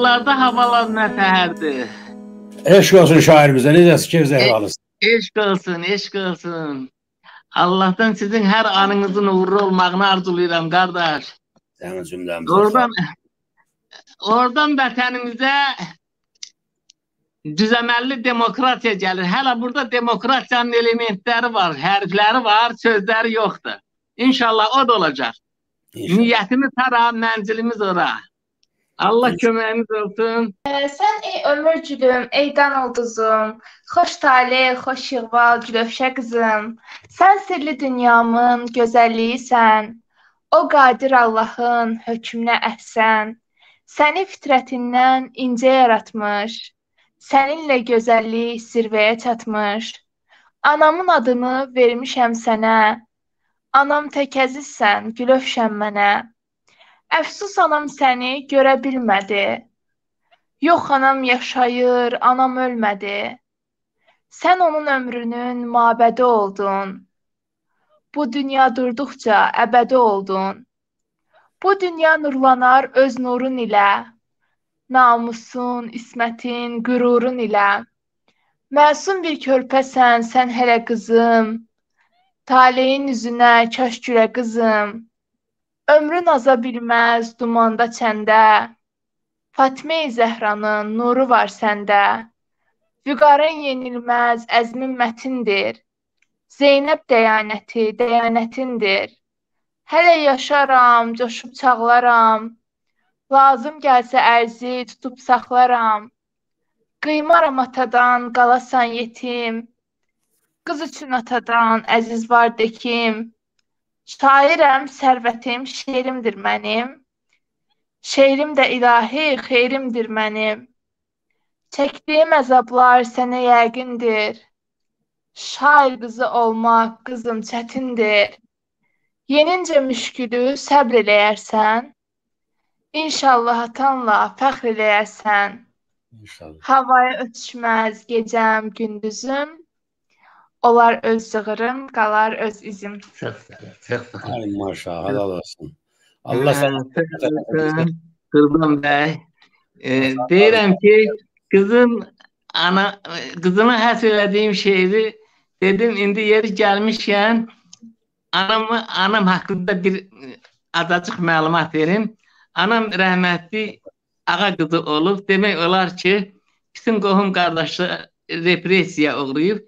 Uzaqlarda havalar nə təhərdir. Eşq olsun şairimizə, necəsi keyfiniz əhvalınız? Eşq olsun, eşq olsun. Allah'tan sizin her anınızın uğurlu olmağını arzulayıram qardaş. Sənin cümləmizə. Oradan vətənimizə düzəməlli demokratiya gəlir. Hələ burada demokratiyanın elementləri var, hərfləri var, sözləri yoxdur. İnşallah o da olacaq. Niyyətimiz hara, mənzilimiz ora. Allah köməyimiz olsun. Sən ey ömür gülüm, ey dan ulduzum, xoş talih, xoş yığval, gülöfşə qızım. Sən sirli dünyamın gözəlliyisən, o qadir Allahın hökmünə əhsən. Səni fitrətindən incə yaratmış, səninlə gözəllik zirvəyə çatmış. Anamın adını vermişəm sənə, anam tək əzizsən, gülöfşən mənə. Əfsus anam səni görə bilmədi. Yox anam yaşayır, anam ölmədi. Sən onun ömrünün mabədi oldun. Bu dünya durduqca əbədi oldun. Bu dünya nurlanar öz nurun ilə. Namusun, ismətin, qürurun ilə. Məsum bir körpəsən sən hələ qızım. Taleyin üzünə kaş gülə qızım. Ömrün aza bilməz dumanda çəndə. Fatime-i Zəhranın nuru var səndə. Vüqarən yenilməz əzmin mətindir. Zeynəb dəyanəti dəyanətindir. Hələ yaşaram, coşub çağlaram. Lazım gəlsə ərzi tutub saxlaram. Qıymaram atadan qalasan yetim. Qız üçün atadan əziz var dekim. Şairəm, sərvətim, şeirimdir mənim. Şeirim də ilahi, xeyrimdir mənim. Çəkdiyim əzablar sənə yəqindir. Şair qızı olmaq qızım çətindir. Yenincə müşkülü səbr eləyərsən. İnşallah atanla fəxr eləyərsən. Havaya ötüşməz gecəm, gündüzüm. Olar öz zığırım, qalar öz izim. Ay maşallah, halal olsun. Allah sana Qurban bəy. Deyirəm ki, qızıma həsr elədiyim şeiri dedim, indi yeri gəlmişkən anam haqqında bir azacıq məlumat verim. Anam rəhmətli ağa qızı olub. Demək olar ki, bütün qohum qardaşlar repressiya uğrayıb.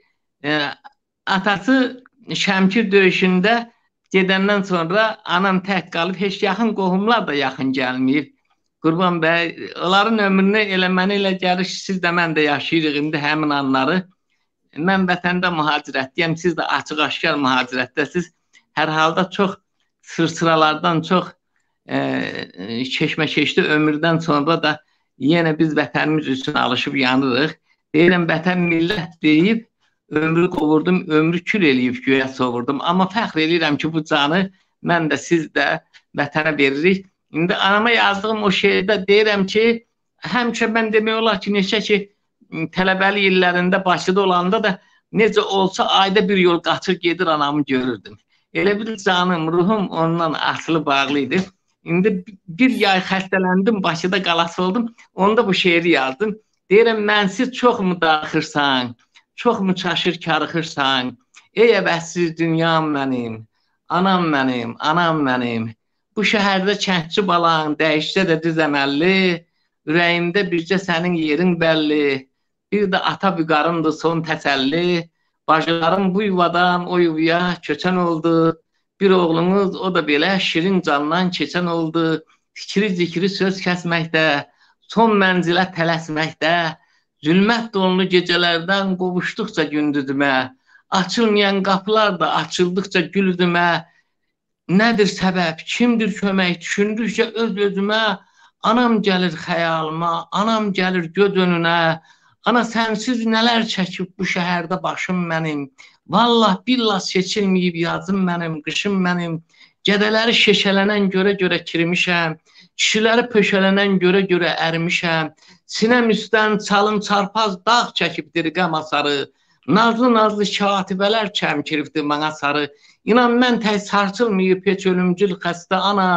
Atası Şəmkir döyüşündə gedəndən sonra anam tək qalıb, heç yaxın qohumlar da yaxın gəlməyib. Qurban bəy, onların ömrünü elə mənə elə gəlir ki, siz də mən də yaşayırıq indi həmin anları. Mən vətəndə mühacirətdəyəm, siz də açıq-aşkar mühacirətdəsiz. Hər halda çox sırsıralardan, çox keşməkeşli ömürdən sonra da yenə biz vətənimiz üçün alışıb yanırıq. Deyirəm, vətən millət deyib, ömrü qovurdum, ömrü kül eləyib göyə sovurdum. Amma fəxr eləyirəm ki, bu canı mən də, siz də vətənə veririk. İndi anama yazdığım o şeirdə deyirəm ki, həmişə mən demək olar ki, neçə ki, tələbəli illərində Bakıda olanda da necə olsa ayda bir yol qaçır gedir anamı görürdüm. Elə bir canım, ruhum ondan asılı bağlıydı. İndi bir yay xəstələndim, Bakıda qalası oldum, onda bu şeiri yazdım. Deyirəm, mənsiz çox mu darıxırsan? Çox mu çaşır karıxırsan? Ey əvəzsiz dünyam mənim, anam mənim, anam mənim. Bu şəhərdə kəndçi balan dəyişsə də düz əməlli, ürəyimdə bircə sənin yerin bəlli, bir də ata vüqarındır son təsəlli. Bacılarım bu yuvadan o yuvaya köçən oldu, bir oğlumuz o da belə şirin candan keçən oldu. Fikri zikri söz kəsməkdə, son mənzilə tələsməkdə, zülmət donlu gecələrdən qovuşduqca gündüzümə, açılmayan qapılar da açıldıqca güldümə. Nədir səbəb, kimdir kömək, düşündükcə öz-özümə, anam gəlir xəyalıma, anam gəlir göz önünə. Ana sənsiz nələr çəkib bu şəhərdə başım mənim, vallah billah seçilməyib yazım mənim, qışım mənim. Gədələri şeşələnən görə-görə kirmişəm, kişiləri pöşələnən görə-görə ərimişəm. Sinəm üstdən çalım çarpaz dağ çəkibdir qəm asarı, nazlı-nazlı katibələr çəmkiribdir mənə sarı. İnan mən tək sarsılmayıb heç ölümcül xəstə ana,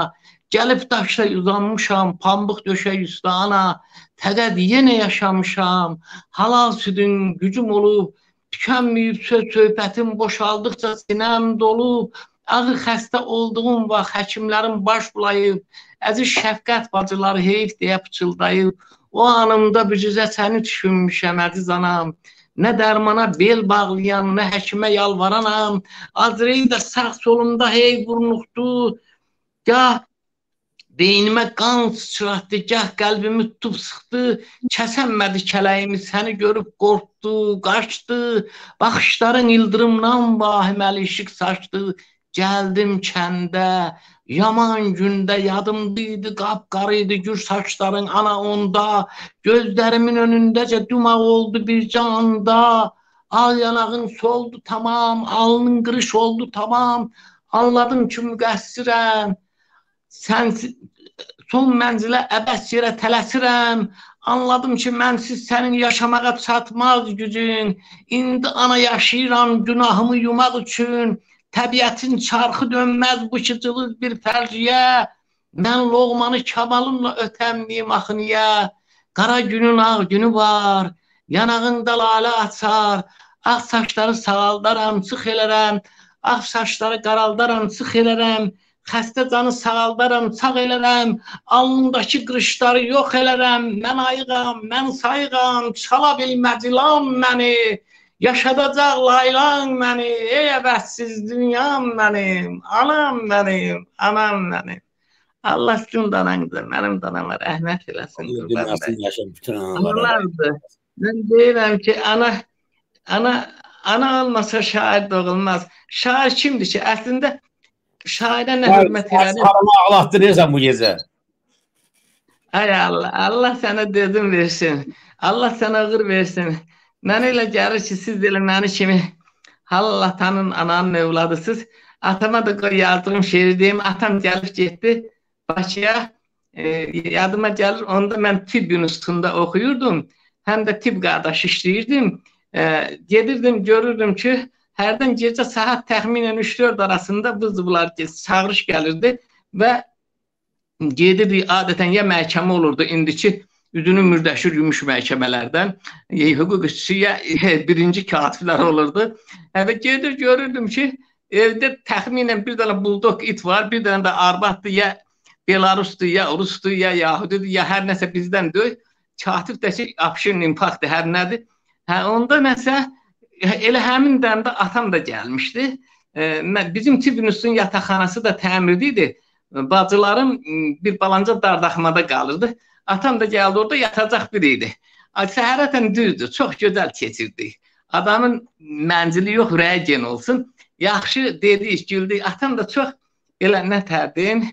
Gəlib daşda uzanmışam, pambıq döşək üstə ana, təqəd yenə yaşamışam, halal südün gücüm olub, tükənməyib söhbətim boşaldıqca sinəm dolub, ağır xəstə olduğum vaxt həkimlərin baş bulayıb, əziz şəfqət bacıları heyf deyə pıçıldayıb, o anımda bücüzə səni düşünmüşəm əziz anam, nə dərmana bel bağlayan, nə həkimə yalvaranam, Azreyil də sağ solumda hey burnuqdu, gah beynimə qan sıçratdı, gah qəlbimi tutub sıxdı, kəsənmədi kələyimi, səni görüb qorxdu, qaçdı, baxışların ildırımdan vahiməli işıq saçdı, gəldim kəndə, yaman gündə yadımdaydı, qapqarıydı gür saçların ana onda, gözlərimin önündəcə dumaq oldu bircə anda, al yanağın soldu tamam, alnın qırış oldu tamam, anladım ki müqəssirəm, Sənsiz son mənzilə əbəs yerə tələsirəm, anladım ki mənsiz sənin yaşamağa çatmaz gücün, indi ana yaşayıram günahımı yumaq üçün, təbiətin çarxı dönməz bu ki cılız bir fərciyə, mən loğmanı kamalımla ötəmliyim axı niyə, qara günün ağ günü var, yanağında lalə açar, ağ saçları sağaldaram, sıx elərəm, ağ saçları qaraldaram, sıx elərəm, xəstə canı sağaldaram, sağ elərəm, alnındakı qırışları yox elərəm, mən ayıqam, mən sayıqam, çala bilməz ilan məni, yaşadacaq laylan məni, ey əbəssiz dünyam mənim, anam mənim, anam mənim. Allah gün danandır, mənim danama rəhmət eləsin. Analardır. Mən deyirəm ki, ana olmasa şair doğulmaz. Şair kimdir ki, əslində şairə nə hörmət elədir? Sarıma ağlatdırırsan bu gecə. Ay Allah, Allah sənə dözüm versin. Allah sənə ağır versin. Mənə elə gəlir ki, siz elə məni kimi Allah tanın ananın övladısınız. Atama da yazdığım şeir deyim. Atam gəlib getdi Bakıya. Yadıma gəlir, onda mən tibb institutunda oxuyurdum. Həm də tibb qardaş işləyirdim. Gedirdim, görürdüm ki, hərdən gecə saat təxminən 3-4 arasında bunlar çağırış gəlirdi və gedirdi, adətən ya məhkəmə olurdu, indiki üzünü mürdəşir yumuş məhkəmələrdən, hüquq işçisi ya birinci katiblər olurdu. Və gedir, görürdüm ki, evdə təxminən bir dənə buldog it var, bir dənə də arbatdır, ya Belarusdur, ya Rusdur, ya Yahudidir, ya hər nəsə bizdən deyil. Katib də ki, apşın impaktdır, hər nədir. Onda nəsə, elə həmin dəmdə atam da gəlmişdi. Bizim tibb institutunun yataqxanası da təmirli idi. Bacılarım bir balanca dardaxmada qalırdı. Atam da gəldi, orada yatacaq biri idi. Səhərətən düzdür, çox gözəl keçirdi. Adamın mənzili yox, ürəyi gen olsun. Yaxşı dedik, güldük. Atam da çox elə nətərdim,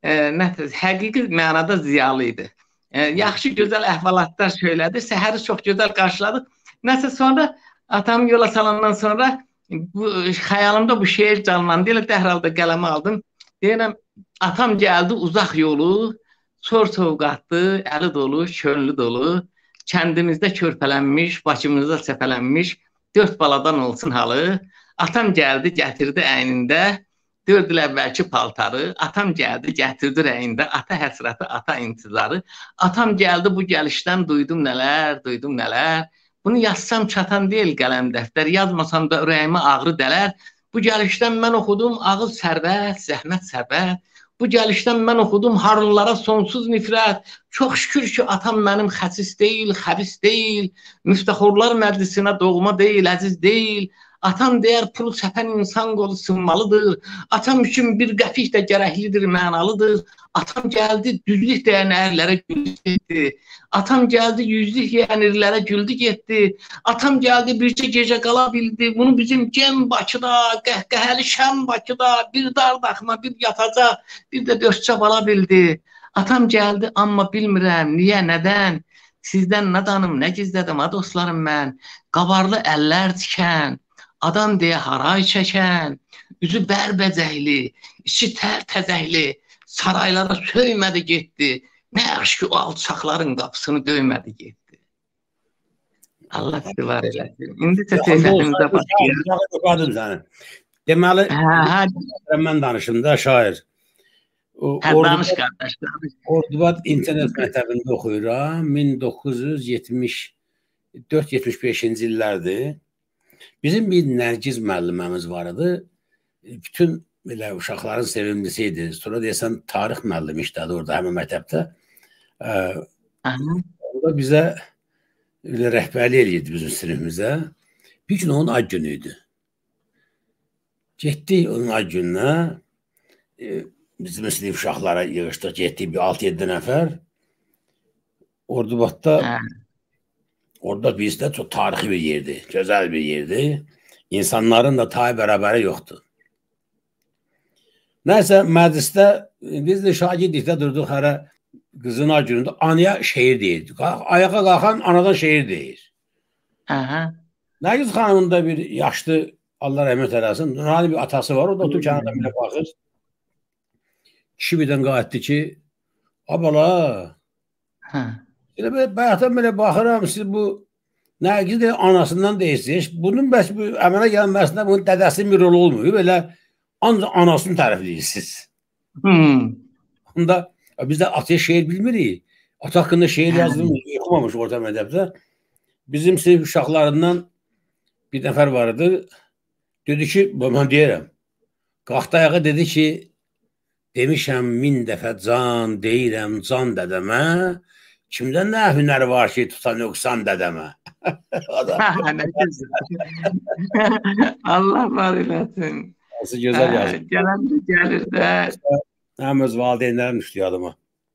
həqiqi mənada ziyalı idi. Yaxşı, gözəl əhvalatlar söylədi. Səhəri çox gözəl qarşıladı. Nəsə sonra atamı yola salandan sonra xəyalımda bu şeir canlandı. Elə dərhal da qələmi aldım. Deyirəm, atam gəldi uzaq yolu, soğuqatdı, əli dolu, könlü dolu, kəndimizdə körpələnmiş, başımızda səpələnmiş, 4 baladan olsun halı. Atam gəldi, gətirdi əynində 4 il əvvəlki paltarı. Atam gəldi, gətirdi rəyində ata həsrəti, ata intizarı. Atam gəldi, bu gəlişdən duydum nələr, duydum nələr. Bunu yazsam çatan deyil qələm dəftər, yazmasam da ürəyimə ağrı dələr. Bu gəlişdən mən oxudum ağıl sərvət, zəhmət sərvət. Bu gəlişdən mən oxudum harunlara sonsuz nifrət. Çox şükür ki, atam mənim xəsis deyil, xəbis deyil. Müftəxorlar məclisinə doğma deyil, əziz deyil. Atam deyər, pul səpən insan qolu sınmalıdır. Atam üçün bir qəpik də gərəklidir, mənalıdır. Atam gəldi, düzlük deyən ərlərə güldü getdi. Atam gəldi, yüzlük yeyən irlərə güldü getdi. Atam gəldi, bircə gecə qala bildi. Bunu bizim gen Bakıda, qəhqəhəli şən Bakıda, bir dardaxma, bir yatacaq, bir də dörtçə bala bildi. Atam gəldi, amma bilmirəm, niyə, nədən? Sizdən nə danım, nə gizlədim, ha dostlarım mən? Qabarlı əllər tikən, adam deyə haray çəkən, üzü bərbəcəkli, içi tər-təzəkli, saraylara söymədi getdi. Nə yaxşı ki, o alçaqların qapısını döymədi getdi. Allah sizi var eləsin. İndi isə söhbətimizə başlayalım. Deməli, mən danışım da şair. Danış qardaş, danış. Ordubad internet məktəbində oxuyuram. 1974-75-ci illərdir. Bizim bir Nərgiz müəlliməmiz var idi. Bütün belə uşaqların sevimlisi idi. Sonra deyəsən tarix müəllimi işlədi orada həmin məktəbdə. Orada bizə rəhbərlik edirdi bizim sinifimizə. Bir gün onun ad günü idi. Getdik onun ad gününə. Bizim sinif uşaqlara yığışdıq, getdik bir 6-7 nəfər. Ordubadda orada bizdə çox tarixi bir yerdir, gözəl bir yerdir. İnsanların da tay bərabəri yoxdur. Nəysə, məclisdə biz də şagirdlikdə durduq, hərə qızın ad günündə anaya şeir deyirdik. Ayağa qalxan anadan şeir deyir. Nərgiz xanımın da bir yaşlı, Allah rəhmət eləsin, nurani bir atası var, o da otur kənarda belə baxır. Kişi birdən qayıtdı ki, abala, bayaqdan belə baxıram, siz bu Nərgiz də anasından deyirsiniz. Bunun bəs bu əmələ gəlməsində bunun dədəsinin bir rolu olmuyor. Belə ancaq anasını tərifləyirsiniz. Onda biz də ataya şeir bilmirik. Ata haqqında şeir yazdığımız oxumamış orta məktəbdə. Bizim sinif uşaqlarından bir nəfər vardı. Dedi ki, mən deyirəm. Qalxdı ayağa dedi ki, demişəm 1000 dəfə can, deyirəm can dədəmə. Kimdən nə hünəri var ki, tutan yoxsan dədəmə? Allah var eləsin. Nasıl gözəl yazır. Gələn də gəlir də. Həm öz valideynlərim düşdü yadıma.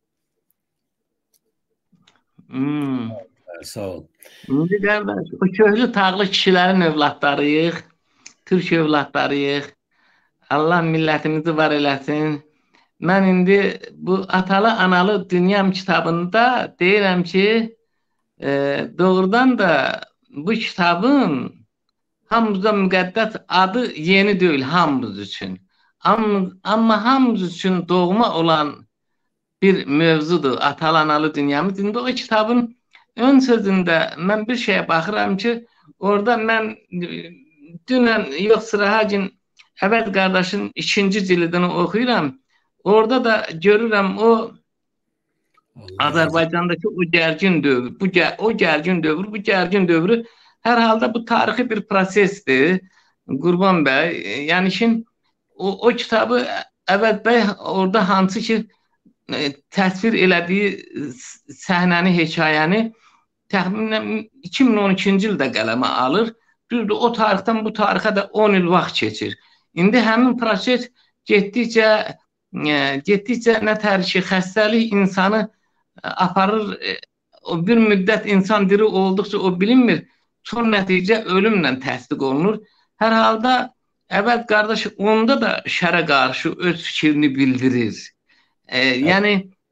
Sağ ol. İndi qardaş, o köhlü tağlı kişilərin övladlarıyıq. Türk övladlarıyıq. Allah millətimizi var eləsin. Mən indi bu Atalı Analı Dünyam kitabında deyirəm ki, doğrudan da bu kitabın hamımıza müqəddəs adı yeni deyil hamımız üçün. Amma hamımız üçün doğma olan bir mövzudur Atalı Analı Dünyamız. İndi o kitabın ön sözündə mən bir şeyə baxıram ki, orada mən dünən yox sıraha gün Əvəd qardaşın 2-ci cildini oxuyuram. Orada da görürəm o Azərbaycandakı o gərgin dövr, o gərgin dövr, bu gərgin dövrü hər halda bu tarixi bir prosesdir. Qurban bəy, yəni ki, o kitabı Əvəd bəy orada hansı ki təsvir elədiyi səhnəni, hekayəni təxminən 2012-ci ildə qələmə alır. Düzdür, o tarixdən bu tarixə də 10 il vaxt keçir. İndi həmin proses getdikcə nə tər ki, xəstəlik insanı aparır, o bir müddət insan diri olduqca o bilinmir, son nəticə ölümlə təsdiq olunur. Hər halda Əvəd qardaş onda da şərə qarşı öz fikrini bildirir. Yəni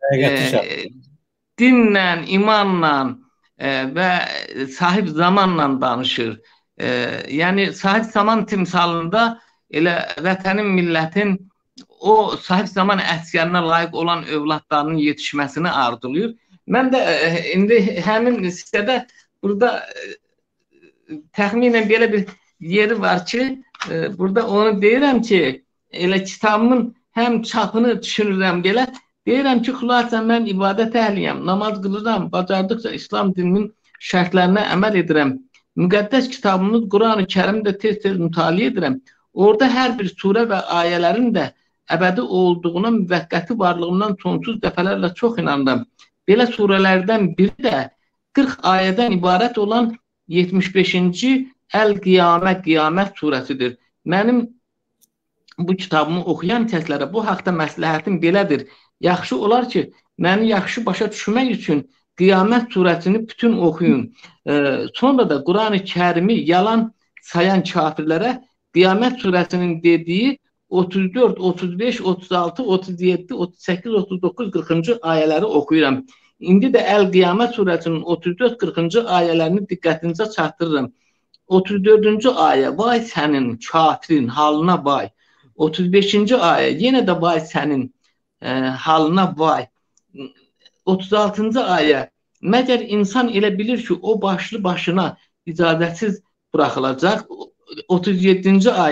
dinlə, imanla və sahib zamanla danışır. Yəni sahib zaman timsalında elə vətənin, millətin o sahib zaman əsgərinə layiq olan övladlarının yetişməsini arzulayır. Mən də indi həmin hissədə burada təxminən belə bir yeri var ki, burada onu deyirəm ki, elə kitabımın həm çapını düşünürəm belə, deyirəm ki, xülasən mən ibadət əhliyəm, namaz qılıram, bacardıqca İslam dininin şərtlərinə əməl edirəm. Müqəddəs kitabımız Quran-ı Kərimdə tez-tez mütaliə edirəm. Orada hər bir surə və ayələrin də əbədi olduğuna, müvəqqəti varlığından sonsuz dəfələrlə çox inandım. Belə surələrdən biri də 40 ayədən ibarət olan 75-ci Əl-Qiyamət surəsidir. Mənim bu kitabımı oxuyan kəslərə bu haqda məsləhətim belədir. Yaxşı olar ki, məni yaxşı başa düşmək üçün Qiyamət surəsini bütün oxuyun. Sonra da Quran-ı Kərimi yalan sayan kafirlərə Qiyamət surəsinin dediyi 34, 35, 36, 37, 38, 39, 40-cı ayələri oxuyuram. İndi də Əl-Qiyamət surəsinin 34-40-cı ayələrini diqqətinizə çatdırıram. 34-cü ayə, vay sənin kafirin halına vay. 35-ci ayə, yenə də vay sənin halına vay. 36-cı ayə, məgər insan elə bilir ki, o başlı başına icazətsiz buraxılacaq. 37-ci ayə,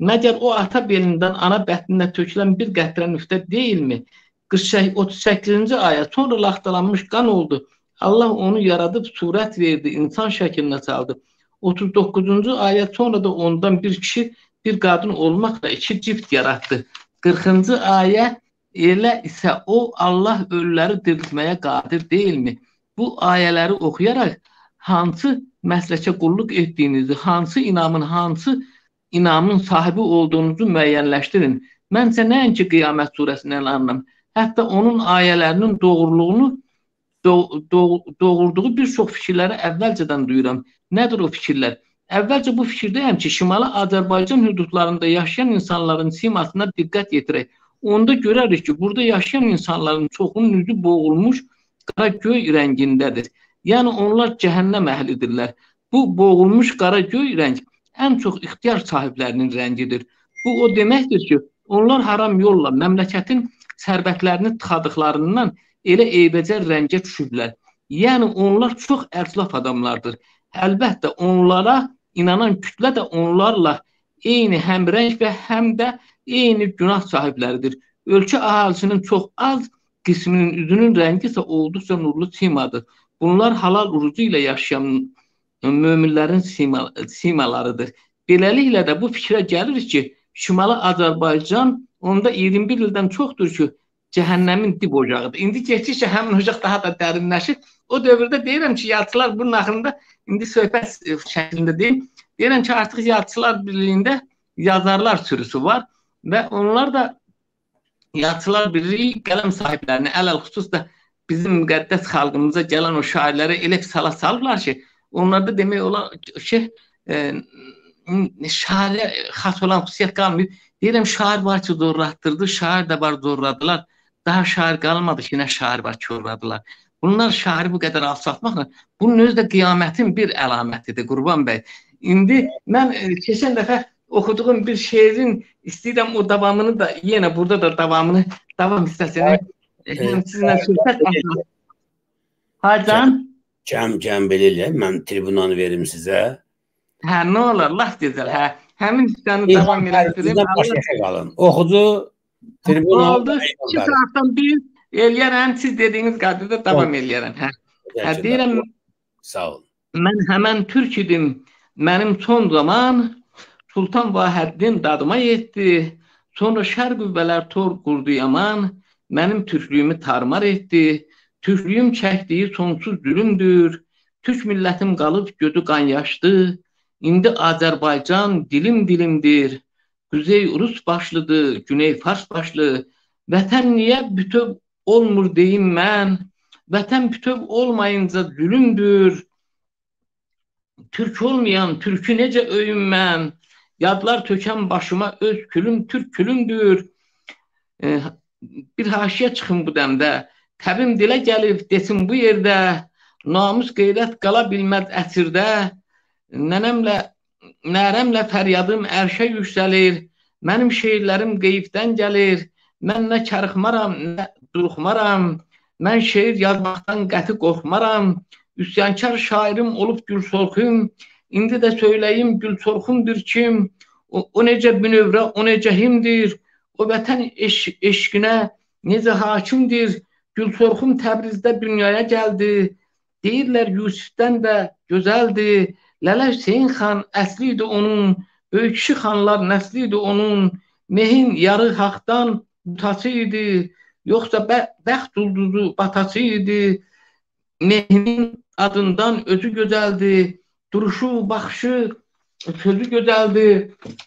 Məgər o ata belindən ana bətninə tökülən bir qətrə nüftə deyilmi? 38-ci ayə. Sonra laxtalanmış qan oldu. Allah onu yaradıb surət verdi, insan şəklinə saldı. 39-cu ayə. Sonra da ondan bir kişi, bir qadın olmaqla iki cift yaratdı. 40-cı ayə. Elə isə o Allah ölüləri diriltməyə qadir deyilmi? Bu ayələri oxuyaraq hansı məsləkə qulluq etdiyinizi, hansı inamın sahibi olduğunuzu müəyyənləşdirin. Məncə nəinki Qiyamət surəsindən inanıram. Hətta onun ayələrinin doğurduğu bir çox fikirləri əvvəlcədən duyuram. Nədir o fikirlər? Əvvəlcə bu fikirdəyəm ki, Şimali Azərbaycan hüdudlarında yaşayan insanların simasına diqqət yetirək. Onda görərik ki, burada yaşayan insanların çoxunun üzü boğulmuş qara göy rəngindədir. Yəni onlar cəhənnəm əhlidirlər. Bu boğulmuş qara göy rəng ən çox ixtiyar sahiblərinin rəngidir. Bu o deməkdir ki, onlar haram yolla məmləkətin sərvətlərini tıxadıqlarından elə eybəcər rəngə düşüblər. Yəni onlar çox ərslaf adamlardır. Əlbəttə onlara inanan kütlə də onlarla eyni həmrəng və həm də eyni günah sahibləridir. Ölkə əhalisinin çox az qisminin üzünün rəngi isə olduqca nurlu simadır. Bunlar halal ruzu ilə yaşayan möminlərin simalarıdır. Beləliklə də bu fikrə gəlir ki, Şimali Azərbaycan onda 21 ildən çoxdur ki, cəhənnəmin dib ocağıdır. İndi keçdikcə həmin ocaq daha da dərinləşir. O dövrdə deyirəm ki, yazıçılar bunun haqqında, indi söhbət şəklində deyim, deyirəm ki, artıq yazıçılar birliyində yazarlar sürüsü var və onlar da yazıçılar birliyi qələm sahiblərini, ələl-xüsus da bizim müqəddəs xalqımıza gələn o şairləri elə bir sala salıblar ki, onlarda demək olar ki, şairə xas olan xüsusiyyət qalmayıb. Deyirəm, şair var ki, zorlatdırdı, şair də var, zorladılar. Daha şair qalmadı ki, nə şair var ki, zorladılar. Bunlar şairi bu qədər alçaltmaqla, bunun özü də qiyamətin bir əlamətidir, Qurban bəy. İndi mən keçən dəfə oxuduğum bir şeirin istəyirəm o davamını da, yenə burada da davam hissəsini sizinlə söhbət açmaq. Hacan? Cəm belə elə, mən tribunanı verim sizə. Hə, nə olar, laf gözəl, hə. Həmin hissəni davam edəcəm. Oxucu tribuna oldu. 2 saatdan bir eləyərəm, siz dediyiniz qadirdə davam eləyərəm. Hə, deyirəm, sağ olun. Mən həmən türk idim, mənim son zaman Sultan Vahəddin dadıma yetdi. Sonra şər qüvvələr tor qurdu yaman, mənim türklüyümü tarmar etdi. Türklüyüm çəkdiyi sonsuz zülümdür. Türk millətim qalıb gözü qanyaşdı. İndi Azərbaycan dilim-dilimdir. Quzey Rus başlıdır, Güney Fars başlı. Vətən niyə bütöv olmur deyim mən. Vətən bütöv olmayınca zülümdür. Türk olmayan türkü necə öyüm mən. Yadlar tökən başıma öz külüm, türk külümdür. Bir haşiyə çıxın bu dəmdə. Təbim dilə gəlib desin bu yerdə. Namus qeyrət qala bilməz əsirdə. Nərəmlə fəryadım ərşə yüksəlir. Mənim şeirlərim qeybdən gəlir. Mən nə karıxmaram, nə duruxmaram. Mən şeir yazmaqdan qəti qorxmaram. Üsyankar şairim olub Gülsorxum. İndi də söyləyim Gülsorxumdur kim? O necə bünövrə, o necə himdir. O vətən eşqinə necə hakimdir. Gülsorxum Təbrizdə dünyaya gəldi. Deyirlər Yusifdən də gözəldir. Lələ Hüseyin xan əsli idi onun. Böyük kişi xanlar nəsli idi onun. Mehin yarı haqdan butası idi. Yoxsa bəxt ulduzu batası idi. Mehinin adından özü gözəldir. Duruşu, baxışı, sözü gözəldir.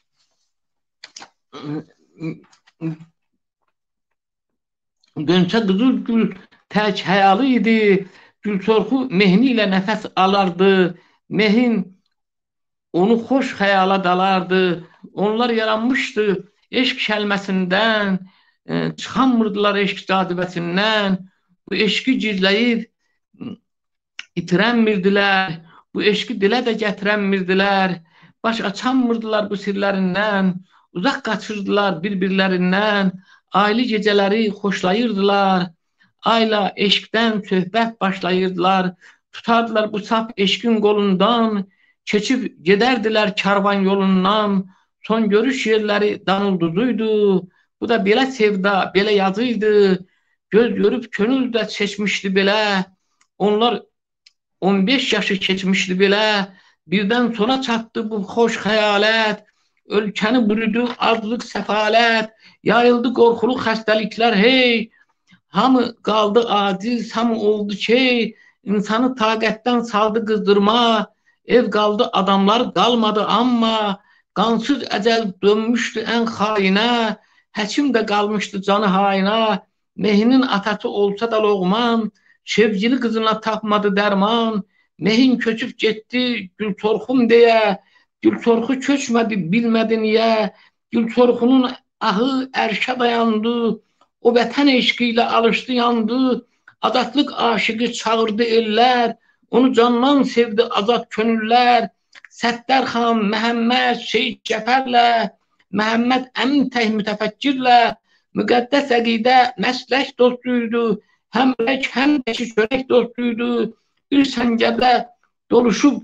Dönsə qızıl gül tək həyalı idi. Gülsorxu mehni ilə nəfəs alardı. Mehin onu xoş xəyala dalardı. Onlar yaranmışdı eşq şəlməsindən. Çıxanmırdılar eşq cadibəsindən. Bu eşqi gizləyib itirənmirdilər. Bu eşqi dilə də gətirənmirdilər. Baş açanmırdılar bu sirlərindən. Uzaq qaçırdılar bir-birlərindən. Aylı gecələri xoşlayırdılar. Ayla eşqdən söhbət başlayırdılar. Tutardılar bu saf eşqin qolundan. Keçib gedərdilər karvan yolundan. son görüş yerleri Danulduzuydu. Bu da belə sevda, belə yazıydı. Göz görüp könül de seçmişti belə. Onlar 15 yaşı keçmişdi belə. Birdən sona çatdı bu xoş xəyalət. Ölkəni bürüdü azlıq, səfalət. Yayıldı qorxulu xəstəliklər, hey. Hamı qaldı aciz, hamı oldu şey. İnsanı taqətdən saldı qızdırma. Ev qaldı, adamlar qalmadı amma. Qansız əcəl dönmüşdü ən xainə. Həkim də qalmışdı canı hainə. Mehinin atası olsa da Loğman. Sevgili qızına tapmadı dərman. Mehin köçüb getdi Gül Sorxum deyə. Gül Sorxu köçmədi, bilmədi niyə. Gül Sorxunun ahı ərşə dayandı. O vətən eşqi ilə alışdı, yandı. Azadlıq aşıqı çağırdı ellər. Onu candan sevdi azad könüllər. Səttərxan, Məhəmməd, Şeyh Cəfərlə, Məhəmməd Əmin tək mütəfəkkirlə, müqəddəs əqidə məslək dostuydu. Həm rək, həm də ki çörək dostuydu. Bir səngərdə doluşub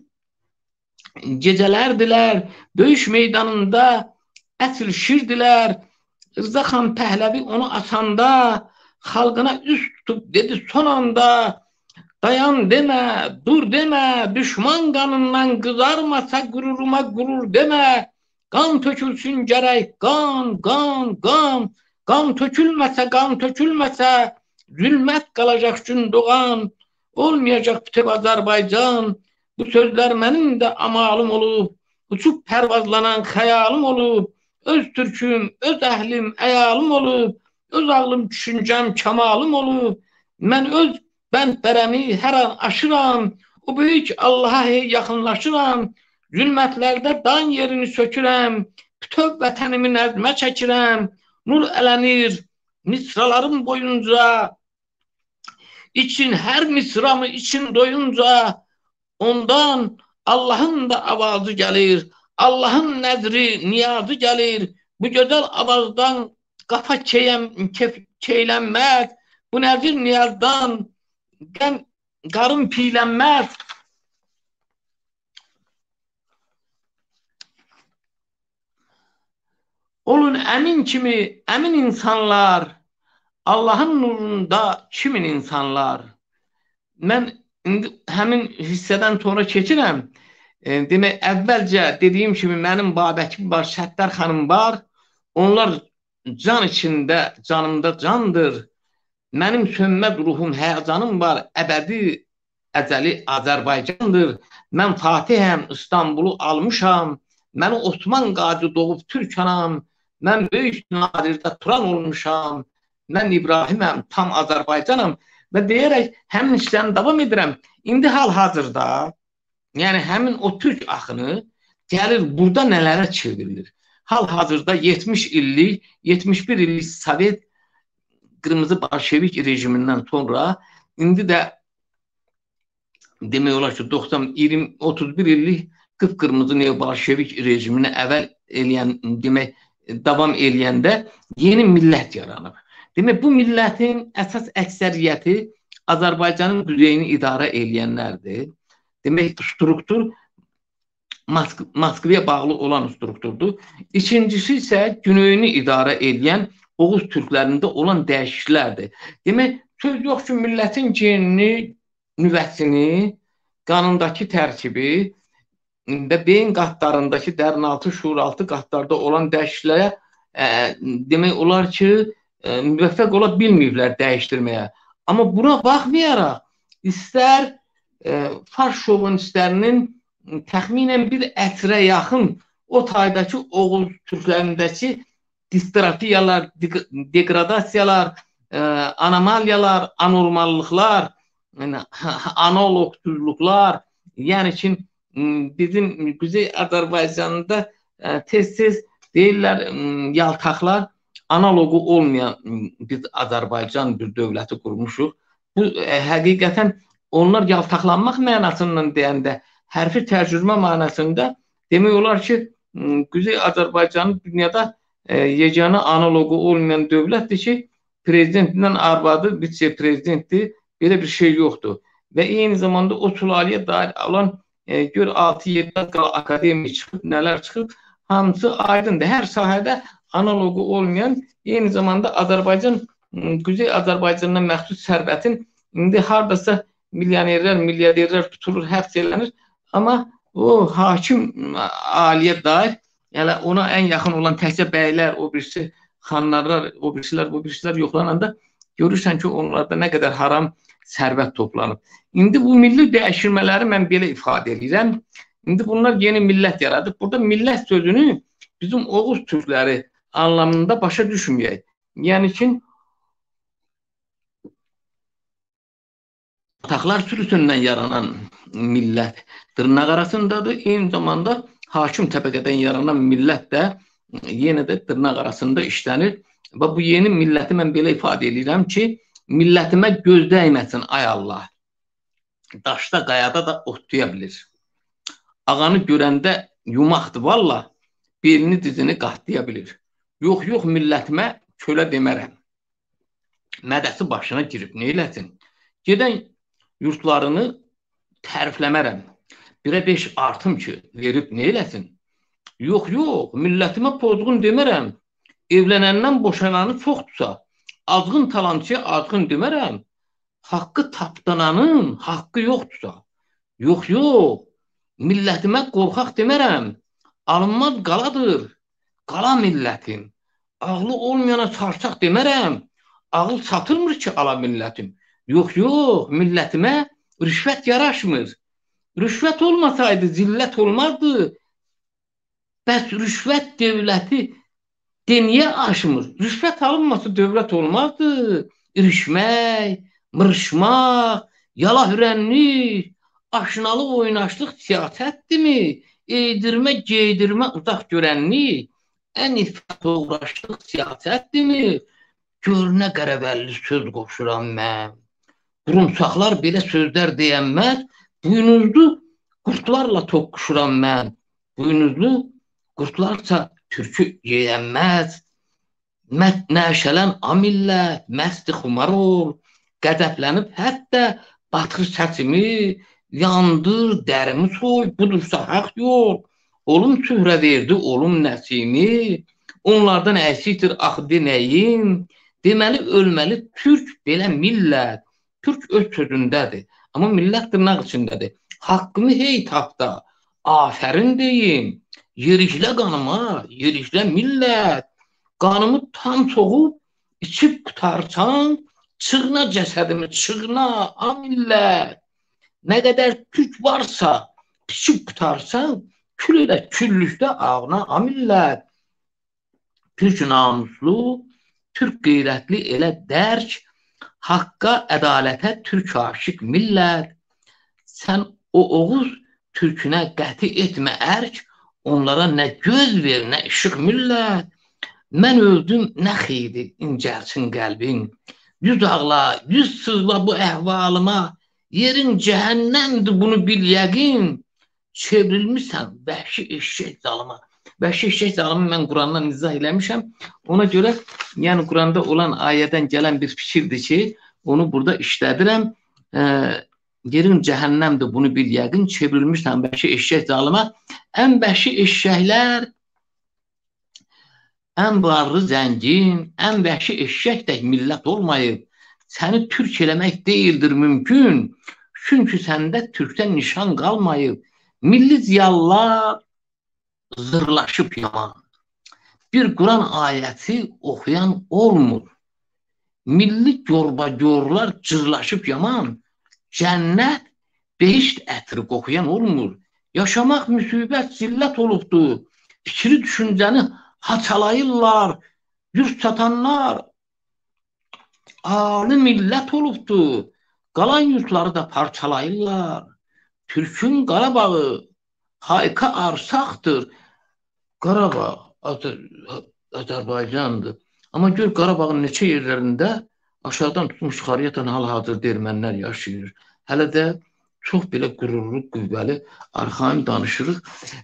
gecələrdilər. Döyüş meydanında əsl şirdilər. Rıza xan Pəhləvi onu asanda, xalqına üst tutub dedi son anda. Dayan demə, dur demə, düşman qanından qızarmasa qüruruma qürur demə. Qan tökülsün gərək, qan, qan, qan. Qan tökülməsə, qan tökülməsə, zülmət qalacaq gün doğan. Olmayacaq bütöv Azərbaycan. Bu sözlər mənim də amalım olub. Uçub pərvazlanan xəyalım olub. Öz türküm, öz əhlim, əyalım olub. Öz ağlım, düşüncəm, kəmalım olub. Mən öz bənd-bərəmi hər an aşıram. O böyük Allaha yaxınlaşıram. Zülmətlərdə dan yerini sökürəm. Bütöv vətənimi nəzmə çəkirəm. Nur ələnir misralarım boyunca. İçin hər misramı için doyunca. Ondan Allah'ın da avazı gəlir. Allah'ın nəzri, niyazı gəlir. Bu gözəl avazdan qafa keylənməz. Bu nəzir niyazdan qarın piylənməz. Olun əmin kimi, əmin insanlar. Allah'ın nurunda kimin insanlar. Mən indi həmin hissədən sonra keçirəm. Demək, əvvəlcə dediyim kimi mənim Babəkim var, Səttər xanım var. Onlar can içində, canımda candır. Mənim sönməz ruhum, həyəcanım var. Əbədi, əcəli Azərbaycandır. Mən Fatihəm, İstanbulu almışam. Məni Osman Qacı doğub Türkanam. Mən böyük nadirdə Turan olmuşam. Mən İbrahiməm, tam Azərbaycanam. Və deyərək həmin işlərini davam edirəm. İndi hal-hazırda, yəni həmin o türk axını gəlir burada nələrə çevrilir. Hal-hazırda 70 illik, 71 illik Sovet qırmızı Bolşevik rejimindən sonra indi də demək olar ki 31 illik qıpqırmızı neo-Bolşevik rejimini əvvəl eləyən, demək, davam eləyəndə yeni millət yaranıb. Demək, bu millətin əsas əksəriyyəti Azərbaycanın qüzeyini idarə eləyənlərdir. Demək, struktur Moskvaya bağlı olan strukturdur. İkincisi isə güneyini idarə eləyən Oğuz türklərində olan dəyişikliklərdir. Demək, söz yox ki, millətin genini, nüvəsini, qanındakı tərkibi və beyin qatlarındakı dərinaltı, şuuraltı qatlarda olan dəyişikliklərə demək olar ki, müvəffəq ola bilməyiblər dəyişdirməyə. Amma buna baxmayaraq, istər fars şovinistlərinin təxminən bir əsrə yaxın o taydakı Oğuz türklərindəki distrofiyalar, degradasiyalar, anomaliyalar, anormallıqlar, analogsuzluqlar, yəni ki, bizim Quzey Azərbaycanında tez-tez deyirlər, yaltaqlar, analogu olmayan biz Azərbaycan bir dövləti qurmuşuq. Bu, həqiqətən onlar yaltaqlanmaq mənasından deyəndə, hərfi tərcümə mənasında demək olar ki, Quzey Azərbaycanın dünyada yeganə analogu olmayan dövlətdir ki, prezidentindən arvadı vitse-prezidentdir, belə bir şey yoxdur. Və eyni zamanda o sülaliyə dair olan gör 6-7 akademiya çıxıb, nələr çıxıb, hamısı aydındır. Hər sahədə analogu olmayan, eyni zamanda Azərbaycan, Quzey Azərbaycandan məxsus sərvətin indi hardasa milyonerlər, milyarderlər tutulur, həbs elənilir. Amma o hakim aliyə dair, yəni ona ən yaxın olan təkcə bəylər, o birisi xanlarlar, o birisilər yoxlananda görürsən ki, onlarda nə qədər haram sərvət toplanıb. İndi bu milli dəyişirmələri mən belə ifadə edirəm. İndi bunlar yeni millət yaradıb. Burada millət sözünü bizim Oğuz türkləri anlamında başa düşməyək. Yəni ki, Taxlar sürüsündən yaranan millət dırnaq arasındadır. Eyni zamanda hakim təbəqədən yaranan millət də yenə də dırnaq arasında işlənir. Və bu yeni milləti mən belə ifadə edirəm ki, millətimə göz dəyməsin, ay Allah. Daşda, qayada da otluya bilir. Ağanı görəndə yumaqdır, valla, belini dizini qatlaya bilir. Yox, millətimə kölə demərəm. Mədəsi başına girib, neyləsin? Gedən yurtlarını tərifləmərəm. 1-ə 5 artım ki, verib neyləsin? Yox, millətimə pozğun demərəm. Evlənəndən boşananı çoxdursa, azğın talancıya azğın demərəm. Haqqı tapdananın haqqı yoxdursa. Yox, millətimə qorxaq demərəm. Alınmaz qaladır, qala millətin. Ağlı olmayana çarsaq demərəm. Ağıl satılmır ki, ala millətim. Yox, millətimə rüşvət yaraşmır. Rüşvət olmasaydı zillət olmazdı. Bəs rüşvət devləti niyə aşmır? Rüşvət alınması dövlət olmazdı. İrişmək, mırışmaq, yala hürənlik, aşınalıq, oynaşlıq siyasətdirmi? Eydirmə, geydirmə, uzaq görənlik, ən iffət uğraşlıq siyasətdirmi? Görünə qərəvəlli söz qoşuram mən. Qurumsaqlar belə sözlər deyənməz, buynuzlu qurtlarla toqquşuram mən. Buynuzlu qurtlarsa türkü yeyənməz. Nəşələn amillət, məsti xumar ol, qədəblənib hətta batır səsimi, yandır, dərimi soy, budursa haq yox. Olum sührə verdi, olum nəsimi, onlardan əksikdir axı denəyim. Deməli, ölməli türk belə millət. Türk öz sözündədir, amma millət dırnaq içindədir. Haqqımı hey tapda, afərin deyim. Yeriklə qanıma, yeriklə millət. Qanımı tam soğub, içib qutarsan, çığına cəsədimi, çığına, a millət. Nə qədər türk varsa, içib qutarsan, kül elə küllükdə ağına, a millət. Türk namuslu, türk qeyrətli elə dərk, haqqa, ədalətə, türk aşıq millət. Sən o Oğuz türkünə qəti etmə ərk, onlara nə göz ver, nə işıq millət. Mən öldüm, nə xeydi incəlsin qəlbin. Yüz ağla, yüz sızla bu əhvalıma, yerin cəhənnəmdir bunu bil yəqin. Çevrilmişsən vəhşi eşşək zalıma. Vəhşi eşşək zalımı mən Qurandan izah eləmişəm. Ona görə, yəni Quranda olan ayədən gələn bir fikirdir ki, onu burada işlədirəm. Yerin cəhənnəmdir bunu bil yəqin, çevrilmişsən vəhşi eşşək zalıma. Ən vəhşi eşşəklər, ən varlı zəngin, ən vəhşi eşşək də millət olmayıb. Səni türk eləmək deyildir mümkün. Çünki səndə türkdən nişan qalmayıb. Milli ziyalılar zırlaşıb yaman. Bir Quran ayəti oxuyan olmur. Milli gorba-gorlar cırlaşıb yaman. Cənnət, behişt ətri qoxuyan olmur. Yaşamaq müsibət, zillət olubdur. Fikri düşüncəni haçalayırlar. Yüz satanlar ali millət olubdur. Qalan yurtları da parçalayırlar. Türkün Qarabağı hayka arsaqdır. Qarabağ Azərbaycandır. Amma gör Qarabağın neçə yerlərində aşağıdan tutmuş yuxarıya hal-hazırda ermənilər yaşayır. Hələ də çox belə qürurlu, qüvvəli, arxaim danışırıq.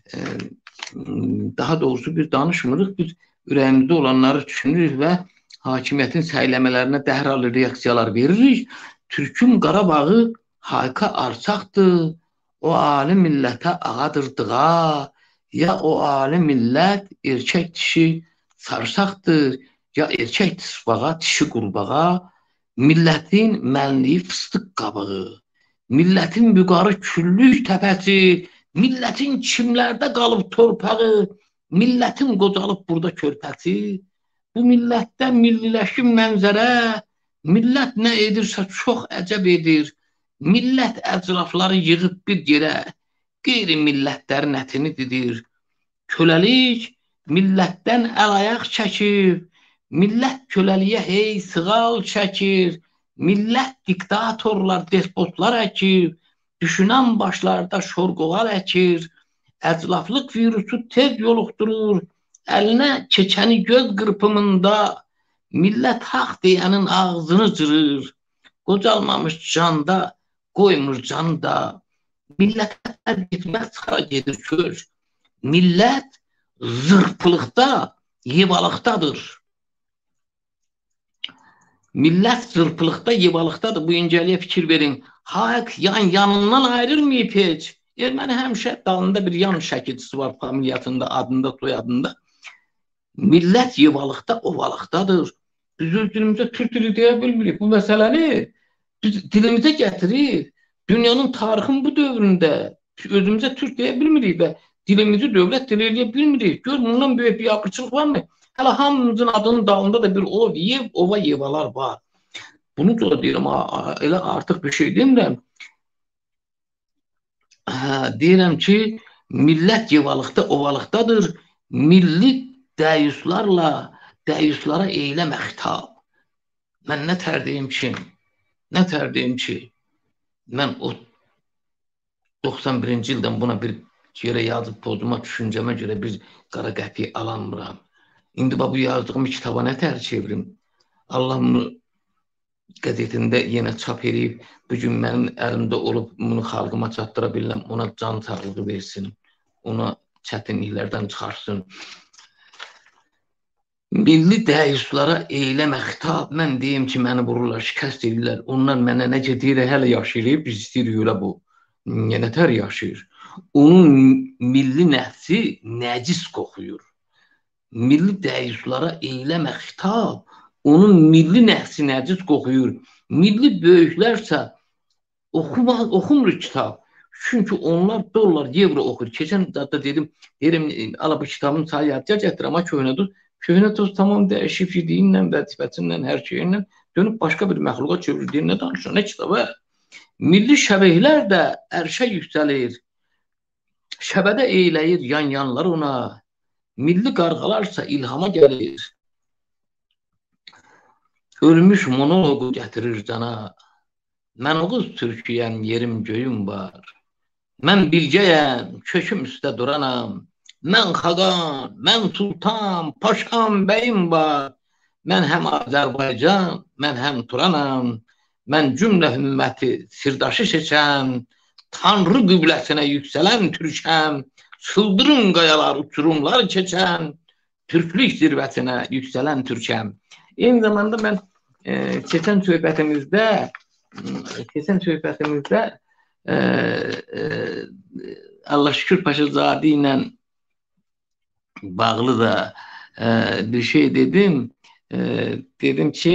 Daha doğrusu bir danışmırıq, biz ürəyimizdə olanları düşünürük və hakimiyyətin səyləmələrinə dərhal reaksiyalar veririk. Türkün Qarabağı hayka arsaqdır, o ali millətə ağadır dığa, Ya o ali millət erkək dişi sarımsaqdır, ya erkək tısbağa, dişi qurbağa, millətin mənliyi fıstıq qabığı, millətin vüqarı küllük təpəsi, millətin çimlərdə qalıb torpağı, millətin qocalıb burada körpəsi, bu millətdə milliləşkin mənzərə, millət nə edirsə çox əcəb edir, millət əcrafları yığıb bir yerə, qeyri-millətlərin ətini didir, köləlik millətdən əl-ayaq çəkir, millət köləliyə hey sığal çəkir, millət diktatorlar, despotlar əkir, düşünən başlarda şorqoğal əkir, əclaflıq virusu tez yoluxdurur, əlinə keçəni göz qırpımında, millət haq deyənin ağzını cırır, qocalmamış canda, qoymur canda, millətlər getməz çıxara gedir kör, millət zırpılıqda, yevalıqdadır. Millət zırpılıqda, yevalıqdadır. Bu incəliyə fikir verin. Haqq yanından ayrılmayıb heç. Erməni həmişə dalında bir yan şəkilçisi var familiyasında, adında, soyadında. Millət yevalıqda, ovalıqdadır. Biz öz dilimizə Türk dili deyə bilmirik. Bu məsələni biz dilimizə gətirik. Dünyanın tarixinin bu dövründə özümüzə Türk deyə bilmirik və dilimizi dövlət dili eləyə bilmirik. Gör, bundan böyük bir yapıçılıq var mı? Hələ hamımızın adının dalında da bir ova yevalar var. Bunu da deyirəm, elə artıq bir şey demirəm. Deyirəm ki, millət yevalıqda, ovalıqdadır. Milli dəyyuslara eyləmə xitab. Mən nə tərdiyim ki, mən o 91-ci ildən buna bir yerə yazıb pozuma, düşüncəmə görə bir qara qəpiyi alanmıram. İndi bu yazdığım kitaba nə tər çevirim? Allah bunu qəzetində yenə çap edib, bugün mənim əlimdə olub bunu xalqıma çatdıra biləm, ona can sağlığı versin, ona çətinliklərdən çıxarsın. Milli dəyyuslara eyləmə xitab, mən deyim ki, məni vururlar, şikəst edirlər, onlar mənə necə deyir, hələ yaşayır, biz istəyirik ölə bu, nə tər yaşayır. Onun milli nəfsi nəcis qoxuyur. Milli dəyyuslara eyləmə xitab, onun milli nəfsi nəcis qoxuyur. Milli böyüklərsə oxumur kitab. Çünki onlar dollar, evro oxur. Keçən dadda dedim, ala bu kitabın sayı yadca gətir, amma köhnə dost tamam dəyişib yediğinlə, vəzifəsindən, hər şeyinlə dönüb başqa bir məxluqa çevirdiğinlə danışır. Nə kitabı? Milli şəbihlər də ərşə yüksəlir. Şəbədə eyləyir yan-yanlar ona, milli qarğalarsa ilhama gəlir. Ölmüş monoloqu gətirir cana, mən Oğuz Türkiyəm, yerim göyüm var. Mən bilgəyəm, köküm üstə duranam, mən xaqan, mən sultan, paşam, bəyim var. Mən həm Azərbaycan, mən həm Turanam, mən cümlə hümməti sirdaşı seçəm, Tanrı qibləsinə yüksələn Türkəm, sıldırım qayalar, uçurumlar keçən, Türklük zirvəsinə yüksələn Türkəm. Eyni zamanda mən keçən söhbətimizdə Allah şükür Paşazadə ilə bağlı da bir şey dedim. Dedim ki,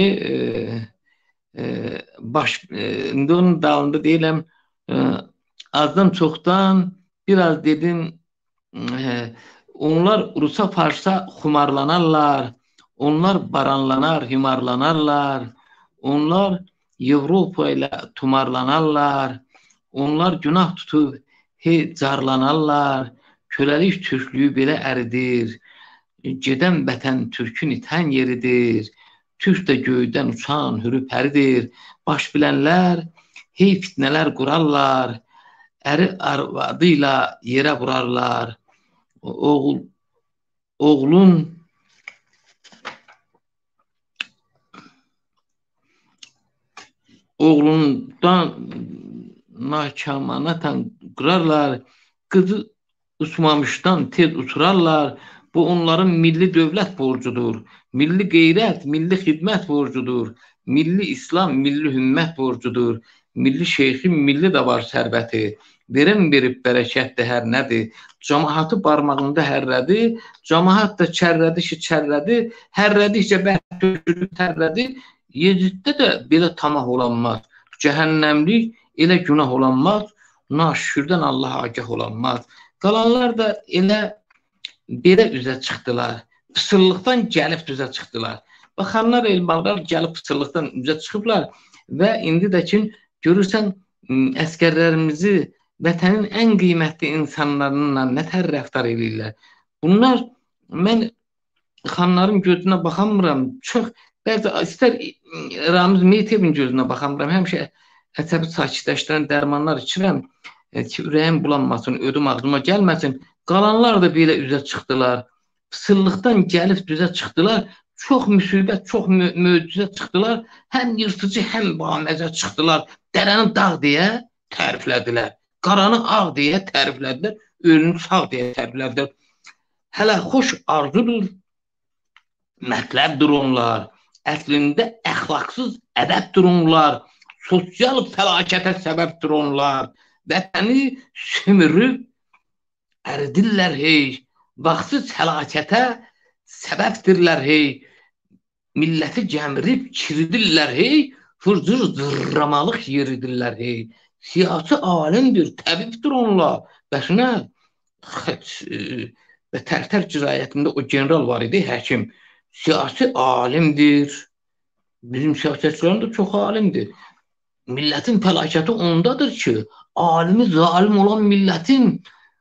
indi onun dalında deyiləm, azdan çoxdan biraz dedim, onlar Rusa Farsa xumarlanarlar, onlar baranlanar, himarlanarlar, onlar Avropa ilə tumarlanarlar, onlar günah tutub carlanarlar, köləlik türklüyü belə əridir, gedən vətən türkün itən yeridir, türk də göydən uçan hürüpəridir, baş bilənlər hey fitnələr qurarlar, əri arvadıyla yerə vurarlar, oğlundan nakamanatan qırarlar, qızı uçmamışdan tez uçurarlar. Bu onların milli dövlət borcudur, milli qeyrət, milli xidmət borcudur, milli İslam, milli hümmət borcudur, milli şeyxin, milli də var sərvəti, verib bərəkətdir hər nədir. Cəmaatı barmağında hərrədi, cəmaat da çərrədi, hərrədikcə bəhət töküldü, tərrədi. Yeziddə də belə tamah olanmaz. Cəhənnəmlik elə günah olanmaz, naşükürdən Allah agah olanmaz. Qalanlar da elə belə üzə çıxdılar. Pısırlıqdan gəlib üzə çıxdılar. Baxanlar, elmanlar gəlib pısırlıqdan üzə çıxıblar və indi də ki, görürsən, əskərlərimizi vətənin ən qiymətli insanlarla nə tər rəftar edirlər. Bunlar, mən xanların gözünə baxamıram, çox, bəzi, istər Ramiz Meytevin gözünə baxamıram, həmişə əsəbi sakitləşdirən dərmanlar içirəm ki, ürəyim bulanmasın, ödüm ağzıma gəlməsin. Qalanlar da belə üzə çıxdılar, pısırlıqdan gəlib üzə çıxdılar, çox müsibət, çox möcüzə çıxdılar, həm yırtıcı, həm baməzə çıxdılar, dərəni dağ deyə təriflədilər. Qaranı ağ deyə təriflədilər, ölünü sağ deyə təriflədilər. Hələ xoş arzudur, mətləbdir onlar, əslində əxlaqsız ədəbdir onlar, sosial fəlakətə səbəbdir onlar, vətəni sümürüb əridirlər hey, vaxtsız fəlakətə səbəbdirlər hey, milləti gəmirib çiridirlər hey, fırcır zırramalıq yeridirlər hey. Siyasi alimdir, təbibdir onlar. Bəşinə, və tərtər cirayətində o general var idi, həkim. Siyasi alimdir. Bizim siyasətçilərin də çox alimdir. Millətin fəlakəti ondadır ki, alimi zalim olan millətin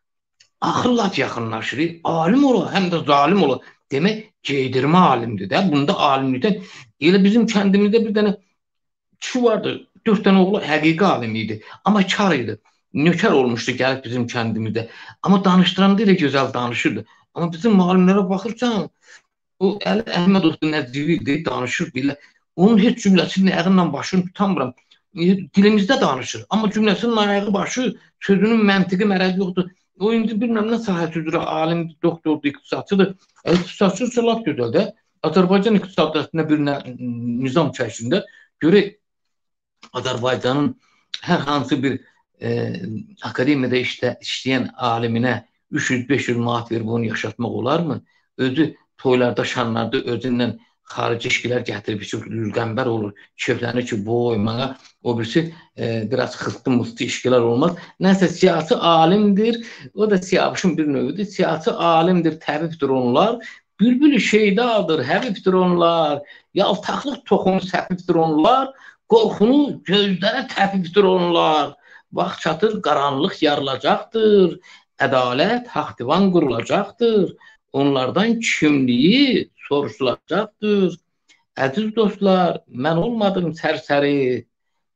axırlat yaxınlaşır. Alim ola, həm də zalim ola. Demək, geydirmə alimdir də. Bunda alimlikdən, elə bizim kəndimizdə bir dənə kişi vardı. 4 dənə oğlu həqiqi alim idi. Amma kar idi. Nökər olmuşdu gəlib bizim kəndimizdə. Amma danışdıranda elə gözəl danışırdı. Amma bizim alimlərə baxırsan, o Əli Əhmədovdur, Nəzivi idi, danışır belə. Onun heç cümləsinin ayağıyla başını tutamıram. Dilimizdə danışır. Amma cümləsinin ayağı başı, sözünün məntiqi mərəzi yoxdur. O indi bilməm nə sahəsi üzrə alimdir, doktordur, iqtisadçıdır. İqtisadçı lap gözəl də. Azərbaycan iqtisadçısında bir nizam çəkisində görək, Azərbaycanın hər hansı bir akademiyada işləyən aliminə 300-500 manat verib onu yaşatmaq olarmı? Özü toylarda, şanlarda özündən xarici işgilər gətirib ki, lülqəmbər olur, köflənir ki, boy, mənə, o birisi biraz xıstı-mıstı işgilər olmaz. Nəsə, siyasi alimdir, o da siyabışın bir növüdür, siyasi alimdir, təbibdir onlar, bülbül-i şeydadır, həbibdir onlar, yaltaqlıq toxumu səbibdir onlar, qorxunu gözlərə təbibdir onlar. Vaxt çatır, qaranlıq yarılacaqdır. Ədalət, haqq divan qurulacaqdır. Onlardan kimliyi soruşulacaqdır. Əziz dostlar, mən olmadım sərsəri.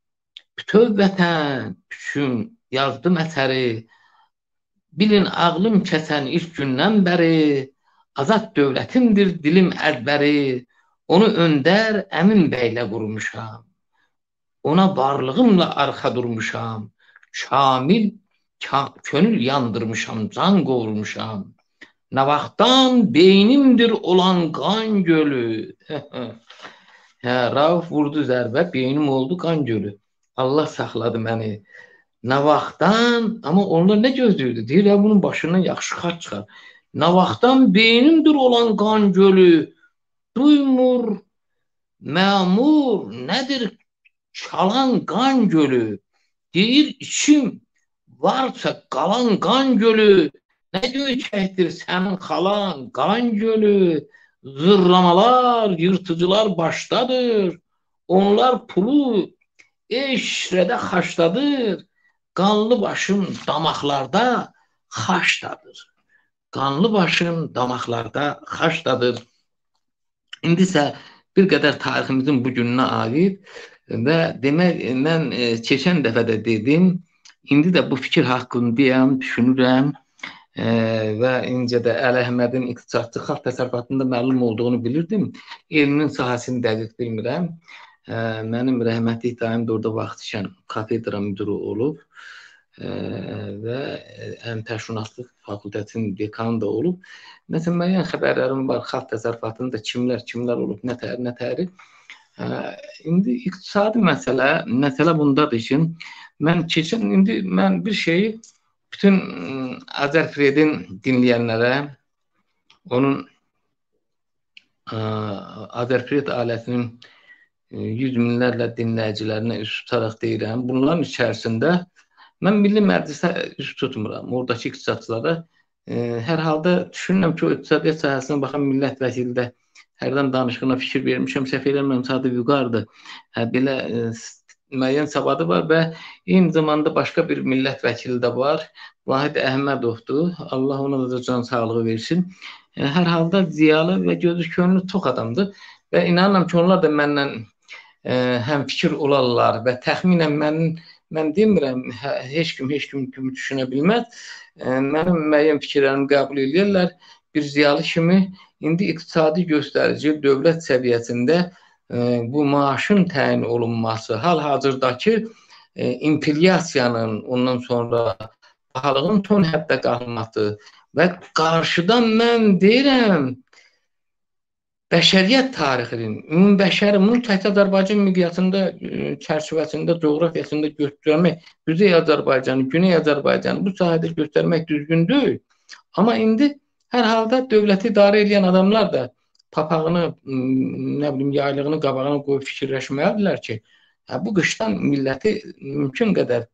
Bütöv vətən üçün yazdım əsəri. Bilin, ağlım kəsən ilk gündən bəri. Azad dövlətimdir dilim əzbəri. Onu öndər Əmin bəylə qurmuşam. Ona varlığımla arxa durmuşam. Kamil könül yandırmışam, can qovurmuşam. Nə vaxtdan beynimdir olan qan gölü. Rauf vurdu zərbə, beynim oldu qan gölü. Allah saxladı məni. Nə vaxtdan, amma onlar nə gözləyirdi? Deyir, ya bunun başından yaxşı xat çıxar. Nə vaxtdan beynimdir olan qan gölü. Duymur, məmur, nədir çalan qan gölü? Deyir, içim varsa qalan qan gölü. Nə göçəkdir sənin xalan qan gölü. Zırlamalar, yırtıcılar başdadır. Onlar pulu eşrədə xaçdadır. Qanlı başım damaqlarda xaçdadır. Qanlı başım damaqlarda xaçdadır. İndi isə bir qədər tariximizin bu gününə aid və demək, mən keçən dəfə də dedim, indi də bu fikir haqqındayam, düşünürəm və incə də Əli Əhmədin iqtisadçı xalq təsərrüfatında məlum olduğunu bilirdim. Elmin sahəsini dəqiq bilmirəm. Mənim rəhmətli daim də orada vaxtışan kafedra müdürü olub və əmtəşünaslıq fakültəsinin dekanı da olub. Məsələn, müəyyən xəbərlərim var, xalq təsərrüfatında kimlər olub, nətəri. İndi iqtisadi məsələ bundadır ki, indi mən bir şeyi bütün Azərfredin dinləyənlərə, onun Azərfred alətinin yüz minlərlə dinləyicilərinə üst tutaraq deyirəm. Bunların içərisində mən Milli Məclisə üst tutmuram. Oradakı iqtisadçılara hər halda düşünürəm ki, o iqtisadiyyat sahəsinə baxan millət vəkili də hərdən danışığına fikir vermişəm. Səhv eləmirəm, Sadı Vüqardır. Belə müəyyən savadı var və eyni zamanda başqa bir millət vəkili də var. Vahid Əhmədovdur. Allah ona da can sağlığı versin. Hər halda ziyalı və gözü könlü tox adamdır və inanıram ki, onlar da məndən həm fikir olarlar və təxminən mən demirəm, heç kim kimi düşünə bilməz. Mənim müəyyən fikirlərimi qəbul edirlər. Bir ziyalı kimi indi iqtisadi göstərici dövlət səviyyəsində bu maaşın təyin olunması, hal-hazırdakı inflyasiyanın, ondan sonra bahalığın ton həddə qalması və qarşıdan mən deyirəm, bəşəriyyət tarixinin, ümumbəşəri, bunu təkcə Azərbaycan miqyasında, çərçivəsində, coğrafiyasında göstərmək, Quzey Azərbaycanı, Güney Azərbaycanı bu sahədə göstərmək düzgündür. Amma indi hər halda dövləti idarə edən adamlar da papağını, nə bilim, yaylığını qabağına qoyub fikirləşməlidirlər ki, bu qışdan milləti mümkün qədər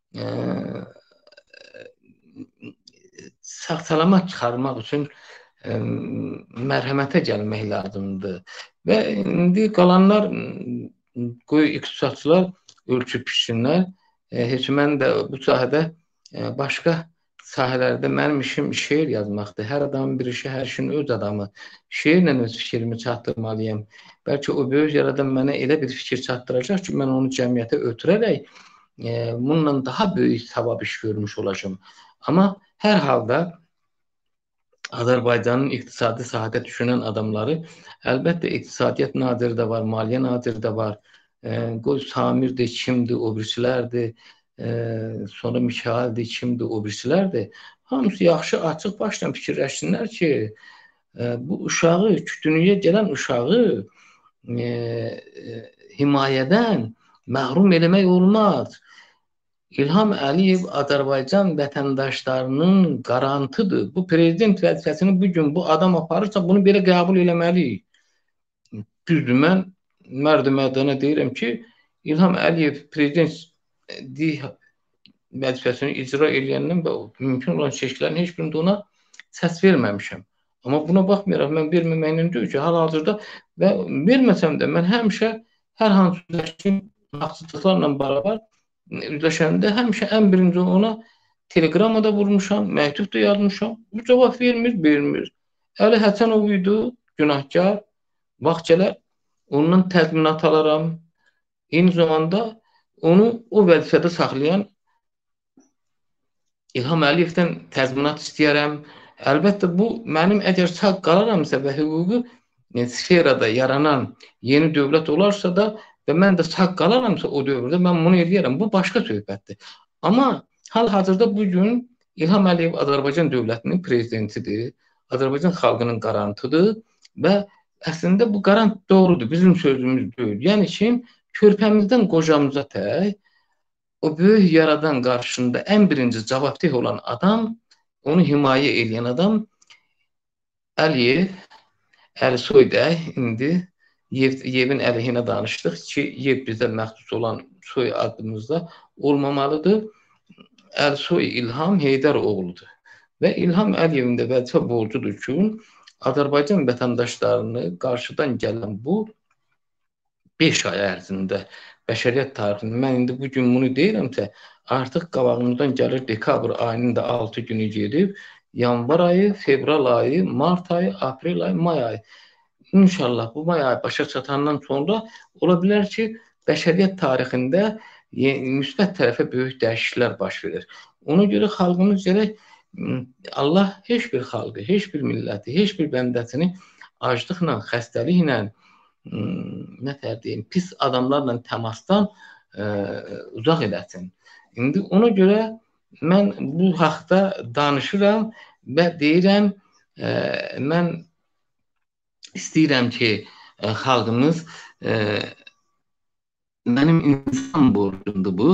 sağ-salamat çıxarmaq üçün mərhəmətə gəlmək lazımdır. Və indi qalanlar qoy iqtisadçılar ölçüb biçsinlər. Heç mən də bu sahədə başqa sahələrdə mənim işim şeir yazmaqdır. Hər adamın bir işi, hər işin öz adamı. Şeirlə öz fikrimi çatdırmalıyam. Bəlkə o böyük yaradan mənə elə bir fikir çatdıracaq ki, mən onu cəmiyyətə ötürərək bununla daha böyük savab iş görmüş olacağım. Amma hər halda Azərbaycanın iqtisadi sahədə düşünən adamları, əlbəttə iqtisadiyyat naziri də var, maliyyə naziri də var, qoy Samirdir, kimdir, o birisilərdir, sonra Mikaildir, kimdir, o birisilərdir. Hamısı yaxşı, açıq başla fikirləşsinlər ki, bu uşağı, kütünüyə gələn uşağı himayədən məhrum eləmək olmaz. İlham Əliyev Azərbaycan vətəndaşlarının qarantıdır. Bu prezident vəzifəsini bugün bu adam aparırsa bunu belə qəbul eləməliyik. Düzdür, mən mərd-mərdana deyirəm ki, İlham Əliyev prezident vəzifəsini icra eləyəndən və mümkün olan şəkillərin heç birində ona səs verməmişəm. Amma buna baxmayaraq mən verməməklə deyil ki, hal-hazırda və verməsəm də mən həmişə hər hansı üzləşdiyim haksızlıqlarla beraber üzləşəndə həmişə ən birinci ona telegrama da vurmuşam, məktub da yazmışam. Bu cavab vermir. Əli Həsənov idi, günahkar, vaxt gələr, ondan təzminat alaram. Eyni zamanda onu o vəzifədə saxlayan İlham Əliyevdən təzminat istəyərəm. Əlbəttə bu mənim əgər sağ qalaramsa və hüquqi sferada yaranan yeni dövlət olarsa da və mən də sağ qalaramsa o dövrdə mən bunu eləyərəm. Bu başqa söhbətdir. Amma hal-hazırda bugün İlham Əliyev Azərbaycan dövlətinin prezidentidir. Azərbaycan xalqının qarantıdır və əslində bu qarant doğrudur. Bizim sözümüz deyil. Yəni ki, körpəmizdən qocamıza tək o böyük yaradan qarşısında ən birinci cavabdeh olan adam, onu himayə edən adam Əliyev, Əlisoy'da indi Yevin əleyhinə danışdıq ki, Yev bizə məxsus olan soy adımızda olmamalıdır. Əlisoy İlham Heydər oğludur. Və İlham Əliyevin də vəzifə borcudur ki, Azərbaycan vətəndaşlarını qarşıdan gələn bu 5 ay ərzində bəşəriyyət tarixində, mən indi bugün bunu deyirəmsə, artıq qabağımızdan gəlir dekabr ayının da 6 günü gedib, yanvar ayı, fevral ayı, mart ayı, aprel ayı, may ayı. İnşallah bu may ayı başa çatandan sonra ola bilər ki, bəşəriyyət tarixində müsbət tərəfə böyük dəyişikliklər baş verir. Ona görə xalqımız gərək Allah heç bir xalqı, heç bir milləti, heç bir bəndəsini aclıqla, xəstəliklə, pis adamlarla təmasdan uzaq eləsin. İndi ona görə mən bu haqda danışıram və deyirəm, mən istəyirəm ki, xalqımız mənim insan borcumdur bu.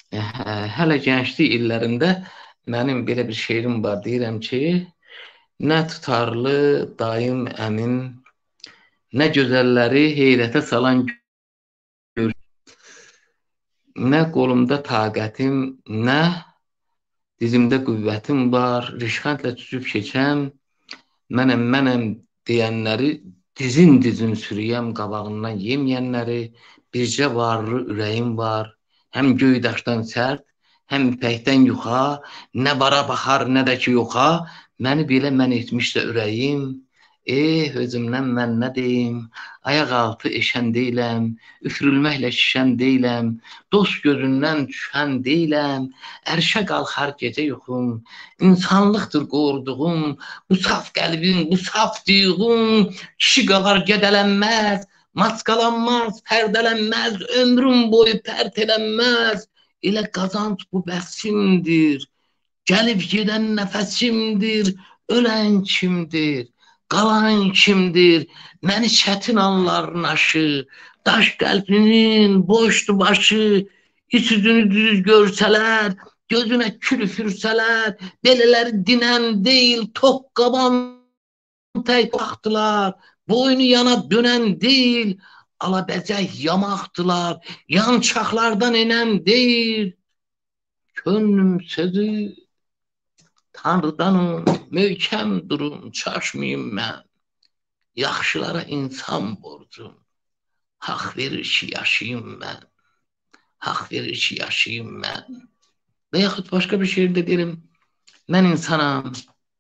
Hələ gənclik illərində mənim belə bir şeirim var, deyirəm ki, nə tutarlı daim əmin, nə gözəlləri heyrətə salan gör, nə qolumda taqətim, nə dizimdə qüvvətim var, rişxəndlə çüzüb keçəm, mənəm deyənləri dizin sürüyəm qabağından yeməyənləri, bircə varlı ürəyim var, həm göydaşdan sərt, həm ipəkdən yuxa, nə bara baxar, nə də ki yoxa, məni belə mən etmişsə ürəyim, özümdən mən nə deyim, ayaq altı eşən deyiləm, üfürülməklə şişən deyiləm, dost gözündən düşən deyiləm, ərşə qalxar gecə yuxum, insanlıqdır qorduğum, bu saf qəlbim, bu saf duyğum, kişi qalar gedələnməz, maskalanmaz, pərdələnməz, ömrüm boyu pərtelənməz, elə qazanc bu bəsimdir, gəlib gedən nəfəsimdir, ölən kimdir, qalan kimdir, məni çətin anların aşı, daş qəlbinin boşdu başı, iç üzünü düz görsələr, gözünə kül üfürsələr, belələri dinən deyil, tok qaban tək baxdılar, boynu yana dönən deyil, alabəzək yamaqdılar, yançaqlardan enən deyil, könlüm sözü Tanrıdanım, möhkəm durun, çaşmayım mən, yaxşılara insan borcum, haqq verir ki, yaşayım mən, haqq verir ki, yaşayım mən. Və yaxud başqa bir şeirdə deyirəm, mən insanam,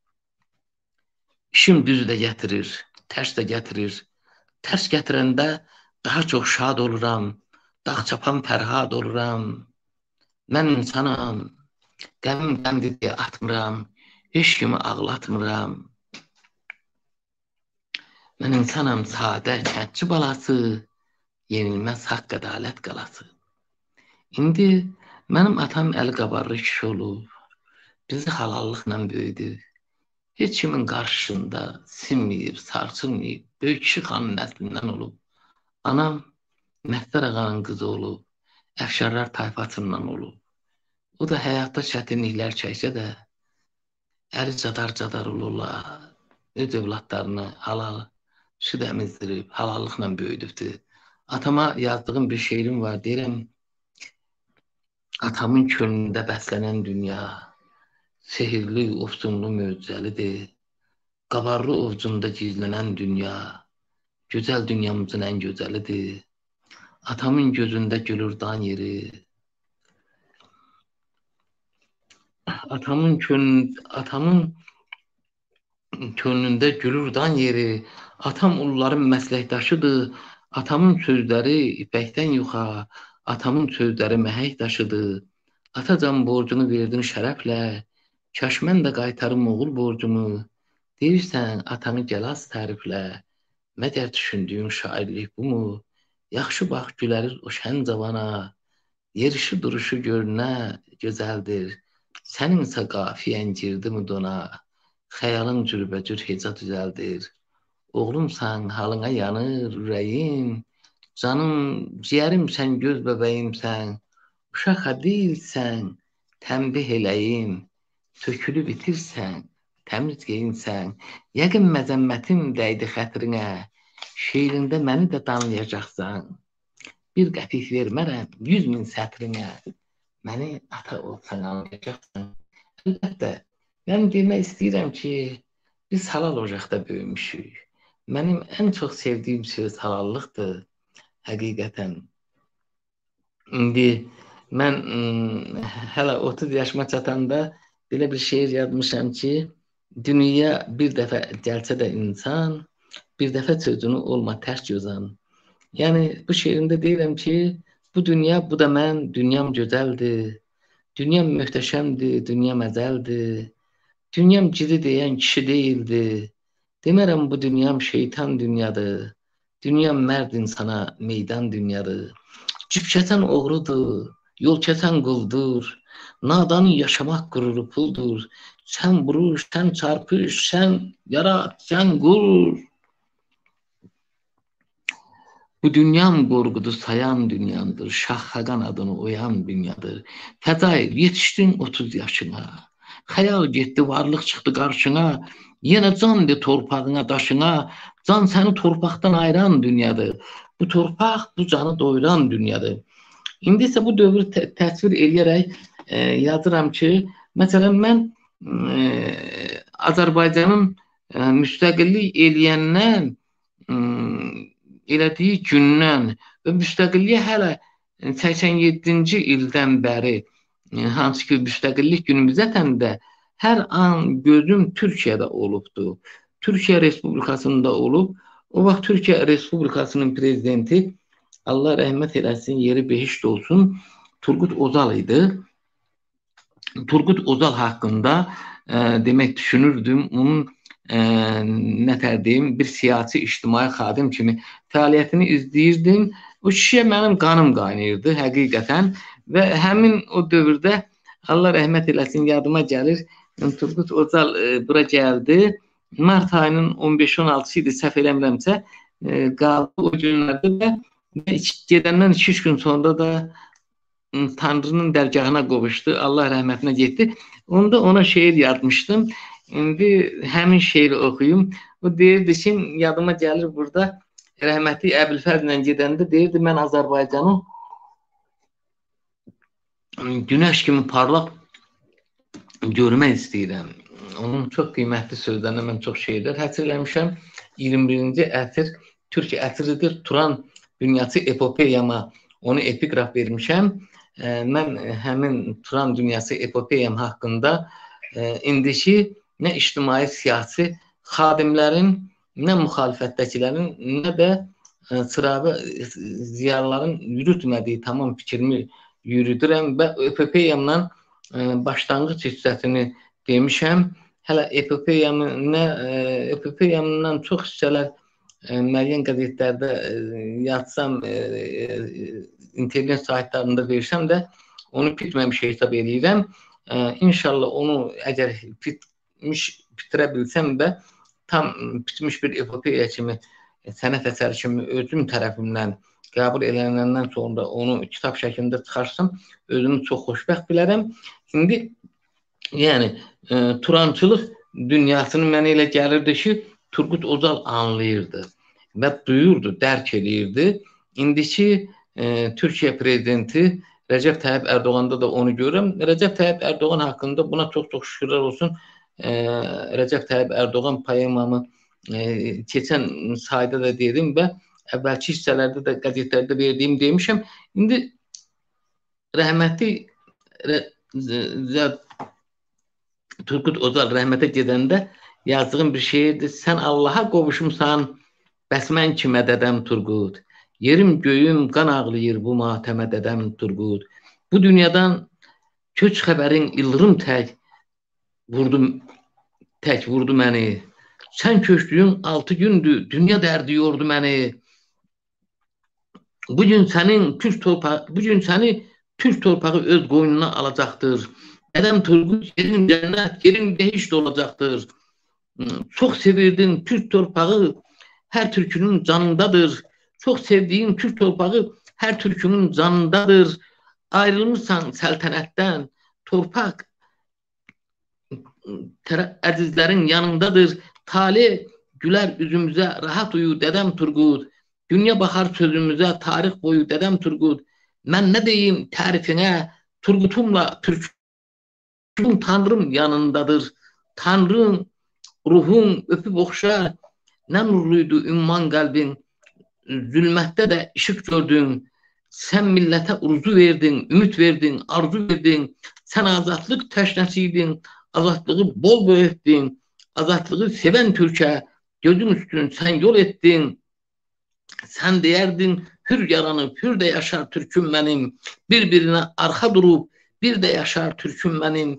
işim düz də gətirir, tərs də gətirir, tərs gətirəndə daha çox şad oluram, dağ çapan fərhad oluram, mən insanam, qəmim qəmdir deyə atmıram, heç kimi ağlatmıram. Mən insanam sadə, kəndçi balası, yenilməz haqq ədalət qalası. İndi mənim atam əli qabarlı kişi olub, bizi halallıqla böyüdü. Heç kimin qarşısında sinməyib, sarsılmayıb, böyük kişi xanın nəslindən olub. Anam Məhdər ağanın qızı olub, əfşarlar tayfasından olub. O da həyatda çətinliklər çəksə də, əli cadar olurlar, öz övladlarını halal süd əmizdirib, halallıqla böyüdübdür. Atama yazdığım bir şeirim var, deyirəm, atamın könlündə bəslənən dünya, sehirli, ofsunlu, möcüzəlidir, qabarlı ovcunda gizlənən dünya, gözəl dünyamızın ən gözəlidir, atamın gözündə gülür dan yeri, atamın könlündə gülür dan yeri, atam ulların məsləkdaşıdır, atamın sözləri ipəkdən yuxa, atamın sözləri məhək daşıdır, atacan borcunu verdin şərəflə, kaş mən də qaytarım oğul borcumu, deyirsən atanı gəl az təriflə, məgər düşündüyün şairlik bu mu, yaxşı bax gülərir o şən cavana, yerişi duruşu gör nə gözəldir, səninsə qafiyən girdi mi dona, xəyalın cürbəcür heca düzəldir, oğlumsan halına yanır ürəyim, canım ciyərimsən göz bəbəyimsən, uşaqa deyilsən təmbih eləyim, tökülü bitirsən, təmiz geyinsən, yəqin məzəmmətim dəydi xətrinə, şeirində məni də danlayacaqsan, bir qəpik vermərəm 100.000 sətrinə, məni ata olsan anlayacaqsan. Əlbəttə, mən demək istəyirəm ki, biz halal ocaqda böyümüşük. Mənim ən çox sevdiyim söz halallıqdır, həqiqətən. İndi mən hələ 30 yaşıma çatanda belə bir şeir yazmışam ki, dünya bir dəfə gəlsə də insan, bir dəfə sözünü olma tərs gözən. Yəni, bu şeirimdə deyirəm ki, bu dünya, bu da mən, dünyam gözəldir, dünyam möhtəşəmdir, dünyam əzəldir, dünyam gidi deyən kişi deyildir, demərəm bu dünyam şeytan dünyadır, dünyam mərd insana meydan dünyadır, cüb kəsən oğrudur, yol kəsən quldur, nadanı yaşamaq qüruru puldur, sən vuruş, sən çarpış, sən yarat, sən qur. Bu dünyam qorqudu sayan dünyandır, şah Xaqan adını oyan dünyadır. Fədail, yetişdin 30 yaşına, xəyal getdi, varlıq çıxdı qarşına, yenə can de torpağına, daşına, can səni torpaqdan ayıran dünyadır. Bu torpaq, bu canı doyuran dünyadır. İndi isə bu dövrü təsvir eləyərək yazıram ki, məsələn, mən Azərbaycanın müstəqillik eləyəndən elədiyi gündən və müstəqilliyə hələ 87-ci ildən bəri, hansı ki, müstəqillik günümüzətən də hər an gözüm Türkiyədə olubdur. Türkiyə Respublikasında olub. O vaxt Türkiyə Respublikasının prezidenti, Allah rəhmət eləsin, yeri behişt olsun, Turgut Özal idi. Turgut Özal haqqında demək düşünürdüm. Onun nətər deyim, bir siyasi ictimai xadim kimi fəaliyyətini izləyirdim. O kişiyə mənim qanım qaynayırdı həqiqətən və həmin o dövrdə Allah rəhmət eləsin, yadıma gəlir, Turgut Özal bura gəldi. Mart ayının 15-16 idi, səhv eləmirəmsə, qaldı o günlərdə və gedəndən 2-3 gün sonra da Tanrının dərgahına qovuşdu, Allah rəhmətinə getdi. Onda ona şeir yazmışdım. İndi həmin şeiri oxuyum. O deyirdi ki, yadıma gəlir burada, rəhmətli Əbülfəzlə gedəndə deyirdi, mən Azərbaycanı günəş kimi parlaq görmək istəyirəm. Onun çox qiymətli sözlərinə mən çox şeylər həsr eləmişəm. 21-ci əsr Türk əsridir, Turan dünyası epopeyama onu epiqraf vermişəm. Mən həmin Turan dünyası epopeyam haqqında indiki nə ictimai siyasi xadimlərin, nə müxalifətdəkilərin, nə də sıravi ziyalıların yürütmədiyi tamam fikrimi yürüdürəm və epopeyamdan başlanğıc hissəsini demişəm. Hələ epopeyamdan çox hissələr müəyyən qəzetlərdə yazsam, internet saytlarında versəm də onu bitməmiş hesab edirəm. İnşallah onu əgər bitirə bilsəm də tam bitmiş bir epopeya kimi, sənət əsəri kimi özüm tərəfimdən qəbul edilənəndən sonra onu kitab şəklində çıxarsam, özümü çox xoşbəxt bilərəm. İndi yəni Turançılıq dünyasını mənə elə gəlirdi ki, Turgut Özal anlayırdı və duyurdu, dərk edirdi. İndiki Türkiyə prezidenti Rəcəb Tayyip Erdoğan'da da onu görürəm. Rəcəb Tayyip Erdoğan haqqında buna çox-çox şükürlər olsun. Rəcəb Tayyip Erdoğan poemamı keçən sayda da dedim və əvvəlki hissələrdə də qəzetlərdə verdiyim demişəm. İndi rəhmətli Turgut Özal rəhmətə gedəndə yazdığım bir şeydir. Sən Allaha qovuşumsan, bəs mən kimə dədəm Turgut? Yerim göyüm qan ağlayır bu matəmə dədəm Turgut. Bu dünyadan köç xəbərin ildırım tək vurdu məni. Sən köçdüyün 6 gündür, dünya dərdi yordu məni. Bugün səni Türk torpağı öz qoynuna alacaqdır. Dədəm Turgut, yerin cənnət, yerin behişt olacaqdır. Çox sevirdin Türk torpağı, hər türkünün canındadır. Çox sevdiyin Türk torpağı hər türkünün canındadır. Ayrılmışsan səltənətdən, torpaq əzizlərin yanındadır. Talih gülər üzümüzə, rahat uyu dədəm Turgut. Dünya baxar sözümüzə, tarix boyu dədəm Turgut. Mən nə deyim tərifinə, Turgutumla Türküm Tanrım yanındadır. Tanrım, ruhum öpüb oxşa, nə nurluydu ümman qəlbin. Zülmətdə də işıq gördün. Sən millətə urzu verdin, ümid verdin, arzu verdin. Sən azadlıq təşnəsiydin, azadlığı bol böyütdün. Azadlığı sevən Türkə gözün üstün sən yol etdin. Sən deyərdin hür yaranıb, hür də yaşar Türküm mənim. Bir-birinə arxa durub, bir də yaşar Türküm mənim.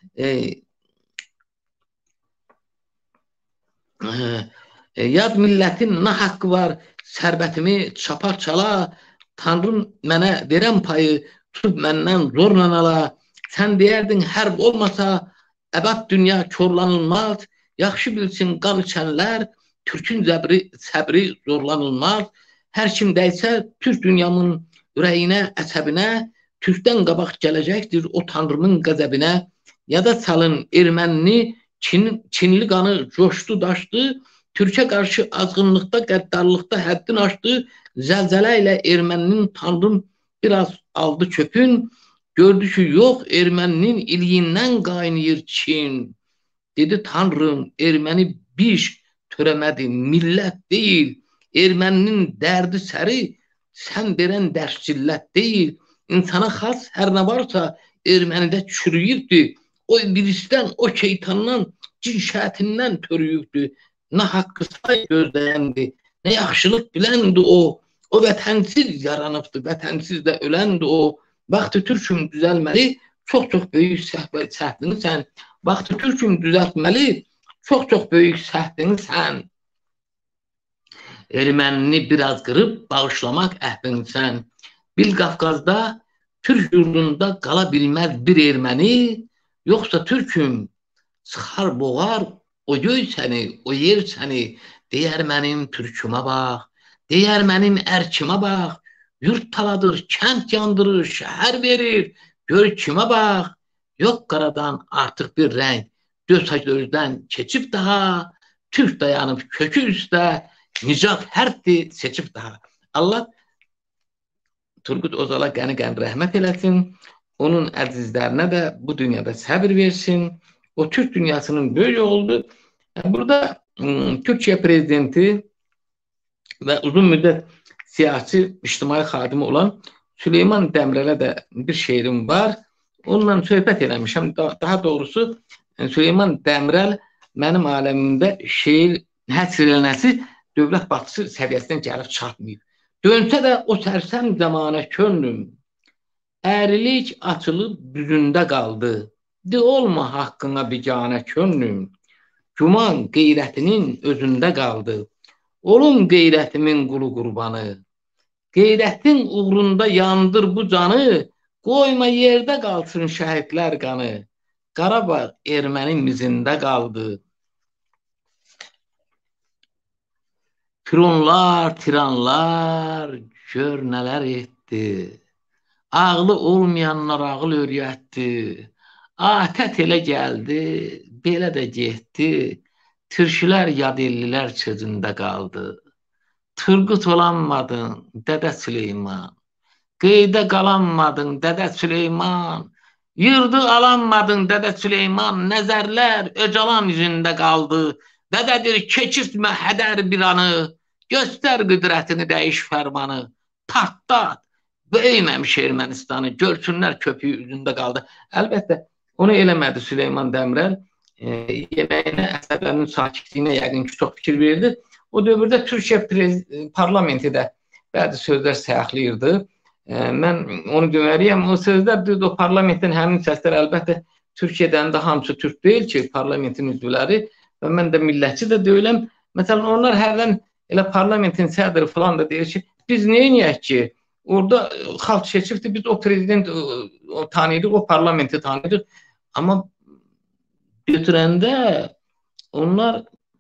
Yad millətin nə haqqı var, sərvətimi çapar çala. Tanrım mənə verən payı tutub məndən zorla ala. Sən deyərdin hərb olmasa, əbəd dünya korlanılmaz. Yaxşı bilsin qan içənlər, Türkün səbri zorlanılmaz. Hər kim dəysə Türk dünyamın ürəyinə, əsəbinə, Türkdən qabaq gələcəkdir o Tanrının qəzəbinə. Yada salın ermənini, Çinli qanı coşdu, daşdı, Türkə qarşı azğınlıqda, qəddarlıqda həddini aşdı, zəlzələ ilə erməninin Tanrım biraz aldı köpün, gördü ki, yox, erməninin iliyindən qaynayır Çin. Dedi Tanrım, erməni bir törəmədi, millət deyil, erməninin dərdi səri, sən verən dərs cillət deyil, insana xas hər nə varsa ermənidə çürüyübdür, o birisindən, o şeytandan, cin şətindən törüyübdür, nə haqqı say gözləyəndi, nə yaxşılıq biləndi o vətənsiz yaranıbdır, vətənsiz də öləndi o, vaxtı Türküm düzəlməli, çox-çox böyük səhvini sən, vaxtı Türküm düzəltməli, çox-çox böyük səhvini sən, ermənini biraz qırıb bağışlamaq əhvini sən, bil Qafqazda, Türk yurdunda qala bilməz bir erməni, yoxsa Türküm sıxar boğar, o göy səni, o yer səni, deyər mənim Türkümə bax, deyər mənim ərkimə bax, yurt taladır, kənd yandırır, şəhər verir, gör kimə bax, yox qaradan artıq bir rəng, gözdən keçib daha, Türk dayanıb kökü üstə, nicab hərfdir seçib daha. Allah Turgut Özala qəni-qəni rəhmət eləsin, onun əzizlərinə də bu dünyada səbir versin. O Türk dünyasının böyle oldu. Burada Türkiye prezidenti ve uzun müddet siyasi, ictimai xadimi olan Süleyman Demirel'e de bir şeirim var. Onunla söhbət eləmişəm. Daha doğrusu Süleyman Demirel mənim aləmimdə şeir həsr eləməsi dövlət başçısı səviyyəsindən gəlib çatmayıb. Dönsə də o sərsəm zamana könlüm, əyrilik açılıb düzündə qaldı. De olma haqqına biganə könlüm, güman qeyrətinin özündə qaldı. Olun qeyrətimin qulu qurbanı, qeyrətin uğrunda yandır bu canı, qoyma yerdə qalsın şəhidlər qanı. Qarabağ ermənin izində qaldı. Fironlar, tiranlar gör nələr etdi. Ağlı olmayanlar ağıl öyrətdi. Atət elə gəldi, belə də getdi. Türklər, yadellilər sözündə qaldı. Turgut olanmadın, Dədə Süleyman. Qeydə qalanmadın, Dədə Süleyman. Yırdı alanmadın, Dədə Süleyman. Nəzərlər Öcalan yüzündə qaldı. Dədədir, keçirtmə hədər bir anı. Göstər qüdrətini, dəyiş fərmanı. Partlat, böyüməmiş Ermənistanı. Görsünlər köpüyü üzündə qaldı. Əlbəttə, onu eləmədi Süleyman Demirel. Yeməyinə, əsəblərinin sakitliyinə yəqin ki, çox fikir verdi. O dövrdə Türkiyə parlamenti də bəzi sözlər sayaqlayırdı. Mən onu deməliyəm, o sözlər o parlamentdən həmin səslər əlbəttə Türkiyədən də hamısı Türk deyil ki, parlamentin üzvləri və mən də millətçi də deyiləm. Məsələn, onlar hərdən elə parlamentin sədri falan da deyir ki, biz neyniyək ki, orada xalq seçibdir, biz o prezident tanıyırıq, o parlamenti tanıyırıq. Amma götürəndə onlar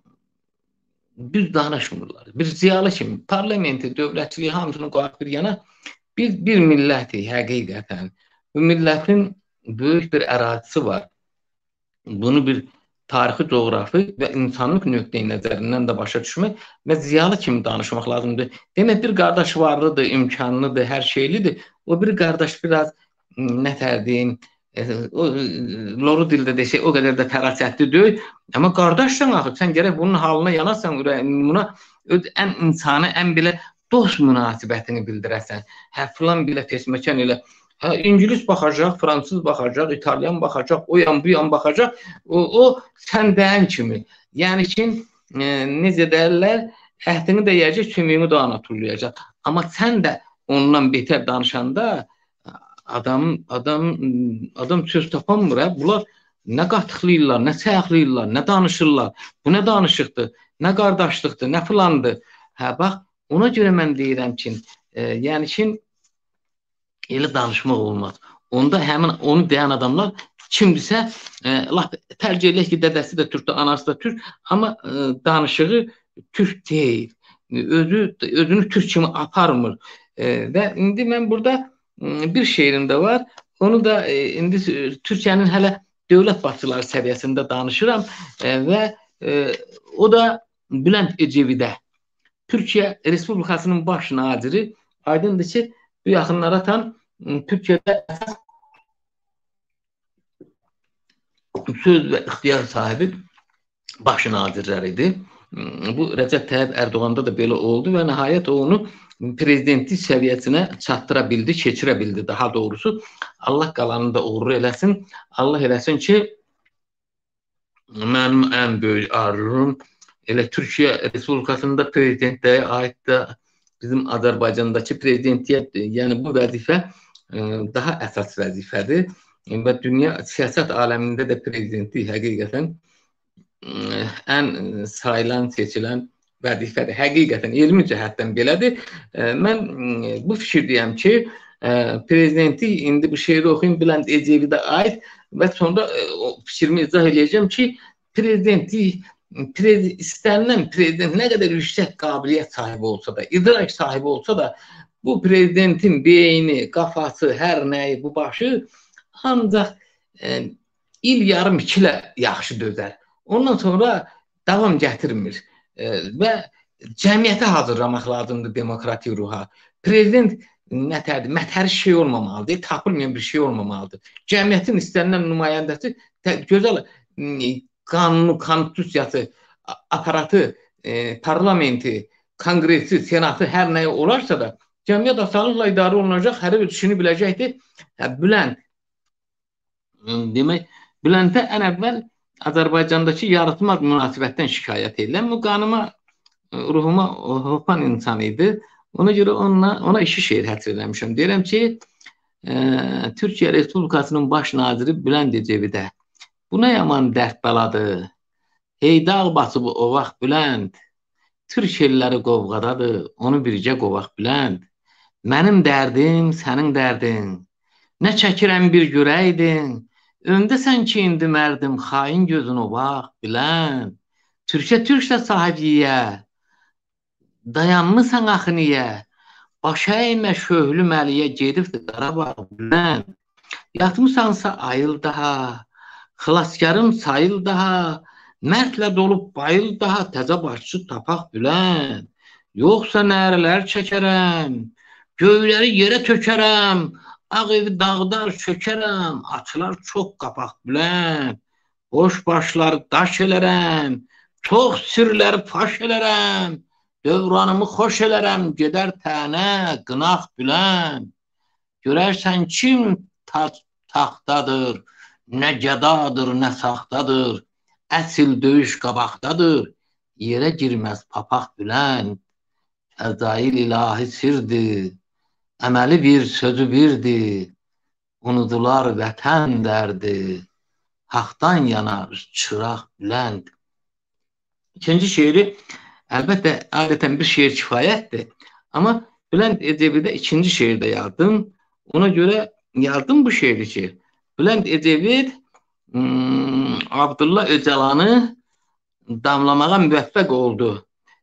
düz danışmırlar. Bir ziyalı kimi parlamenti, dövlətçiliyi hamısını qoyaq bir yana, biz bir millətik həqiqətən. Bu millətin böyük bir ərazisi var. Bunu bir tarixi, coğrafi və insanlıq nöqteyi nəzərindən də başa düşmək və ziyalı kimi danışmaq lazımdır. Demək, bir qardaş varlıdır, imkanlıdır, hər şeylidir. O bir qardaş biraz, nə tərdim, o loru dildə desək, o qədər də fərasətli deyil. Amma qardaşsan axı, sən gərək bunun halına yanasan, buna ən insani, ən belə dost münasibətini bildirəsən. Hə, filan belə pesməkən elə. Hə, İngilis baxacaq, Fransız baxacaq, İtalyan baxacaq, o yan, bu yan baxacaq. O sən deyən kimi. Yəni ki, necə deyirlər, əhdini də yiyəcək, sümüyünü də ana tullayacaq. Amma sən də ondan betər danışanda adam söz tapamır. Bunlar nə qatıqlayırlar, nə sayaqlayırlar, nə danışırlar. Bu nə danışıqdır, nə qardaşlıqdır, nə filandır. Hə, bax, ona görə mən deyirəm ki, yəni ki, elə danışmaq olmaz. Onda həmin onu deyən adamlar kimdirsə, laf tərcih elək ki, dədəsi də Türkdür, anası da Türk, amma danışığı Türk deyil. özünü Türk kimi aparmır. Və indi mən burada bir şeirim də var. Onu da indi Türkiyənin hələ dövlət başçıları səviyyəsində danışıram və o da Bülent Ecevit'e. Türkiye Respublikasının baş naziri. Aydındır ki bu yaxınlara tam Türkiye'de söz ve ixtiyar sahibi baş nazirler idi. Bu Recep Tayyip Erdoğan'da da belə oldu ve nihayet onu prezidentlik səviyyəsinə çatdıra bildi, keçirə bildi daha doğrusu. Allah qalanını da uğurlu eləsin. Allah eləsin ki mənim ən böyük arzum elə Türkiye Respublikasında prezidentliğe ait de bizim Azərbaycandakı prezidentliyə, yəni bu vəzifə daha əsas vəzifədir və dünya siyasət aləmində də prezidentlik həqiqətən ən sayılan, seçilən vəzifədir. Həqiqətən elmi cəhətdən belədir. Mən bu fikirdəyəm ki, prezidentlik indi bu şeiri oxuyun Bülent Ecevit'e ait və sonra o fikrimi izah edəcəm ki, prezidentlik istənilən prezident nə qədər yüksək qabiliyyət sahibi olsa da, idrak sahibi olsa da, bu prezidentin beyni, kafası, hər nəyi, bu başı ancaq il yarım ikilə yaxşı dözər. Ondan sonra davam gətirmir və cəmiyyəti hazırlamaq lazımdır demokratik ruha. Prezident nətərdir? Mətəri şey olmamalıdır, tapılmayan bir şey olmamalıdır. Cəmiyyətin istənilən nümayəndəsi gözəl qanunu, konstitusiyası, aparatı, parlamenti, kongresi, senatı hər nəyə olarsa da cəmiyyət asanlıqla idarə olunacaq, hər bir işini biləcəkdir. Bülent, demək, Bülentə ən əvvəl Azərbaycandakı yaratmaz münasibətdən şikayət edilən, bu qanıma, ruhuma hopan insan idi. Ona görə ona iki şeir həsr eləmişəm. Deyirəm ki, Türkiye Respublikasının baş naziri Bülent Ecevit'e. Bu nə yaman dərd bəladır. Hey dağ basıb ovaq Bülent. Türk elləri qovğadadır, onu bircə qovaq Bülent. Mənim dərdim, sənin dərdin. Nə çəkirəm bir görəydin. Öndəsən ki, indi mərdim, xain gözünü bax Bülent. Türkə türksə sahibiyə. Dayanmısan axı niyə? Baş əymə şöhlü məliyə gedibdir Qarabağ Bülent. Yatmısansa ayıl daha. Xilaskarım sayıl daha. Mərtlə dolub bayıl daha. Təzə başçı tapaq Bülent. Yoxsa nərələr çəkərəm. Göyləri yerə tökərəm. Ağ evi dağdar çökərəm. Açılar çox qapaq Bülent. Boş başlar daş elərəm. Çox sirlər faş elərəm. Dövranımı xoş elərəm. Gedər tənə qınaq Bülent. Görərsən kim taxtadır. Nə gədadır, nə saxtadır. Əsil döyüş qabaqdadır. Yerə girməz papaq Bülent. Fəzail ilahi sirdir. Əməli bir, sözü birdir. Unudular vətən dərdi. Haqdan yanar çıraq Bülent. İkinci şeiri əlbəttə adətən bir şeir kifayətdir. Amma Bülent Ecevit'e ikinci şeirdə yazdım. Ona görə yazdım bu şeiri ki, Bülent Ecevit Abdullah Öcalan'ı damlamağa müvəffəq oldu.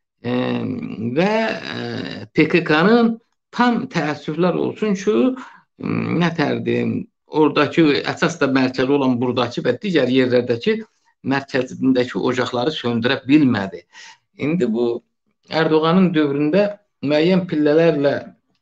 Və PKK'nın tam təəssüflər olsun ki, nətərdir, oradakı əsas da mərkəzi olan buradakı və digər yerlərdəki mərkəzindəki ocaqları söndürə bilmədi. İndi bu Erdoğan'ın dövründə müəyyən pillələrlə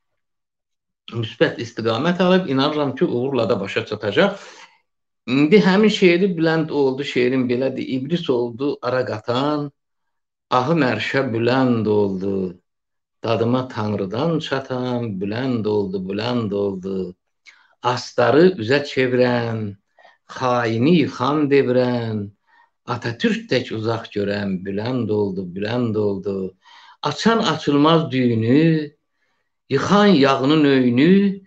müsbət istiqamət alıb, inanıram ki, uğurla da başa çatacaq. İndi həmin şeiri Bülent oldu, şeirin belədir, iblis oldu, ara qatan, ahı mərşə Bülent oldu. Dadıma Tanrıdan çatan, Bülent oldu, Bülent oldu. Astarı üzə çevirən, xaini yıxan devirən, Atatürk tək uzaq görən, Bülent oldu, Bülent oldu. Açan açılmaz düyünü, yıxan yağının öyünü,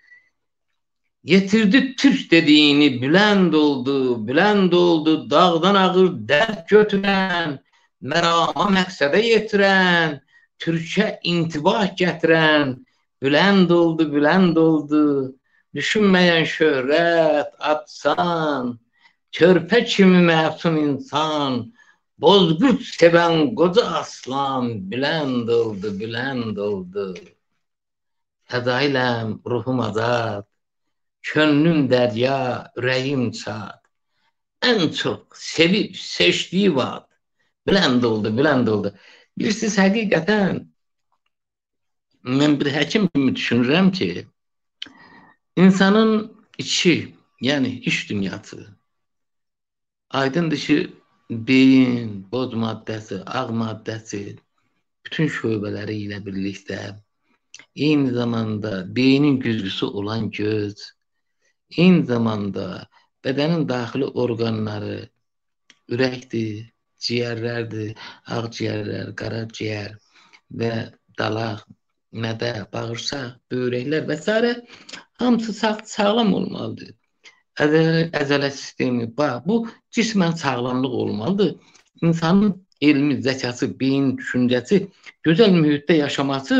getirdi Türk dediğini, Bülent oldu, Bülent oldu. Dağdan ağır dərd götürən, mərama məqsədə yetirən, Türkə intibah gətirən, Bülent oldu, Bülent oldu. Düşünməyən şöhrət, atsan, körpə kimi məsum insan, Bozkurt seven koca aslan, bülənd oldu, bülənd oldu. Fədailəm ruhum azad, könlüm dərya, ürəyim çad. Ən çox sevib seçdiyi vaxt, bülənd oldu, bülənd oldu. Bilirsiniz, həqiqətən mən bir həkim kimi düşünürəm ki, insanın içi, yəni iç dünyası, aydındır ki, beyin, boz maddəsi, ağ maddəsi, bütün şöbələri ilə birlikdə, eyni zamanda beynin güzgüsü olan göz, eyni zamanda bədənin daxili orqanları, ürəkdir, ciyərlərdir, ağciyərlər, qaraciyər və dalaq, mədə, bağırsaq, böyrəklər və s. hamısı sağlam olmalıdır. Əzələ sistemi, bu cismən sağlamlıq olmalıdır. İnsanın elmi, zəkası, beyin, düşüncəsi, gözəl mühitdə yaşaması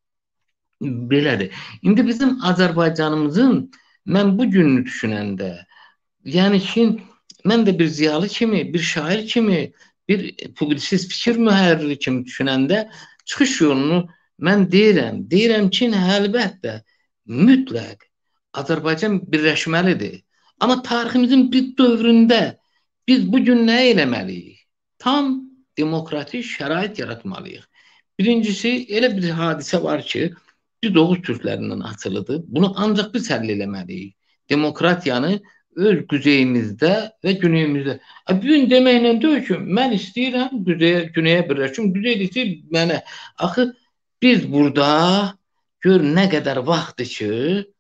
belədir. İndi bizim Azərbaycanımızın, mən bu gününü düşünəndə, yəni ki, mən də bir ziyalı kimi, bir şair kimi, bir publisist fikir mühərriri kimi düşünəndə çıxış yolunu mən deyirəm ki, əlbəttə, mütləq Azərbaycan birləşməlidir. Amma tariximizin bir dövründə biz bugün nə eləməliyik? Tam demokratik şərait yaratmalıyıq. Birincisi, elə bir hadisə var ki, biz Oğuz türklərindən asılıdır. Bunu ancaq biz həll eləməliyik. Demokratiyanı öz güzeyimizdə və güneyimizdə. Bugün deməklə deyil ki, mən istəyirəm güneyə birləşim, güzey istəyir mənə. Axı, biz burada gör nə qədər vaxtdır ki,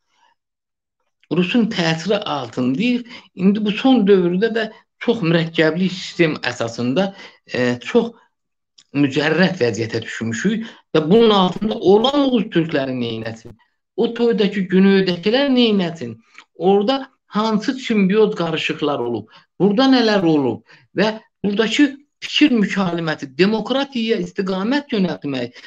Rusun təsiri altındayıq. İndi bu son dövrdə də çox mürəkkəbli sistem əsasında çox mücərrət vəziyyətə düşmüşük və bunun altında olan Oğuz türkləri neynəsin? O toydakı güneydəkilər neynəsin? Orada hansı simbiyoz qarışıqlar olub? Burada nələr olub? Və buradakı fikir mükaliməti, demokratiyaya istiqamət yönəltmək,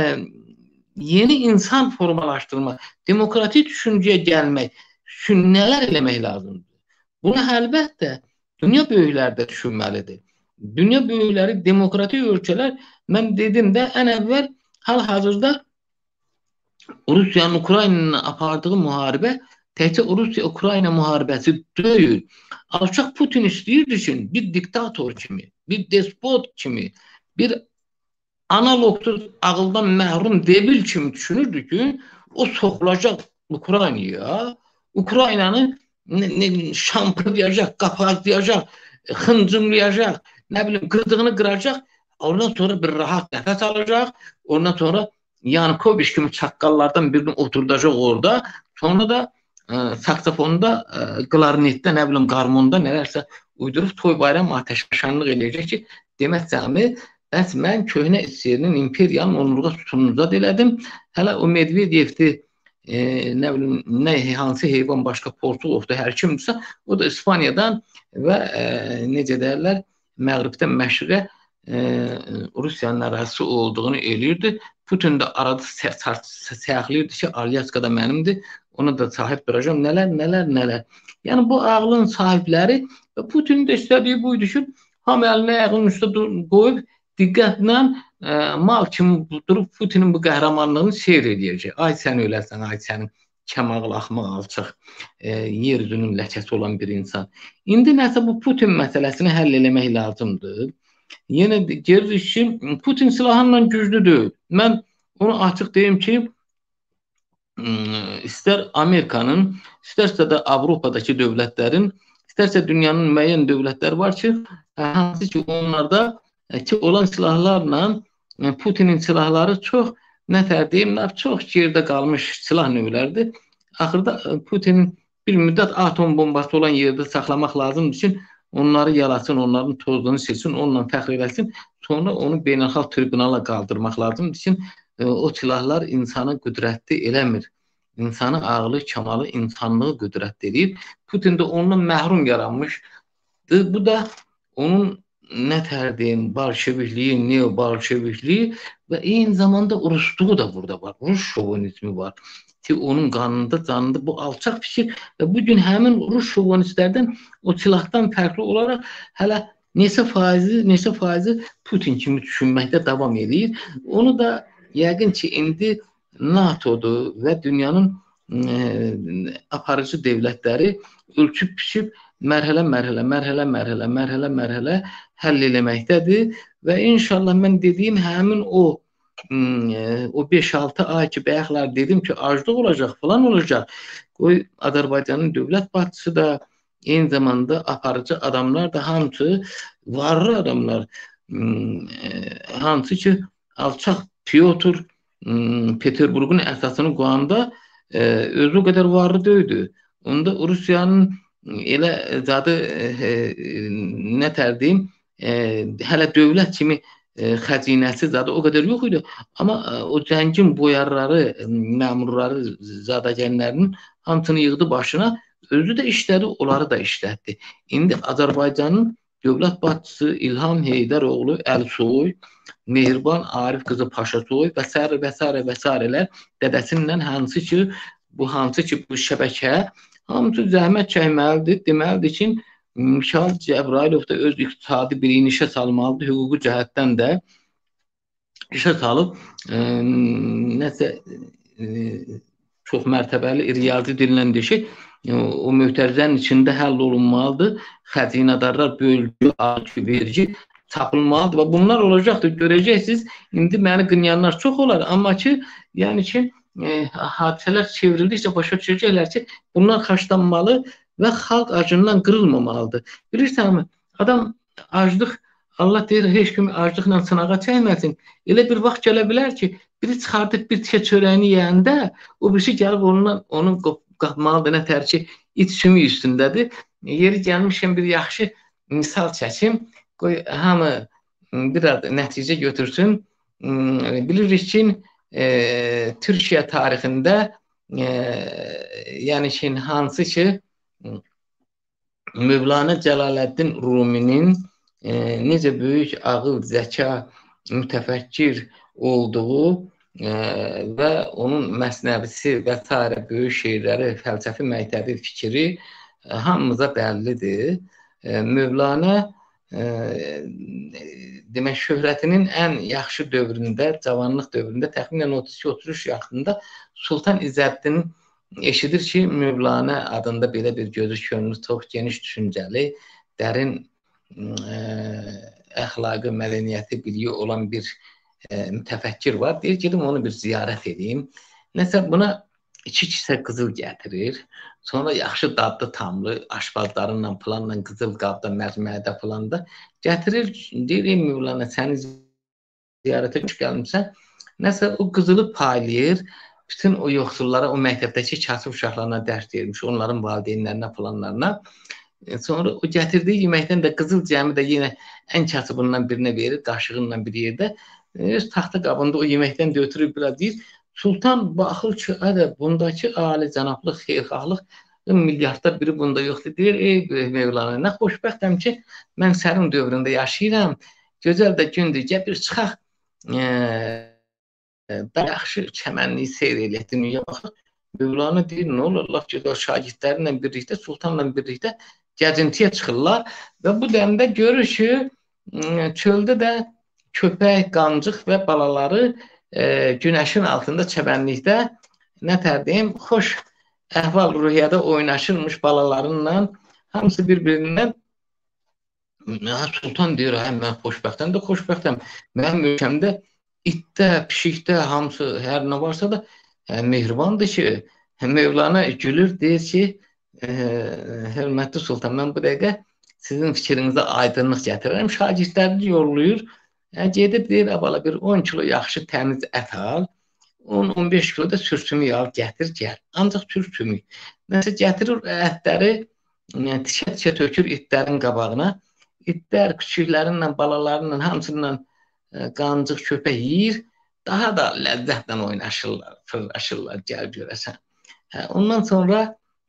yeni insan formalaşdırmaq, demokratik düşüncəyə gəlmək, nələr eləmək lazımdır? Bunu əlbəttə dünya böyükləri də düşünməlidir. Dünya böyükləri, demokratik ölkələr, mən dedim də, ən əvvəl hal-hazırda Rusiyanın Ukrayna'nın apardığı müharibə təkcə Rusiya-Ukrayna müharibəsi deyil. Alçaq Putin istəyirdi ki, bir diktator kimi, bir despot kimi, bir analogsuz ağıldan məhrum debil kimi düşünürdü ki, o soxulacaq Ukraynaya, Ukraynanı şampırlayacaq, qapazlayacaq, xıncımlayacaq, nə bilim, qırdığını qıracaq, ondan sonra bir rahat nəfəs alacaq, ondan sonra Yanukoviç kimi çaqqallardan birini oturdacaq orada, sonra da saksafonda, klarnetdə, nə bilim, qarmonda nələrsə uydurub toy bayram ateşşanlıq eləyəcək ki, demək cəmi, bəs mən köhnə SSR-nin imperiyanın onurğa sütununu elədim, hələ o Medvedevdi, nə bilim, hansı heyvan başqa Portuqovda hər kimdirsə, o da İspaniyadan və necə deyərlər, Məğribdən məşriqə Rusiyanın ərazisi olduğunu eləyirdi. Putin də arada səyəxləyirdi ki, Alyaska da mənimdir, ona da sahib duracam, nələr. Yəni, bu ağlın sahibləri və Putin də istədiyi buydu ki, hamı əlinə ayağının üstə qoyub, diqqətlə mal kimi durub Putinin bu qəhrəmanlığını seyr edəcək. Ay sən öləsən, ay sənin kəmağıl, axmaq, alçaq, yer üzünün ləkəsi olan bir insan. İndi nəsə bu Putin məsələsini həll eləmək lazımdır. Yenə geririk ki, Putin silahınla güclüdür. Mən onu açıq deyim ki, istər Amerikanın, istərsə də Avropadakı dövlətlərin, istərsə dünyanın müəyyən dövlətləri var ki, hansı ki onlarda olan silahlarla Putinin silahları çox, nətər deyimlər, çox yerdə qalmış silah növləridir. Axırda Putinin bir müddət atom bombası olan yerdə saxlamaq lazımdır ki, onları yalasın, onların tozunu silsin, onunla fəxr eləsin, sonra onu beynəlxalq tribunala qaldırmaq lazımdır ki, o silahlar insanı qüdrətli eləmir. İnsanı ağlı, kamalı, insanlığı qüdrətli eləyir. Putin də ondan məhrum yaranmışdır. Bu da onun nətər deyim, bolşevikliyi, neo-bolşevikliyi və eyni zamanda Rusluğu da burada var. Rus şovinizmi var ki, onun qanında, canında bu alçaq fikir və bugün həmin Rus şovinistlərdən o silahdan fərqli olaraq hələ neçə faizi Putin kimi düşünməkdə davam edir. Onu da yəqin ki, indi NATO'dur və dünyanın aparıcı devlətləri ölçüb-biçib mərhələ həll eləməkdədir və inşallah mən dediyim həmin o 5-6 ay ki, bayaqlar dedim ki, aclıq olacaq, falan olacaq. Qoy Azərbaycanın dövlət başçısı da, eyni zamanda aparıcı adamlar da hamısı varlı adamlar. Hansı ki, alçaq Pyotr Peterburqun əsasını qoyanda özü o qədər varlı deyildi. Onda Rusiyanın elə zadı nə tərdiyim, hələ dövlət kimi xəzinəsi zadı o qədər yox idi. Amma o zəngin boyarları, məmurları, zadagənlərinin hamısını yığdı başına, özü də işlədi, onları da işlətdi. İndi Azərbaycanın dövlət başçısı İlham Heydəroğlu Əlsoy, Mehriban Arif qızı Paşasoy və s. dədəsindən hansı ki, bu şəbəkə hamısı zəhmət çəkməlidir. Deməlidir ki, Mikhail Cəbrayilov da öz iqtisadi birini işə salmalıdır, hüquqi cəhətdən də işə salıb nəsə çox mərtəbəli riyazi dillə deşik, o möhtərizənin içində həll olunmalıdır. Xəzinədarlar bölgü, vergi tapılmalıdır və bunlar olacaqdır. Görəcəksiniz, indi məni qınayanlar çox olar, amma ki, yəni ki, hadisələr çevrildikcə başa düşəcəklər ki, bunlar xaçlanmalı və xalq acından qırılmamalıdır. Bilirsənmi, adam aclıq, Allah deyir, heç kimi aclıqla sınağa çəkməsin. Elə bir vaxt gələ bilər ki, biri çıxardıb bir tikə çörəyini yeyəndə, o birisi gəlib onun qapmalıdır, nə tər ki, it sümü üstündədir. Yeri gəlmişəm bir yaxşı misal çəkim, qoy hamı biraz nəticə götürsün. Bilirik ki, Türkiyə tarixində yəni ki, hansı ki, Mövlana Cəlaləddin Ruminin necə böyük ağıl, zəka, mütəfəkkir olduğu və onun məsnəvisi və s. böyük şeirləri, fəlsəfi məktəbi fikri hamımıza bəllidir. Mövlana demək, şöhrətinin ən yaxşı dövründə, cavanlıq dövründə, təxminən 32-33 yaşında Sultan İzzəddin eşidir ki, Mövlana adında belə bir gözü könlü çox geniş düşüncəli, dərin əxlaqı, mədəniyyəti, biliyi olan bir mütəfəkkir var. Deyir, gedim onu bir ziyarət edeyim. Nəsə buna 2 kisə qızıl gətirir. Sonra yaxşı dadlı, tamlı aşpazlarınla, planla, qızıl qabda, mərmədə falan da gətirir. Deyir, ey Mövlana, səni ziyarətə hoş gəlmişsən. Nəsə o qızılı paylayır. Bütün o yoxsullara, o məktəbdəki kasıb uşaqlarına dərs deyirmiş, onların valideynlərinə, falanlarına. Sonra o gətirdiyi yeməkdən də qızıl cəmi də yenə ən kasıbından birinə verir, qaşığınla bir yerdə. Öz taxta qabında o yeməkdən də ötürüb belə deyir. Sultan baxır ki, bundakı ali cənablıq, xeyirxahlıq milyardda biri bunda yoxdur. Deyir, ey Mevlana, nə xoşbəxtəm ki, mən sənin dövründə yaşayıram. Gözəl də gündür, gəl bir çıxaq. Daha yaxşı çəmənliyi seyr eləyək, dünyaya baxır. Mövlana deyir, nə olur, Allah gözəl şagirdlərlə birlikdə, sultanla birlikdə gəzintiyə çıxırlar və bu dəmdə görür ki, çöldə də köpək, qancıq və balaları günəşin altında çəmənlikdə nə tərdiyim, xoş əhval-ruhiyyədə oynaşırmış balalarınla, hamısı bir-birindən sultan deyir, mən xoşbəxtəm də xoşbəxtəm. Mənim ölkəmdə itdə, pişikdə, hamısı hər nə varsa da mehribandır ki, Mevlana gülür, deyir ki, hörmətli sultan, mən bu dəqiqə sizin fikrinizə aydınlıq gətirərəm. Şagirdlərini yollayır, gedib deyir, abala bir 10 kilo yaxşı təmiz ət al, 10-15 kilo da sürsümük al, gətir, gəl. Ancaq sürsümük. Nəsə gətirir ətləri, tikə-tikə tökür itlərin qabağına. İtlər küçüklərinlə, balalarınla, hamısından qancıq, köpək yiyir, daha da ləzzətlə oynaşırlar, fırlaşırlar, gəl görəsən. Ondan sonra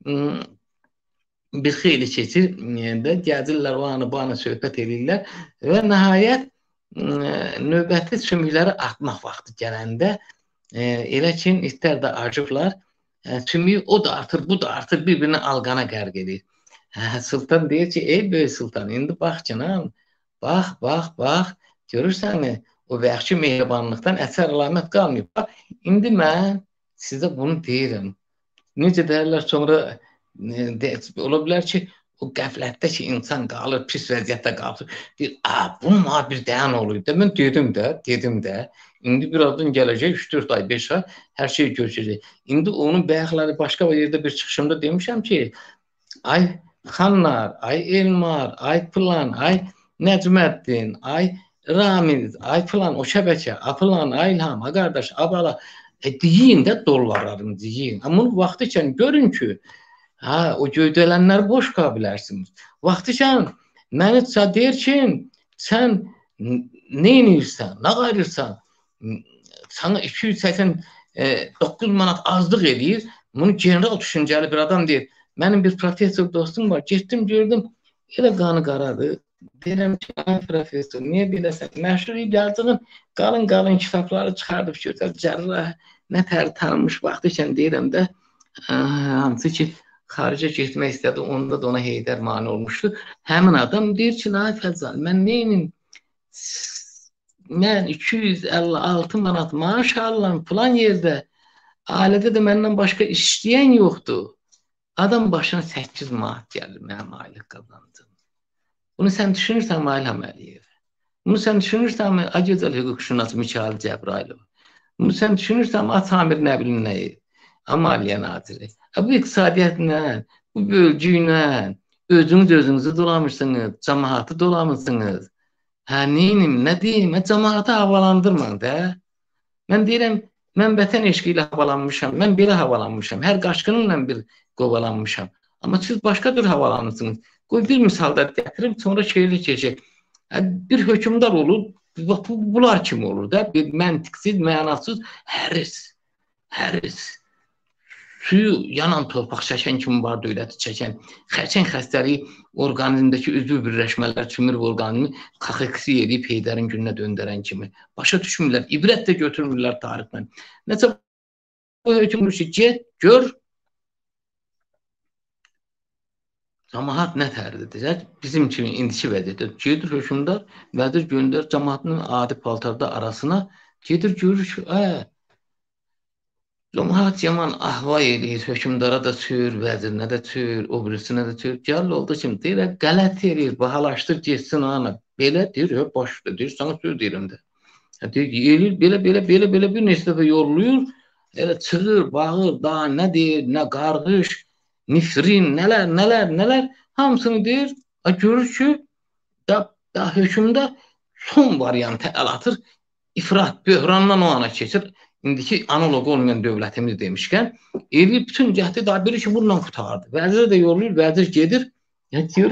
bir xeyli keçir, gəzirlər, o anı, bu anı söhbət edirlər və nəhayət növbəti sümükləri atmaq vaxtı gələndə elə ki, itlər də acıqlar, sümüyü o da artır, bu da artır, bir-birini alqana qərq edir. Sultan deyir ki, ey böyük sultan, indi bax canım, bax, görürsənmi? O vəhşi mehribanlıqdan əsər əlamət qalmayıb. Bax, indi mən sizə bunu deyirəm. Necə deyirlər sonra ola bilər ki, o qəflətdə ki, insan qalır, pis vəziyyətdə qalır. Deyir, bunun bir dəyan olur. Mən dedim də. İndi birazdan gələcək 3-4 ay, 5 ay hər şey görəcək. İndi onun bayaqları başqa bir yerdə bir çıxışımda demişəm ki, ay xanlar, ay Elmar, ay Plan, ay Nəcməddin, ay Ramiz, ay Plan, o şəbəkə, Plan, ay İlham, ay qardaş, abala, deyin də dollarlarını deyin. Amma bunun vaxtı ikən görün ki, o göydələnləri boş qala bilərsiniz. Vaxtı ikən məni deyir ki, sən nə edirsən, nə qayırsan? Sana 289 manat azlıq edir. Bunu general düşüncəli bir adam deyir. Mənim bir profesör dostum var. Getdim, gördüm. Elə qanı qaradı. Deyirəm ki, ay profesör, niyə biləsən? Məşhur yazığın qalın kitabları çıxardıb götür. Cərrah nə tər tanınmış vaxtı ikən deyirəm də, hansı ki, xarica getmək istədi. Onda da ona Heydər mane olmuşdu. Həmin adam deyir ki, ay Fəzal, mən neyim? Mən 256 manat maaş alıram falan yerdə. Ailədə də məndən başqa işləyən yoxdur. Adam başına 8 manat gəlir mənim aylıq qazandım. Bunu sən düşünürsən mi İlham Əliyev? Bunu sən düşünürsən mi Agizal hüquqşünası Mikayıl Cəbrayılov? Bunu sən düşünürsən mi Samir Nəbilin nəyi? Maliyyə naziri. Bu iqtisadiyyatla, bu bölgüylə özünüzü dolamırsınız, cəmaatı dolamırsınız. Neyim, nə deyim, cəmaatı havalandırmam da. Mən deyirəm, mən vətən eşqi ilə havalanmışam, mən belə havalanmışam, hər qaşqınımla bir qovalanmışam. Amma siz başqa bir havalanırsınız. Qoy bir misalda gətirim, sonra şeirli keçək. Bir hökümdar olur, bunlar kimi olur da, bir məntiqsiz, mənasız, həris. Suyu yanan torpaq çəkən kimi var, dövləti çəkən, xərçəng xəstəliyi orqanizmdəki üzvü birləşmələr, tümür orqanizmi kaxeksi edib Heydərin gününə döndərən kimi. Başa düşmürlər, ibrət də götürmürlər tarixdən. Nəsə bu hökümdür ki, get, gör, cəmaat nə tərdir? Bizim kimi indiki vəziyyətdə gedir hökümdar, vəzir göndər cəmaatının adi paltarda arasına, gedir görür ki, cəmaat yaman ahva edir, hökümdara da çür, vəzirinə də çür, o birisinə də çür. Gəl oldu kimi deyir, qələt edir, bahalaşdır, geçsin ana. Belə deyir, başda deyir, sana söz deyirəm də. Deyir, belə bir neçə dəfə yollayır, elə çığır, bağır, daha nə deyir, nə qarğış, nifrin, nələr, hamısını deyir, görür ki, da hökümdə son variantı əl atır, ifrat, böhrandan o ana keçir. İndiki analog olmayan dövlətimiz demişkən, eləyib bütün cəhdi daha biri ki, bununla qutardı. Vəzir də yollayır, vəzir gedir, deyir,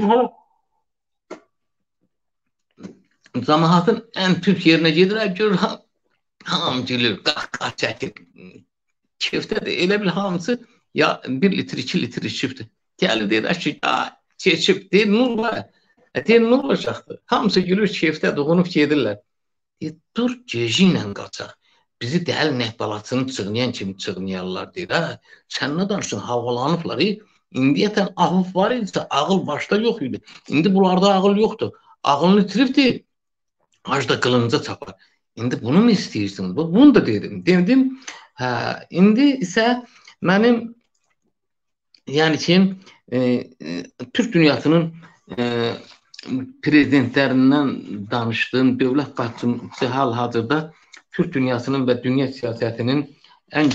cəmaatın ən türk yerinə gedir, görür, hamı gelir, qah çəkir, kefdədir, elə bil hamısı, ya 1 litr, 2 litr içibdir. Gəlir, deyir, ki, keçib, deyir, nə olacaqdır? Hamısı gülür, kefdədir, uğunub gedirlər. Deyir, dur, geci ilə qaçaq. Bizi dəl nəhbalatını çığınayan kimi çığınayarlar, deyir, sən nə danışsın, havalanıblar, indiyətən ağıl var idisə, ağıl başda yox idi. İndi bunlarda ağıl yoxdur. Ağılını itiribdir, acda qılınca çapar. İndi bunu mu istəyirsiniz? Bunu da dedim. İndi isə mənim, yəni ki, Türk dünyasının prezidentlərindən danışdığım dövlət başçısı hal-hazırda Türk dünyasının və dünya siyasətinin ən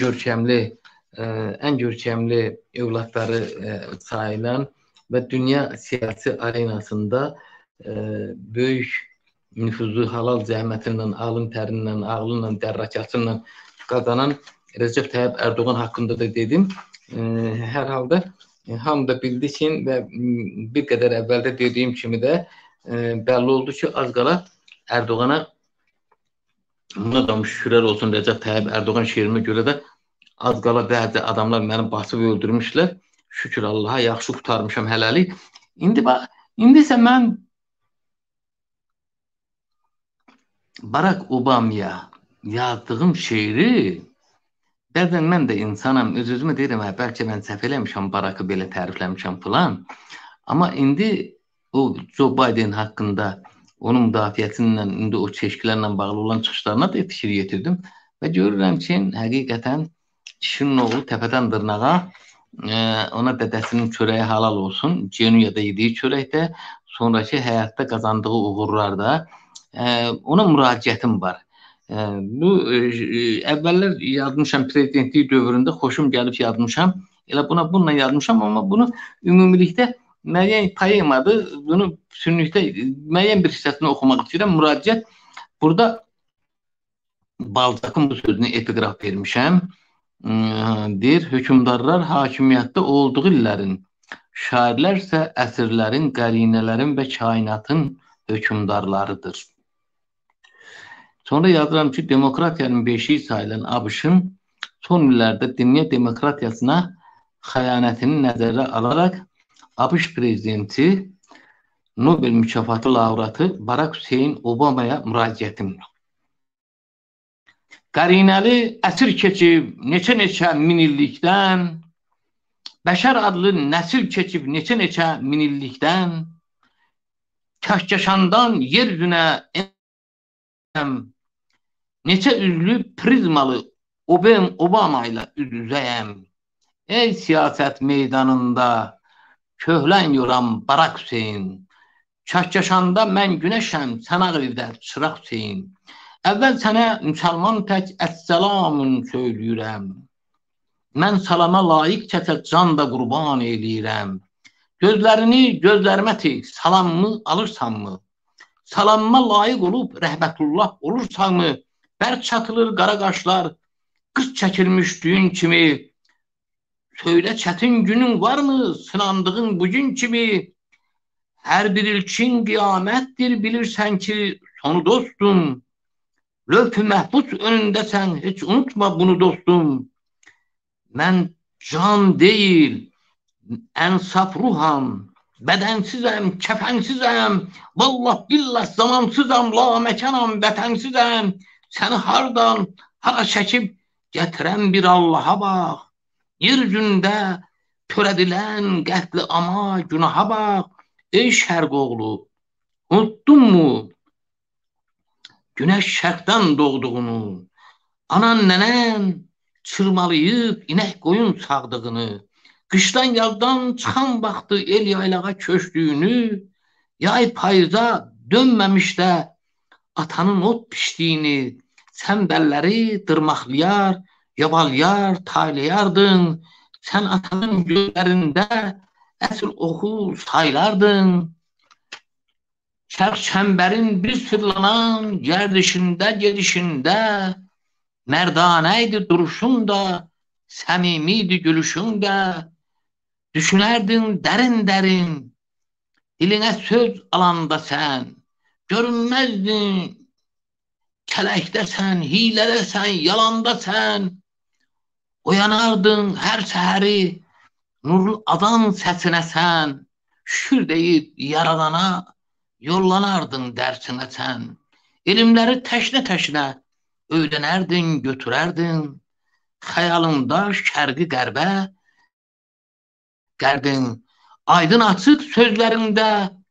görkəmli övladları sayılan və dünya siyasi arenasında böyük nüfuzu halal zəhmətindən, alın tərindən, ağlınla, dərrakatınla qazanan Recep Tayyip Erdoğan haqqında da dedim. Hər halda hamı da bildi ki və bir qədər əvvəldə dediyim kimi də bəlli oldu ki, az qala Erdoğan'a buna da şükürlər olsun Recep Tayyip Erdoğan şeirimə görə də az qala bəzi adamlar məni basıb öldürmüşlər. Şükür Allaha, yaxşı qutarmışam hələlik. İndi isə mən Barack Obama'ya yazdığım şeiri, bəzən mən də insanam, öz-özümə deyirəm, bəlkə mən səhv eləmişəm, Barack'ı belə tərifləmişəm falan. Amma indi o Joe Biden haqqında onun müdafiəsindən, indi o çeşkilərlə bağlı olan çıxışlarına da fikir yetirdim və görürəm ki, həqiqətən kişinin oğlu təpədən dırnağa ona dədəsinin çörəyi halal olsun, Genuyada yediyi çörəkdə, sonraki həyatda qazandığı uğurlarda ona müraciətim var. Bu əvvəllər yazmışam, prezidentlik dövründə xoşum gəlib yazmışam, elə bununla yazmışam, amma bunu ümumilikdə müəyyən poemadır, bunu bütünlükdə müəyyən bir hissəsini oxumaq istəyirəm. Müraciət, burada Balzacın bu sözünü epiqraf vermişəm. Deyir, hökümdarlar hakimiyyətdə olduğu illərin, şairlər isə əsrlərin, qərinələrin və kainatın hökümdarlarıdır. Sonra yazıram ki, demokratiyanın beşiği sayılan ABŞ-ın son illərdə dünya demokratiyasına xəyanətini nəzərə alaraq ABŞ prezidenti Nobel mükafatı laureatı Barack Hüseyin Obama'ya müraciətim. Qərinəli əsir keçib neçə min illikdən, bəşər adlı nəsil keçib neçə min illikdən, Kəhkəşandan yer üzünə neçə üzlü prizmalı Obama ilə üz-üzəyəm. Ey siyasət meydanında köhlən yoran Barack Hüseyin, Kəhkəşanda mən günəşəm, sən ağrıda çıraq Hüseyin. Əvvəl sənə müsəlman tək əssalamın söyləyirəm. Mən salama layiq kəsə can da qurban eləyirəm. Gözlərini gözlərimə tək, salamımı alırsanmı? Salamıma layiq olub rəhmətullah olursanmı? Bərk çatılır qara qaşlar, qız çəkilmiş düyün kimi. Söylə çətin günün varmı, sınandığın bugün kimi? Hər bir ilkin qiyamətdir, bilirsən ki, sonu dostum. Lövh-ü məhbus önündəsən, heç unutma bunu dostum. Mən can deyil, ənsaf ruham, bədənsizəm, kəfənsizəm, vallah billah zamansızam, la məkanam, vətənsizəm. Səni hardan, hara çəkib gətirən bir Allaha bax. Yer üzündə törədilən qətli ama günaha bax. Ey şərq oğlu, unuttun mu günəş şərqdən doğduğunu, anan nənən çırmalayıb inək qoyun sağdığını, qışdan yazdan çıxan vaxtı el yaylağa köçdüyünü, yay payıza dönməmiş də atanın ot pişdiyini, sən bəlləri dırmaqlayar, yabalyar, taylayardın, sən atanın gözlərində əsl oxu saylardın. Şərq çəmbərin bir sırlanan gərdişində, gedişində, mərdanə idi duruşun da, səmimi idi gülüşün də, düşünərdin dərin-dərin, dilinə söz alanda sən, görünməzdin, kələkdəsən, hilədəsən, yalandəsən, oyanardın hər səhəri, nurlu adam səsinə sən, şükür deyib yaradana, yollanardın dərsinə sən, elmləri təşnə-təşnə öyrənərdin, götürərdin, xəyalında şərqi qərbə qərdin, aydın açıq sözlərində,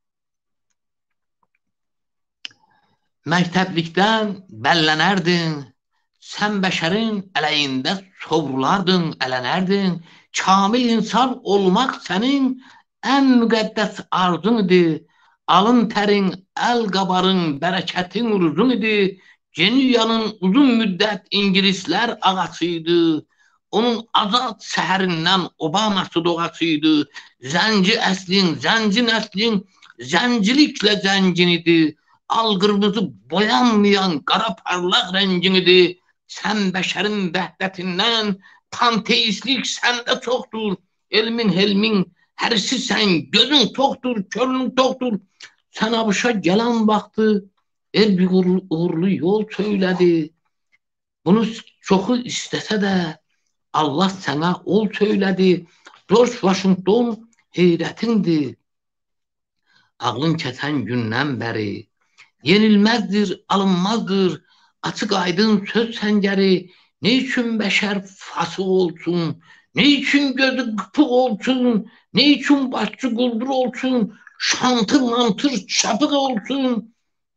məktəblikdən bəllənərdin, sən bəşərin ələyində sovrulardın, ələnərdin, kamil insan olmaq sənin ən müqəddəs arzun idi, alın tərin, əl qabarın, bərəkətin uzun idi, Genuyanın uzun müddət İngilislər ağasıydı, onun azad səhərindən Obama'sı doğasıydı, zənci əslin, zənci nəslin, zənciliklə zəngin idi, al-qırmızı boyanmayan qara parlaq rəngin idi, sən bəşərin vəhdətindən, panteistlik səndə çoxdur, elmin, helmin, hərisi sən, gözün toxdur, körün toxdur, sən abışa gələn vaxtı, el bir uğurlu yol söylədi. Bunu çoxu istəsə də Allah sənə ol söylədi. George Washington heyrətindir. Ağlın kəsən gündən bəri. Yenilməzdir, alınmazdır. Açıq aydın söz səngəri. Ne üçün bəşər fası olsun? Ne üçün gözü qıpıq olsun? Ne üçün başçı quldur olsun? Şantır mantır çapıq olsun?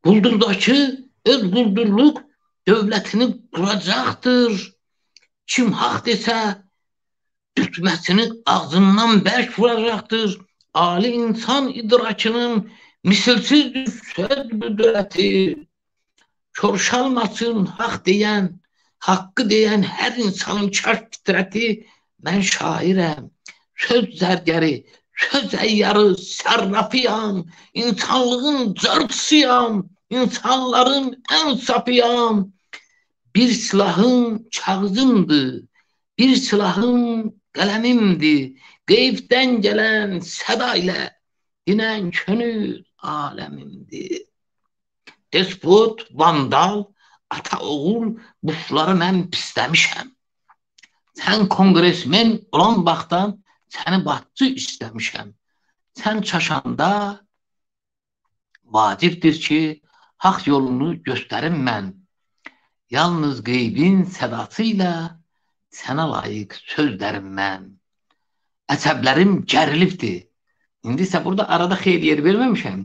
Quldurdakı öz quldurluq dövlətini quracaqdır. Kim haq desə, dürtməsini ağzından bərk vuracaqdır. Ali insan idrakının misilsiz söz qüdrəti. Körşalmasın haq deyən, haqqı deyən hər insanın kar fitrəti. Mən şairəm, söz zərgəri, söz əyyarı, sərrafıyam, insanlığın carçısıyam, insanların ən safıyam. Bir silahım kağızımdır, bir silahım qələmimdir. Qeybdən gələn səda ilə dinən könül aləmimdir. Despot, vandal, ata oğul bufları mən pisləmişəm. Sən kongresmen olan vaxtdan səni batçı istəmişəm. Sən çaşanda vacibdir ki, haq yolunu göstərim mən. Yalnız qeybin sədası ilə sənə layiq söz derim mən. Əsəblərim gərilibdir. İndi isə burada arada xeyli yer verməmişəm.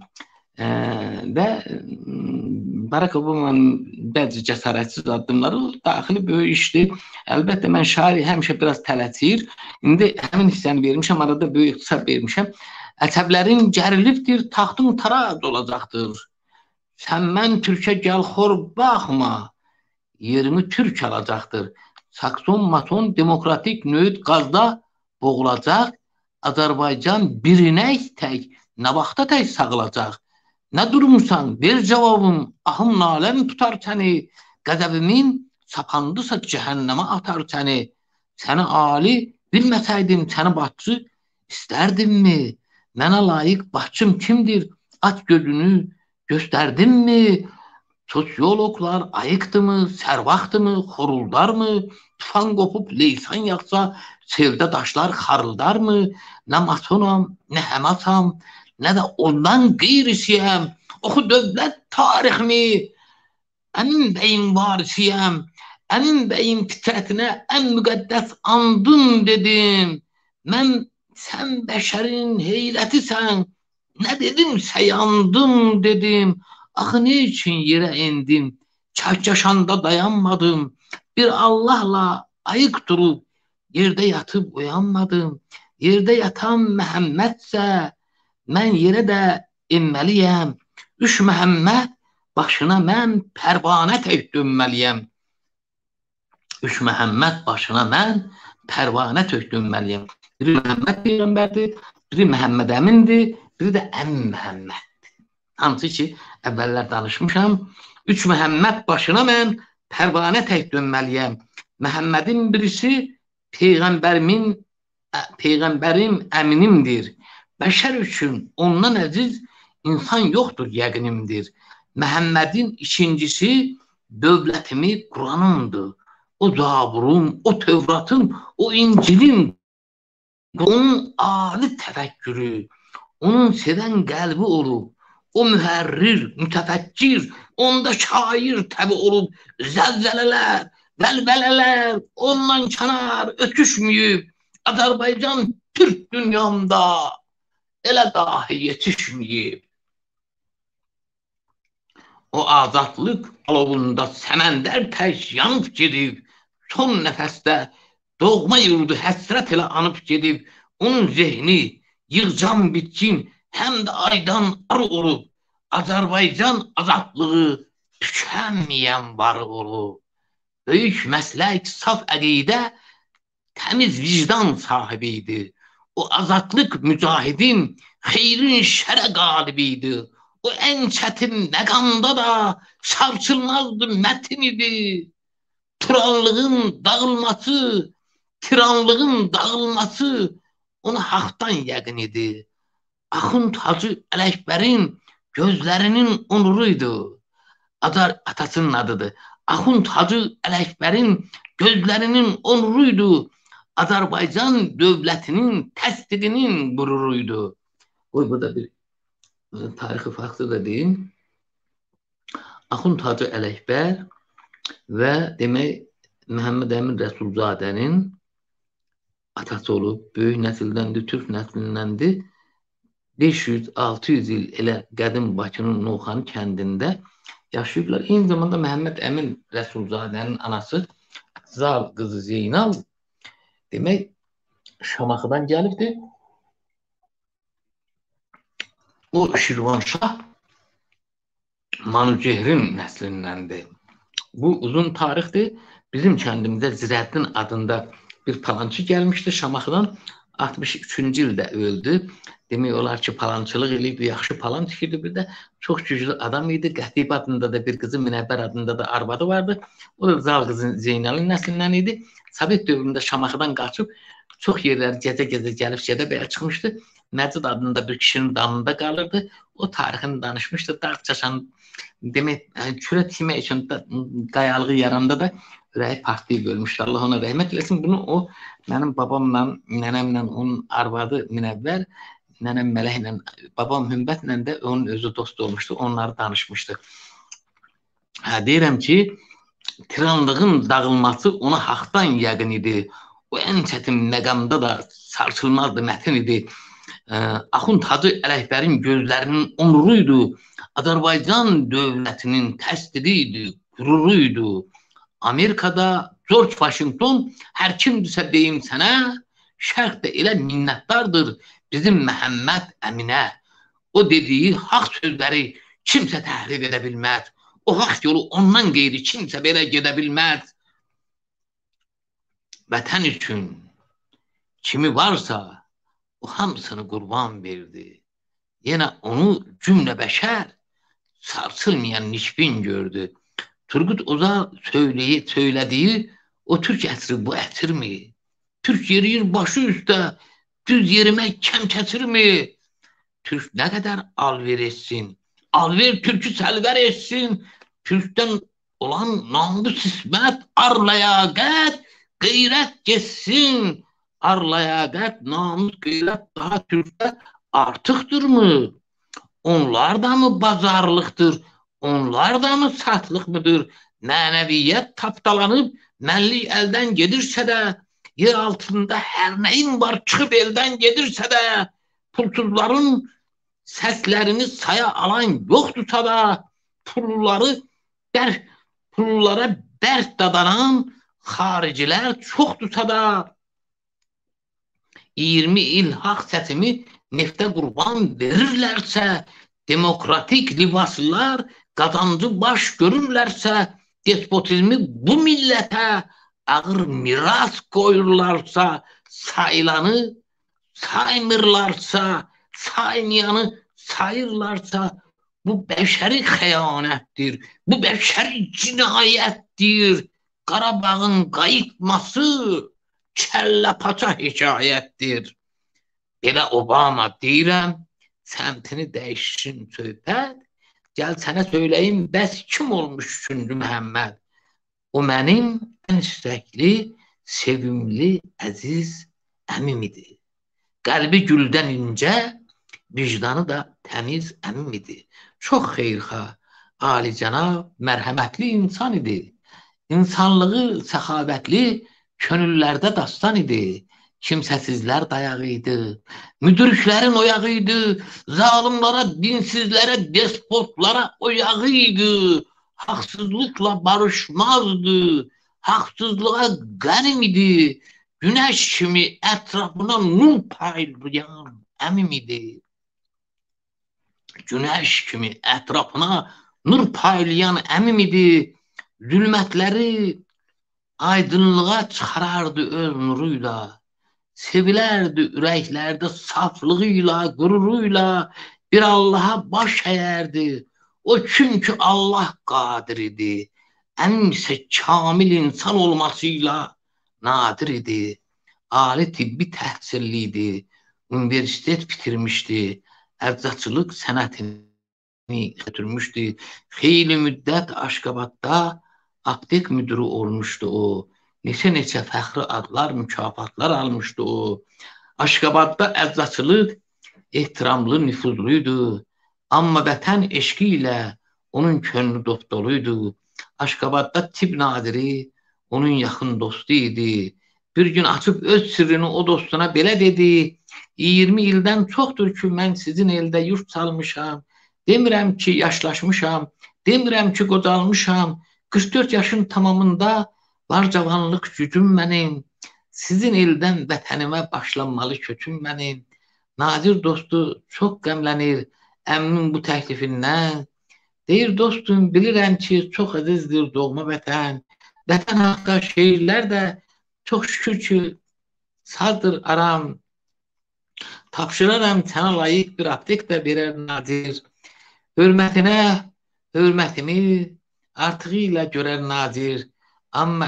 Və Barack Obama'nın bəzi cəsarətsiz addımları daxili böyük işdir. Əlbəttə mən şairi həmişə biraz tələsir. İndi həmin hissəni vermişəm, arada böyük ixtisar vermişəm. Əsəblərin gərilibdir, taxtın taraz olacaqdır. Sən mən Türkə gəl xor baxma, yerini Türk alacaqdır. Sakson maton demokratik nöğüt qazda boğulacaq. Azərbaycan birinək tək, nə vaxta tək sağılacaq. Nə durmuşsan, ver cavabım, ahım naləm tutar səni, qəzəbimin sapandısa cəhənnəmə atar səni. Səni ali bilməsəydim, səni batçı istərdimmi? Mənə layiq batçım kimdir? Aç gözünü göstərdimmi? Sosiologlar ayıqdımı, sərvaxtımı, xoruldarmı? Tufan qopub leysan yaxsa, seldə daşlar xarıldarmı? Nə matonam, nə həmasam, nə də ondan qeyrisiyəm. Oxu dövlət tarixini, əmin bəyin varisiyəm. Əmin bəyin fitrətinə ən müqəddəs andım dedim. Mən sən bəşərin heyrətisən, nə dedimsə yandım dedim. Axı ne üçün yerə endim, çarçaşanda dayanmadım. Bir Allahla ayıq durub, yerdə yatıb uyanmadım. Yerdə yatan Məhəmmədsə, mən yerə də enməliyəm. Üç Məhəmməd başına mən pərvanə tək dönməliyəm. Üç Məhəmməd başına mən pərvanə tök dönməliyəm. Biri Məhəmməd Peyğəmbərdir, biri Məhəmməd Əmindir, biri də Əmin Məhəmməd. Hansı ki, əvvəllər danışmışam. Üç Məhəmməd başına mən pərvanə tək dönməliyəm. Məhəmmədin birisi Peyğəmbərim əminimdir. Bəşər üçün ondan əziz insan yoxdur yəqinimdir. Məhəmmədin ikincisi dövlətimi Quranımdır. O Zaburum, o Tövratım, o İncilim, onun ali təfəkkürü, onun sevən qəlbi olub. O mühərrir, mütəfəkkir, onda şair təbi olub. Zəlzələlər, vəlvələlər, ondan kənar ötüşməyib. Azərbaycan Türk dünyamda elə dahi yetişməyib. O azadlıq alovunda səməndər tək yanıb gedib. Son nəfəsdə doğma yurdu həsrət ilə anıb gedib. Onun zehni yığcam bitkin, həm də aydan arı olub. Azərbaycan azadlığı tükənməyən varı olub. Böyük məslək, saf əqidə, təmiz vicdan sahibi idi. O azadlıq mücahidin, xeyrin şərə qalibi idi. O ən çətin məqamda da sarsılmazdı mətin idi. Tiranlığın dağılması ona haqdan yəqin idi. Axund Hacı Ələkbərin gözlərinin onuruydu. Atasının adıdır. Axund Hacı Ələkbərin gözlərinin onuruydu. Azərbaycan dövlətinin təsdiqinin qüruruydu. Burada bir tarixi faktı da deyim. Axund Hacı Ələkbər və demək Məhəmməd Əmin Rəsulzadənin atası olub, böyük nəsildəndir, türk nəslindəndir. 500-600 il elə qədim Bakının Novxanı kəndində yaşayıblar. Eyni zamanda Məhəmməd Əmin Rəsulzadənin anası Zal qızı Zeynal demək Şamaxıdan gəlibdir. O Şirvanşah Manucehrin nəslindəndir. Bu uzun tarixdir. Bizim kəndimizdə Zirəddin adında bir palançı gəlmişdi Şamaxıdan. 63-cü ildə öldü. Demək olar ki, palançılıq eləyib, yaxşı palan tikirdi. Bir də çox güclü adam idi. Qətib adında da bir qızı, Minəbbər adında da arvadı vardı. O da Zal qızı Zeynalın nəslindən idi. Sovet dövründə Şamaxıdan qaçıb çox yerlər gecə-gecə gəlib Gədəbəyə çıxmışdı. Məcid adında bir kişinin damında qalırdı. O tarixini danışmışdı. Dağçaşan demək, kürə tikmək üçün qayalığı yaranda da ürəyi partlayıb ölmüşdü. Allah ona rəhmət eləsin. Bunu o mənim babamla, nənəmlə, onun arvadı Minəbbər, nənəm Mələklə, babam Hümbətlə də onun özü dost olmuşdu. Onları danışmışdı. Deyirəm ki, tiranlığın dağılması ona haqdan yəqin idi. O ən çətin məqamda da sarsılmazdı, mətin idi. Axund Hacı Ələkbərin gözlərinin onuruydu. Azərbaycan dövlətinin təsdiri idi, qüruruydu. Amerikada George Washington hər kimdirsə deyim sənə, şərq də elə minnətdardır bizim Məhəmməd Əminə. O dediyi haqq sözləri kimsə təhrif edə bilməz. O haqq yolu ondan qeyri kimsə belə gedə bilməz. Vətən üçün kimi varsa o hamısını qurban verdi. Yenə onu cümlə bəşər sarsılmayan nikbin gördü. Turgut Özal söylədiyi o Türk əsri bu əsirmi? Türk yeriyir başı üstə, düz yerimək kəm kəsirmi? Türk nə qədər alver etsin, alver Türk'ü səlvər etsin. Türk'dən olan namus ismət, ar-ləyaqət, qeyrət geçsin. Ar-ləyaqət, namus, qeyrət daha Türk'də artıqdırmı? Onlar da mı bazarlıqdır? Onlar da mı satlıq mıdır? Mənəviyyət tapdalanıb, mənlik əldən gedirsə də, yer altında hər nəyin var çıxıb eldən gedirsə də, pulsuzların səslərini saya alan yoxdursa da, pullara bərk dadanan xaricilər çoxdursa da, 20 il haqq səsimi neftə qurban verirlərsə, demokratik libaslılar qazancı baş görürlərsə, despotizmi bu millətə ağır miras qoyurlarsa, sayılanı saymırlarsa, saymayanı sayırlarsa, bu bəşəri xəyanətdir, bu bəşəri cinayətdir. Qarabağın qayıtması kəlləpaça hekayətdir. Belə Obama deyirəm, səmtini dəyişsin söhbət, gəl sənə söyləyim, bəs kim olmuş üçüncü Məhəmməd? O mənim ən istəkli, sevimli, əziz əmim idi. Qəlbi güldən incə, vicdanı da təmiz əmim idi. Çox xeyirxah, alicənab, mərhəmətli insan idi. İnsanlığı səxavətli könüllərdə dastan idi. Kimsəsizlər dayağı idi. Müdüriklərin oyağı idi. Zalimlara, dinsizlərə, despotlara oyağı idi. Haqsızlıqla barışmazdı. Haqsızlığa qənim idi. Günəş kimi ətrafına nur paylayan əmim idi. Günəş kimi ətrafına nur paylayan əmim idi. Zülmətləri aydınlığa çıxarardı öz nuruyla. Sevilərdi ürəklərdə saflığıyla, qüruruyla bir Allaha baş əyərdi. O çünki Allah qadir idi. Əmim isə kamil insan olmasıyla nadir idi. Ali tibbi təhsilli idi. Universitet bitirmişdi. Əczaçılıq sənətini götürmüşdü. Xeyli müddət Aşqabadda aptek müdürü olmuşdu o. Neçə fəxri adlar, mükafatlar almışdı o. Aşqabadda əczaçılıq ehtiramlı, nüfuzluydu. Amma vətən eşqi ilə onun könlü dopdoluydu. Aşqabadda tib nadiri onun yaxın dostu idi. bir gün açıb öz sirrini o dostuna belə dedi: 20 ildən çoxdur ki, mən sizin eldə yurt salmışam. Demirəm ki, yaşlaşmışam. Demirəm ki, qocalmışam. 44 yaşın tamamında var cavanlıq gücüm mənim. Sizin eldən vətənimə başlanmalı köçüm mənim. Nadir dostu çox qəmlənir əmmin bu təklifindən. Deyir dostum, bilirəm ki, çox əzizdir doğma vətən. Vətən haqqa şeirlər də çox şükür ki, sazdır aram. Tapşıraram sənə layiq bir aptek də verər Nadir. Hörmətinə hörmətimi artığı ilə görər Nadir. Amma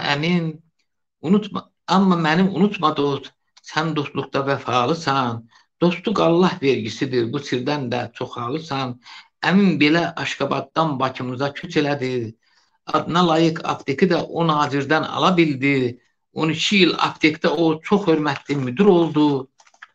mənim unutma dost, sən dostluqda vəfalısan. Dostluq Allah vergisidir, bu sirdən də çoxalısan. Əmin belə Aşqabaddan Bakımıza köç elədi. Adına layiq apteki də o Nadirdən ala bildi. 12 il aptekdə o çox hörmətli müdür oldu.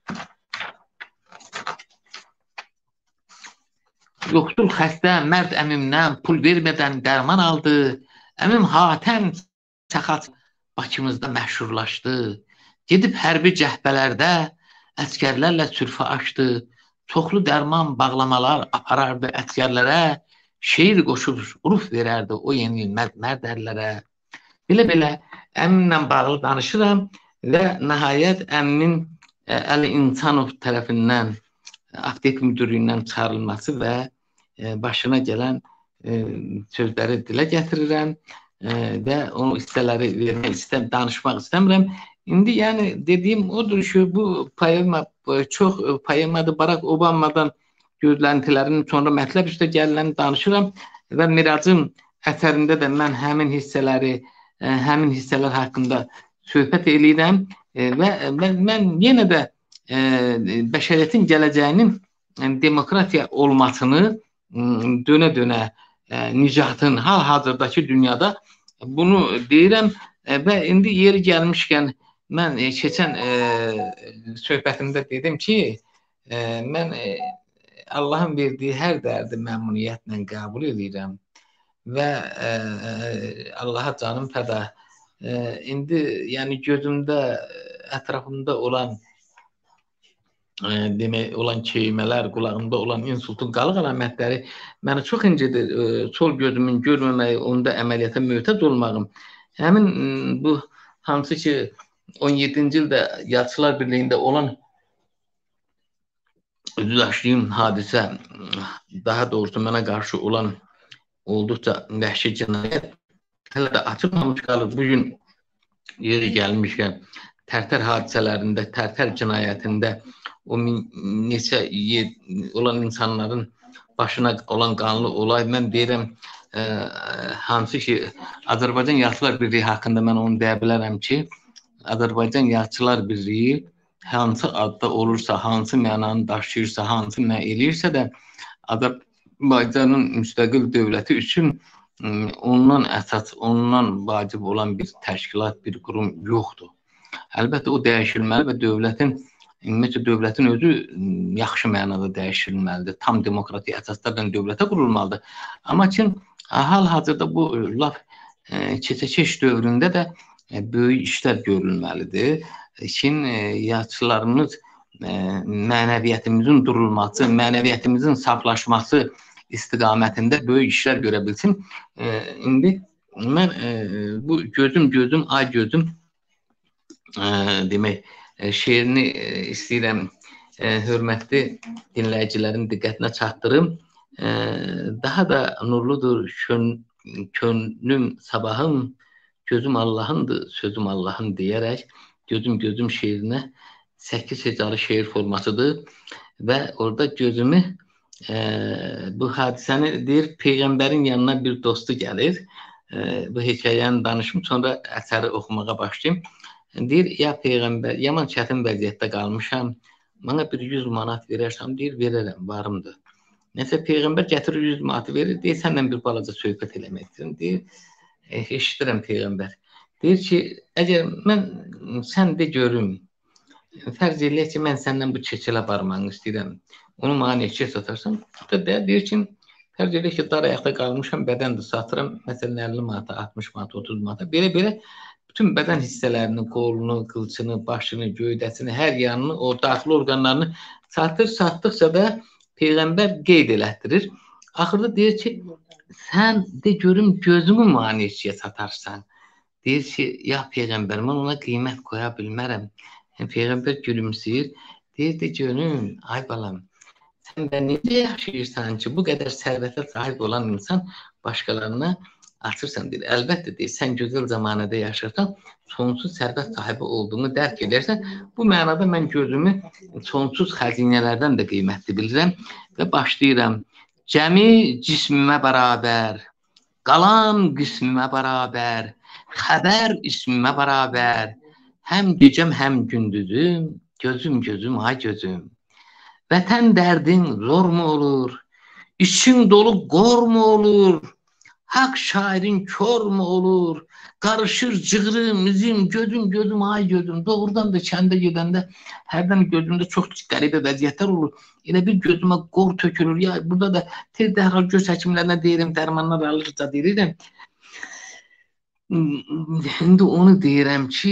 Yoxsul xəstə mərd əmimdən pul vermədən dərman aldı. Əmim Hatəm Səxat Bakımızda məşhurlaşdı. Gedib hərbi cəhbələrdə əskərlərlə sürfə açdı. Çoxlu dərman bağlamalar aparardı əskərlərə. Şeir qoşub uruf verərdi o yeni mərdərlərə. Belə-belə əmimlə bağlı danışıram və nəhayət əmmin Əli İnsanov tərəfindən aptek müdürlüyündən çağırılması və başına gələn sözləri dilə gətirirəm və o hissələri vermək danışmaq istəmirəm. İndi yəni dediyim odur ki, bu poema çox poemadır. Barack Obama'dan gözləntilərinin sonra mətləb üstə gəliləni danışıram və Miracım əsərində də mən həmin hissələr haqqında söhbət eləyirəm və mən yenə də bəşəriyyətin gələcəyinin demokratiya olmasını dönə-dönə nicatın hal-hazırdakı dünyada bunu deyirəm və indi yeri gəlmişkən mən keçən söhbətimdə dedim ki, mən Allahın verdiyi hər dərdi məmnuniyyətlə qəbul edirəm və Allaha canım fəda. İndi yəni gözümdə, ətrafımda olan demək olan keymələr, qulağımda olan insultun qalıq əlamətləri məni çox incidir. Sol gözümün görməməyi, onda əməliyyata möhtac olmağım. Həmin bu hansı ki 17-ci ildə Yazıçılar Birliyində olan üzləşdiyim hadisə, daha doğrusu mənə qarşı olan olduqca vəhşi cinayət hələ də açılmamış qalır. Bugün yeri gəlmişkən Tərtər hadisələrində, Tərtər cinayətində o neçə olan insanların başına olan qanlı olay, mən deyirəm, hansı ki Azərbaycan Yazıçılar Birliyi haqqında mən onu deyə bilərəm ki, Azərbaycan Yazıçılar Birliyi hansı adda olursa, hansı mənanı daşıyırsa, hansı nə eləyirsə də Azərbaycanın müstəqil dövləti üçün ondan əsas, ondan vacib olan bir təşkilat, bir qurum yoxdur. Əlbəttə o dəyişilməli və dövlətin özü yaxşı mənada dəyişilməlidir. Tam demokratik əsaslarla dövlətə qurulmalıdır. Amma ki, hal-hazırda bu laf keçə-keş dövründə də böyük işlər görülməlidir. Çin yazıçılarımız mənəviyyətimizin durulması, mənəviyyətimizin saflaşması istiqamətində böyük işlər görə bilsin. İndi mən bu gözüm, ay gözüm demək şeirini istəyirəm hörmətli dinləyicilərin diqqətinə çatdırım. Daha da nurludur könlüm sabahım, gözüm Allahındır, sözüm Allahın deyərək gözüm şeirinə 8 hecalı şeir formasıdır və orada gözümü bu hadisəni deyir, Peyğəmbərin yanına bir dostu gəlir. Bu hekayəni danışım, sonra əsəri oxumağa başlayayım. Deyir, ya Peyğəmbər, yaman çətin vəziyyətdə qalmışam, mənə bir 100 manat verərsən, deyir, verərəm, varımdır. Nəsə Peyğəmbər gətirir 100 manatı verir, deyir, səndən bir balaca söhbət eləmək istəyirəm, deyir, eşidirəm Peyğəmbər. Deyir ki, əgər mən sən də görüm, fərz eləyək ki, mən səndən bu çeçələ barmağını istəyirəm, onu mənə neçə satarsan, deyir ki, fərz eləyək ki, dar ayaqda qalmışam, bədəndir satıram, məsələn 50 manata, 60 manata, 30 manata, belə-belə bütün bədən hissələrini, qolunu, qılçını, başını, gövdəsini, hər yanını, o daxili orqanlarını satdıqca da Peyğəmbər qeyd elətdirir. Axırda deyir ki, sən de görüm gözümü maneçiyə satarsan. Deyir ki, ya Peyğəmbər, mən ona qiymət qoya bilmərəm. Peyğəmbər gülümsəyir. Deyir de görüm, ay balam, sən də necə yaşayırsan ki, bu qədər sərvətə sahib olan insan başqalarına açırsan, deyir. Əlbəttə, deyir, sən gözəl zamanədə yaşarsan, sonsuz sərvət sahibi olduğunu dərk edərsən. Bu mənada mən gözümü sonsuz xəzinələrdən də qiymətli bilirəm və başlayıram. Cəmi cismimə bərabər, qalan qismimə bərabər, xəbər ismimə bərabər, həm gecəm, həm gündüzüm, gözüm, gözüm, ay gözüm. Vətən dərdin zor mu olur, için dolu qor mu olur, haqq şairin kör mu olur, qarışır cığırım, izim, gözüm, gözüm, ay gözüm. Doğrudan da kəndə gedəndə hərdən gözümdə çox qəribə vəziyyətlər olur. Elə bir gözümə qor tökülür. Ya burada da tez dərhal göz həkimlərinə deyirəm, dərmanlar alırsa deyirəm. İndi onu deyirəm ki,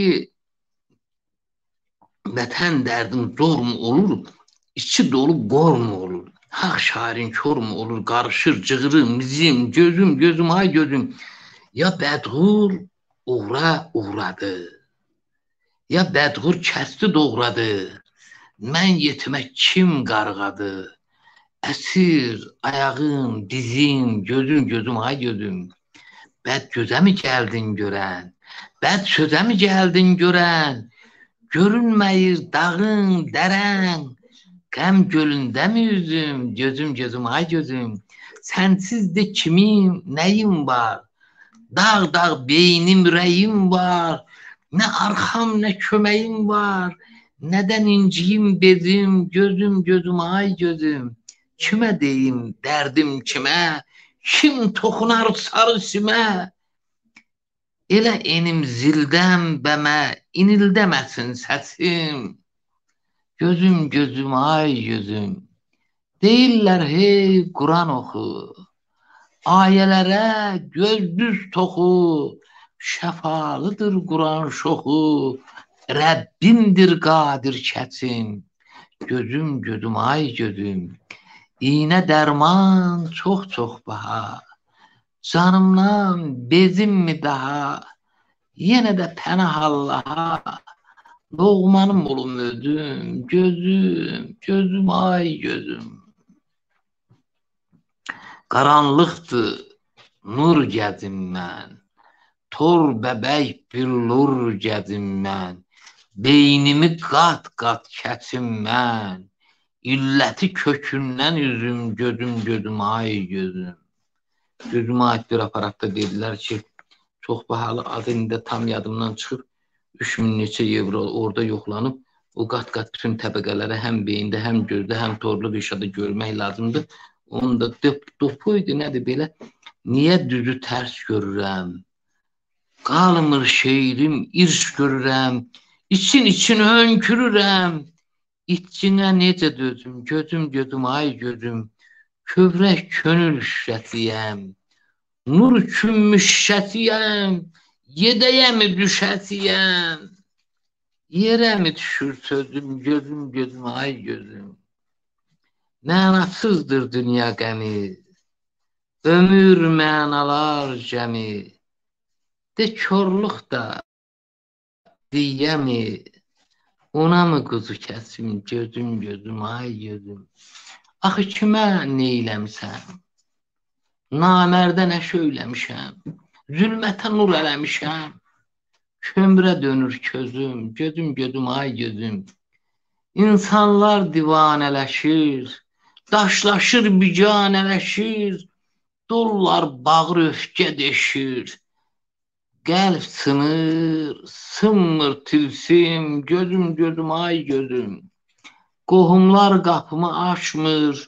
vətən dərdin zor mu olur, içi dolu qor mu olur, haqq şairin kör mu olur, qarışır cığırım, izim, gözüm, gözüm, ay gözüm. Ya bədğur uğra uğradı, ya bədğur kəsdi doğradı, mən yetimə kim qarğadı, əsir ayağım, dizim, gözüm, gözüm, ay gözüm. Bəd gözə mi gəldin görən, bəd sözə mi gəldin görən, görünməyir dağın, dərən, qəm gölündə mi üzüm, gözüm, gözüm, ay gözüm. Sənsiz də kimin, nəyim var, dağ, dağ beynim, ürəyim var, nə arxam, nə köməyim var, nədən inciyim, bezim, gözüm, gözüm, ay gözüm. Kimə deyim, dərdim kimə, kim toxunar sarı simə, elə enim zildən bəmə, inildəməsin səsim. Gözüm, gözüm, ay gözüm. Deyirlər, hey, Quran oxu, ayələrə göz düz toxu, şəfalıdır Quran şoxu, Rəbbimdir qadir kəçim. Gözüm, gözüm, ay gözüm. İynə dərman çox-çox baha, canımdan bezim mi daha, yenə də pənah Allaha, doğmanım olum ödüm, gözüm, gözüm, ay gözüm. Qaranlıqdır, nur gəzim mən, tor bəbək billur gəzim mən, beynimi qat-qat kəçim mən, illəti kökündən üzüm, gözüm, gözüm, ay gözüm. Gözümə ait bir aparatda dedilər ki, çox bahalı adı indi tam yadımdan çıxıb, 3000 neçə evro orada yoxlanıb, o qat-qat bütün təbəqələrə həm beyində, həm gözdə, həm torlu qışada görmək lazımdır. Onu da dopu idi, nədir belə? Niyə düzü tərs görürəm? Qalmır şeirim, irş görürəm, için hönkürürəm. İçinə necə dözüm, gözüm, gözüm, ay gözüm. Kövrək könül şüşəsiyəm, nur kümmüş şəsiyəm, yedəyə mi düşəsiyəm, yerə mi düşür sözüm, gözüm, gözüm, ay gözüm. Mənasızdır dünya qəmi, ömür mənalar cəmi, de körlük da diyəmi, ona mı quzu kəsim, gözüm, gözüm, ay gözüm. Axı kimə neyləmişəm, namərdə nə söyləmişəm, zülmətə nur eləmişəm, kömrə dönür közüm, gözüm, gözüm, ay gözüm. İnsanlar divanələşir, daşlaşır, biganələşir, dollar bağır öfkə deşir, qəlb sınır, sınmır tilsim, gözüm, gözüm, ay gözüm. Qohumlar qapımı açmır,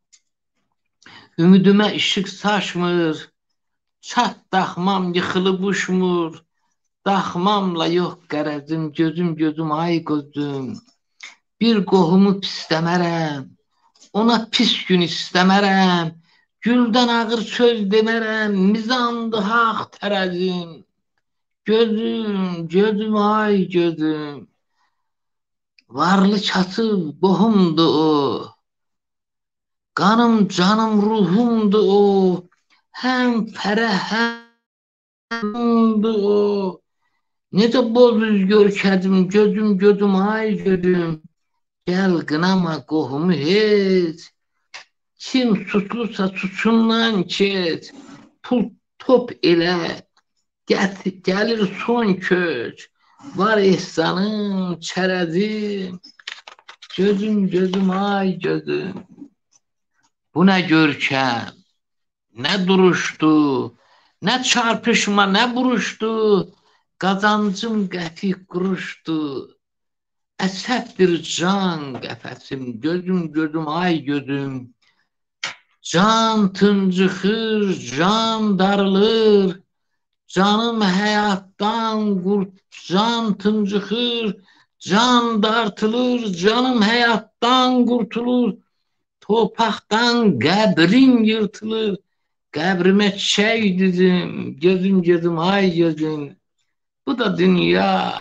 ümidimə işıq saçmır, çat daxmam yıxılıb uçmur, daxmamla yox qərəzim, gözüm, gözüm, ay gözüm. Bir qohumu pisləmərəm, ona pis gün istəmərəm, güldən ağır söz demərəm, mizandı haq tərəzim. Gözüm, gözüm, ay gözüm. Varlı çatı bohumdu o. Kanım, canım, ruhumdu o. Hem ferah hemdi o. Necə boz üz görkədim, gözüm, gözüm, ay gözüm. Gel qınama qohumu heç. Kim suçlusa suçundan keç. Pul top elə. Gəlir son köç. Var ehsanım, çərəzim. Gözüm, gözüm, ay gözüm. Bu nə görkəm, nə duruşdu, nə çarpışma, nə buruşdu. Qazancım qəfik quruşdu. Əsəbdir can qəfəsim, gözüm, gözüm, ay gözüm. Can tıncıxır, can darılır. Canım həyatdan can tıncıxır, can dartılır, canım həyatdan qurtulur. Torpaqdan qəbrim yırtılır, qəbrimə çiçək dizim, gözüm, gözüm, ay gözüm. Bu da dünya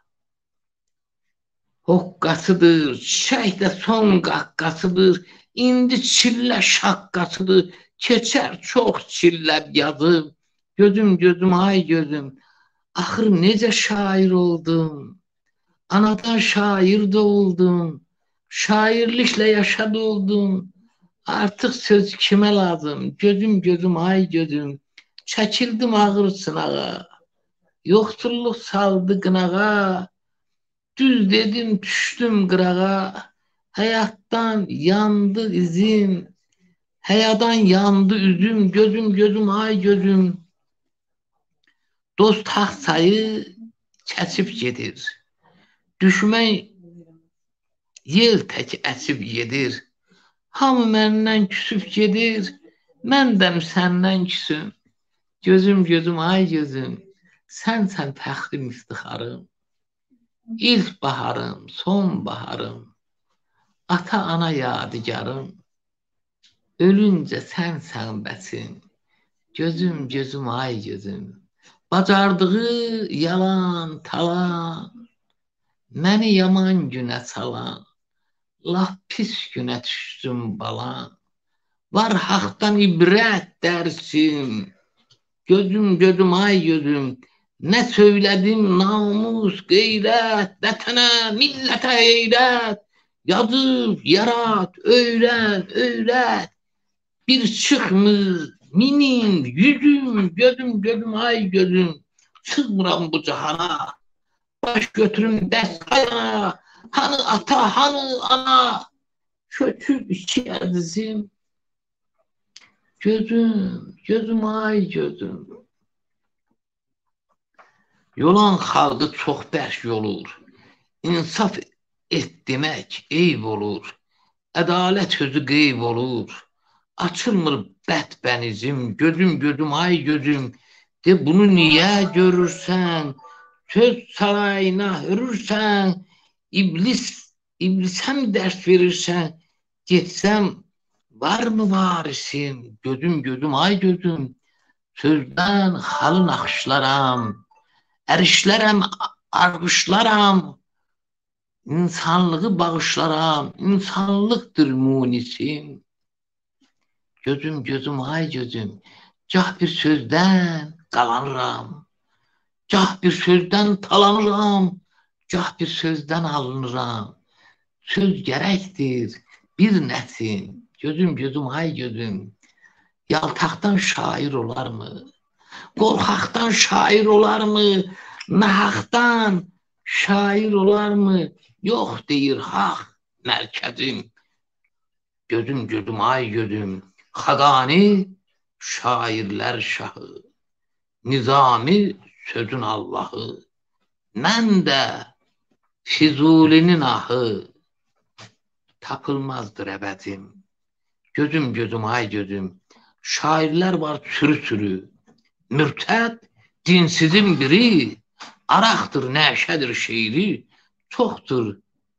hoqqasıdır, çiçək də son qaqqasıdır. İndi çillə şaqqasıdır, keçər çox çillə yazıb. Gözüm, gözüm, ay gözüm. Axır necə şair oldum, anadan şair də oldum. Şairliklə yaşadı oldum. Artıq söz kimə lazım? Gözüm, gözüm, ay gözüm. Çəkildim ağır sınağa. Yoxsulluq saldı qınağa. Düz dedim, düşdüm qırağa. Həyatdan yandı izim. Həyadan yandı üzüm. Gözüm, gözüm, ay gözüm. Dost haq sayı kəsib gedir. Düşmən yel tək əsib yedir. Hamı məndən küsüb gedir. Mən dəm səndən küsüm. Gözüm, gözüm, ay gözüm. Sənsən fəxrim iftixarım. İlk baharım, son baharım. Ata ana yadigarım. Ölüncə sənsən bəsim. Gözüm, gözüm, ay gözüm. Bacardığı yalan, talan. Məni yaman günə salan. Laf pis günə düşdüm balan. Var haqdan ibrət dərsim. Gözüm, gözüm, ay gözüm. Nə söylədim namus, qeyrət. Vətənə, millətə eyrət. Yazıb, yarat, öyrən, öyrət. Bir çıxmır, minin, yüzüm. Gözüm, gözüm, ay gözüm. Sığmıram bu cahana. Baş götürüm dəst ayana. Hanı ata, hanı ana. Köçüb iki əzizim. Gözüm, gözüm, ay gözüm. Yolan xalqı çox bərk olur. İnsaf et demək eyb olur. Ədalət sözü qeyb olur. Açılmır bədbənizim. Gözüm, gözüm, ay gözüm. De bunu niyə görürsən? Söz sarayına hürürsən. İblisə mi dərs verirsən? Getsəm var mı varisim? Gözüm, gözüm, ay gözüm. Sözdən xalın axışlaram. Ərişlərəm, arqışlaram. İnsanlığı bağışlaram. İnsanlıqdır munisim. Gözüm, gözüm, ay gözüm. Gah bir sözdən qalanıram. Gah bir sözdən talanıram. Gah bir sözdən alınıram. Söz gərəkdir bir nəsin. Gözüm, gözüm, ay gözüm. Yaltaqdan şair olarmı? Qorxaqdan şair olarmı? Nahaqdan şair olarmı? Yox deyir haq mərkəzim. Gözüm, gözüm, ay gözüm. Xaqani şairlər şahı. Nizami sözün Allahı. Mən də Füzulinin ahı. Tapılmazdır əbədim. Gözüm, gözüm, ay gözüm. Şairlər var sürü-sürü. Mürtəd dinsizin biri. Araqdır, nəşədir şeiri. Çoxdur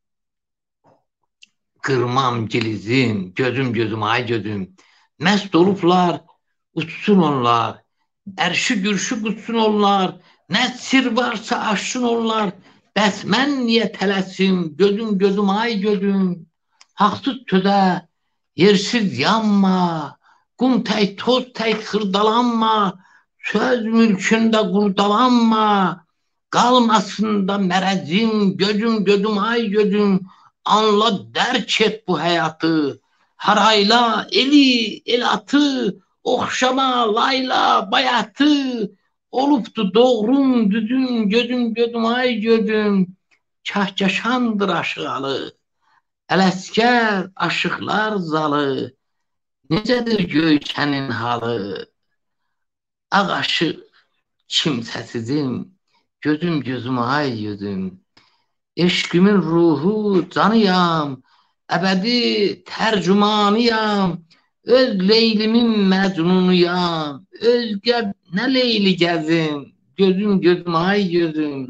qırmam gilizim. Gözüm, gözüm, ay gözüm. Məst olublar, uçsun onlar. Ərşi gürşü qutsun onlar. Nə sir varsa aşsın onlar. Bəs mən niyə tələsim? Gözüm gözüm ay gözüm. Haqsız sözə yersiz yanma. Qum tək toz tək xırdalanma. Söz mülkündə qurdalanma. Qalmasın da mərəzim. Gözüm gözüm ay gözüm. Anla dərk et bu həyatı. Harayla eli el atı. Oxşama layla bayatı. Olubdu doğrum düzüm gözüm gözüm ay gözüm. Kahkaşandır aşıqalı. Ələskər aşıqlar zalı. Necədir Göyçənin halı? Ağ aşıq kimsəsizim. Gözüm gözüm ay gözüm. Eşqimin ruhu canıyam. Əbədi tərcümanıyam. Öz leylimin məcnunuyam. Özgə nə leyli gəzim. Gözüm gözüm ay gözüm.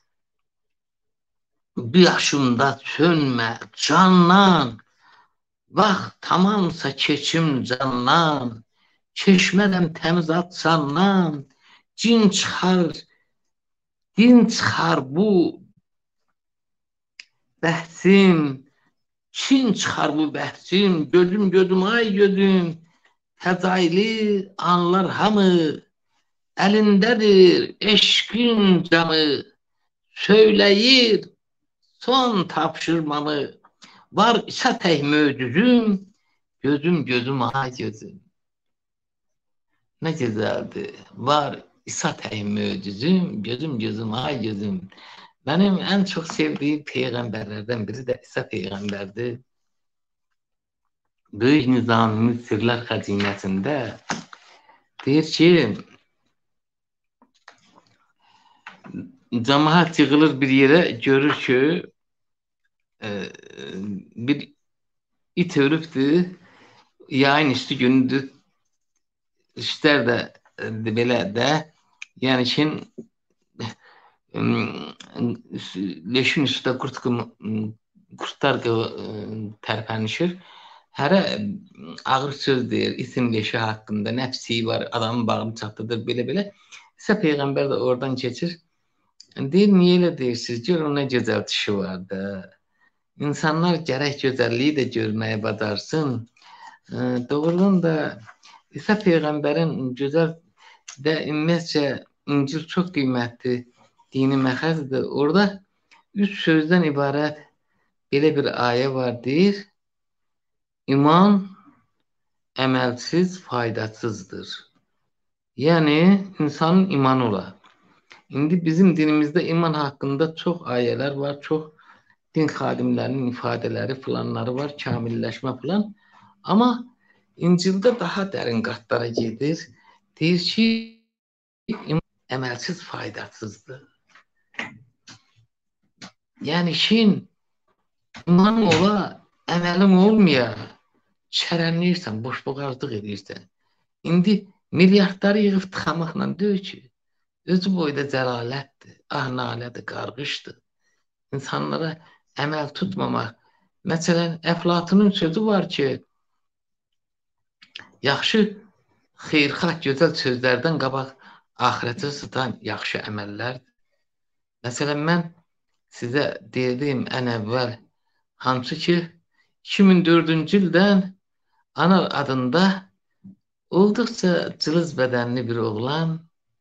Bir yaşımda sönmə candan. Vaxt tamamsa keçim candan. Çeşmədəm təmiz atsandan. Din çıxar bu bəhsim. Çin çıxar bu bəhsim. Gözüm gözüm ay gözüm. Fəzaili anlar hamı. Əlindədir eşqin camı. Söyləyir son tapşırmamı. Var isə tək möcüzüm. Gözüm gözüm ay gözüm. Nə gözəldir. Var isə tək möcüzüm. Gözüm gözüm ay gözüm. Benim en çok sevdiğim peygamberlerden biri de İsa peygamberdi. Büyük Nizami'nin Sırlar Hazinesi'nde deyir ki, cemaat yığılır bir yere, görür ki bir it ölübdür, yayın üstü gündür, işler de belə de, yani ki leşin üstündə qurtlar tərpənişir. Hərə ağır söz deyir, isim leşi haqqında, nəfsi var, adamın bağını çatlıdır, belə-belə. İsa Peyğəmbər də oradan keçir. Deyir, niyə elə deyirsiniz? Gör, ona gözəltişi var da. İnsanlar gərək gözəlliyi də görməyə badarsın. Doğrudan da İsa Peyğəmbərin gözəl də ümumiyyətcə İncil çox qiymətli dini məxəzdir. Orada 3 sözdən ibarət belə bir ayə var, deyir. İman əməlsiz faydasızdır. Yəni, insanın imanı olar. İndi bizim dinimizdə iman haqqında çox ayələr var, çox din xadimlərinin ifadələri filanları var, kamilləşmə filan. Amma İncildə daha dərin qatlara gedir. Deyir ki, iman əməlsiz faydasızdır. Yəni ki, imanın ola, əməlin olmaya, çərənləyirsən, boşboğazlıq edirsən. İndi milyardları yığıb tıxamaqla deyir ki, özü boyda cəlalətdir, nalədir, qarğışdır. İnsanlara əməl tutmamaq. Məsələn, Əflatunun sözü var ki, yaxşı, xeyrxah, gözəl sözlərdən qabaq axirətə sıtan yaxşı əməllərdir. Məsələn, mən sizə deyirdim ən əvvəl, hansı ki 2004-cü ildən Anar adında olduqca cılız bədənli bir oğlan,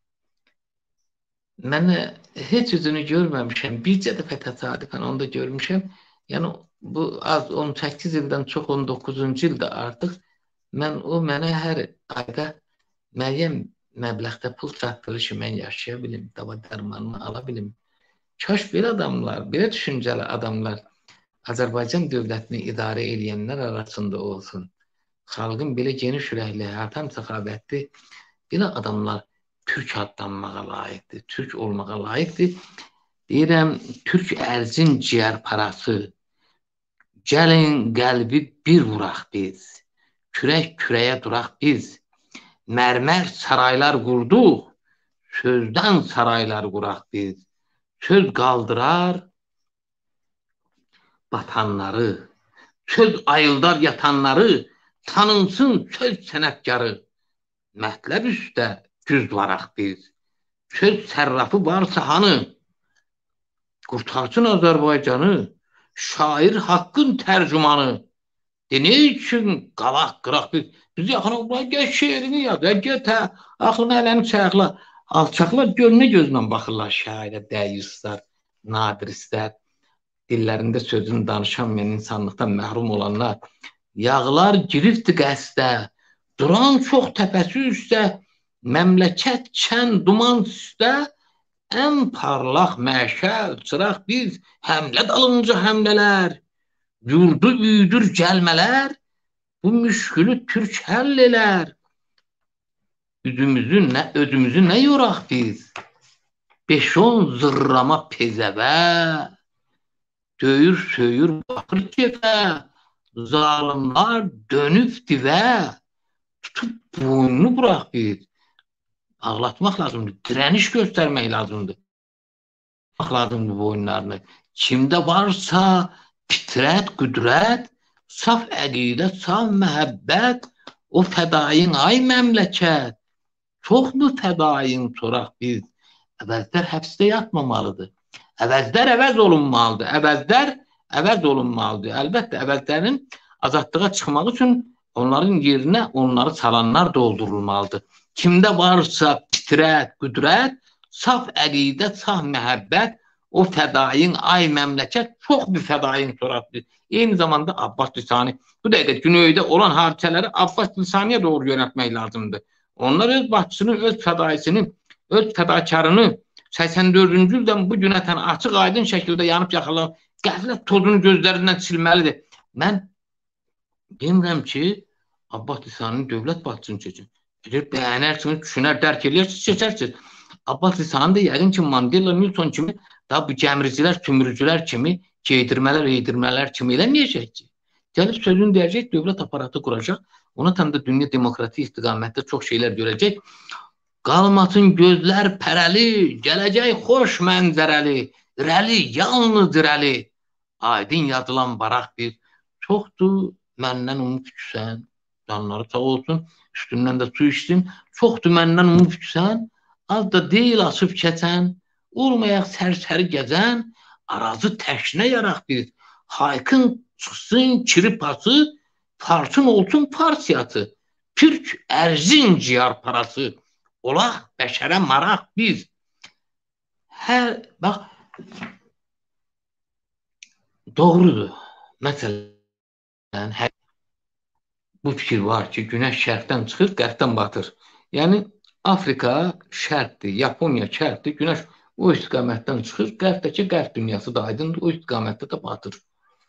mənə heç üzünü görməmişəm, bircə dəfə təsadüfən onu da görmüşəm. Yəni bu az 18 ildən çox 19-cu ildə artıq o mənə hər ayda müəyyən məbləğdə pul çatdırır ki, mən yaşaya bilim, dava dərmanını ala bilim. Kaş belə adamlar, belə düşüncəli adamlar Azərbaycan dövlətini idarə edənlər arasında olsun. Xalqın belə geniş ürəkli, hətam səxavətli belə adamlar Türk adlanmağa layiqdir, Türk olmağa layiqdir. Deyirəm, Türk ərzin ciyər parası, gəlin qəlbi bir vuraq biz, kürək kürəyə duraq biz, mərmər saraylar qurduq, sözdən saraylar quraq biz, söz qaldırar batanları, söz ayıldar yatanları, tanınsın söz sənətkarı, mətləb üstə güz varaq biz, söz sərrafı varsa hanı, qurtarsın Azərbaycanı, şair haqqın tərcümanı. Ne üçün qalaq, qıraq biz yaxına buraya gəl şeirini yaz, gəl axlına ələni çayaqla, alçaqlar gönlünə gözlə baxırlar şairə, dəyirslər, nadiristlər, dillərində sözünü danışanmayan insanlıqdan məhrum olanlar, yağlar girifdi qəsdə, duran çox təpəsi üstə, məmləkət çən duman üstə, ən parlaq məşəl, çıraq biz, həmlə dalınca həmlələr, yurdu büyüdür gəlmələr, bu müşkülü türk həll elər. Özümüzü nə yoraq biz? 5-10 zırrama pezəvə, döyür, söyür, baxır kefə, zalimlar dönüb divə, tutub boynunu bıraq biz. Ağlatmaq lazımdır, direniş göstərmək lazımdır. Lazımdır boyunlarını. Kimdə varsa fitrət, qüdrət, saf əqidə, saf məhəbbət, o fədayin ay məmləkət. Çoxmu fədayin soraq biz? Əvəzlər həbsdə yatmamalıdır. Əvəzlər əvəz olunmalıdır. Əvəzlər əvəz olunmalıdır. Əlbəttə, əvəzlərin azadlığa çıxmaq üçün onların yerinə onları salanlar doldurulmalıdır. Kimdə varsa fitrət, qüdrət, saf əqidə, saf məhəbbət, o fədayin ay məmləkət, çox bir fədayin soraqdır. Eyni zamanda Abbas Lisani, bu dəqiqə güneydə olan hadisələri Abbas Lisaniyə doğru yönətmək lazımdır. Onlar öz başçısını, öz fədaisini, öz fədakarını 84-cü ildən bu günətən açıq aydın şəkildə yanıb yaxalan qəflət tozunu gözlərindən silməlidir. Mən demirəm ki, Abbas Lisaninin dövlət başçısını seçin. Bəyənərsiniz, düşünər, dərk edirsiniz, seçərsiniz. Abbas Lisani də yəqin ki, Mandela, Milton kimi, daha bu gəmiricilər, tümürücülər kimi, eğdirmələr kimi eləməyəcək ki. Gəlib sözünü deyəcək, dövlət aparatı quracaq, ona tam da dünya demokratik istiqamətdə çox şeylər görəcək. Qalmasın gözlər pərəli, gələcək xoş mənzərəli, irəli, yalnız irəli. Aydın yazılan baraq bir, çoxdur məndən umut küsən, canları sağ olsun, üstündən də su içsin, çoxdur məndən umut küsən, az da deyil asıb keçən, olmayaq sərsəri gəzən, arazı təşnə yaraq bir, haykın çıxsın kiri pası, farsın olsun farsiyatı, Türk ərzin ciyar parası, olaq bəşərə maraq biz. Bax, doğrudur. Məsələn, bu fikir var ki, günəş şərqdən çıxır, qərbdən batır. Yəni, Afrika şərqdir, Yaponiya şərqdir, günəş o istiqamətdən çıxır, qərbdəki qərb dünyası da aydındır, o istiqamətdə də batır.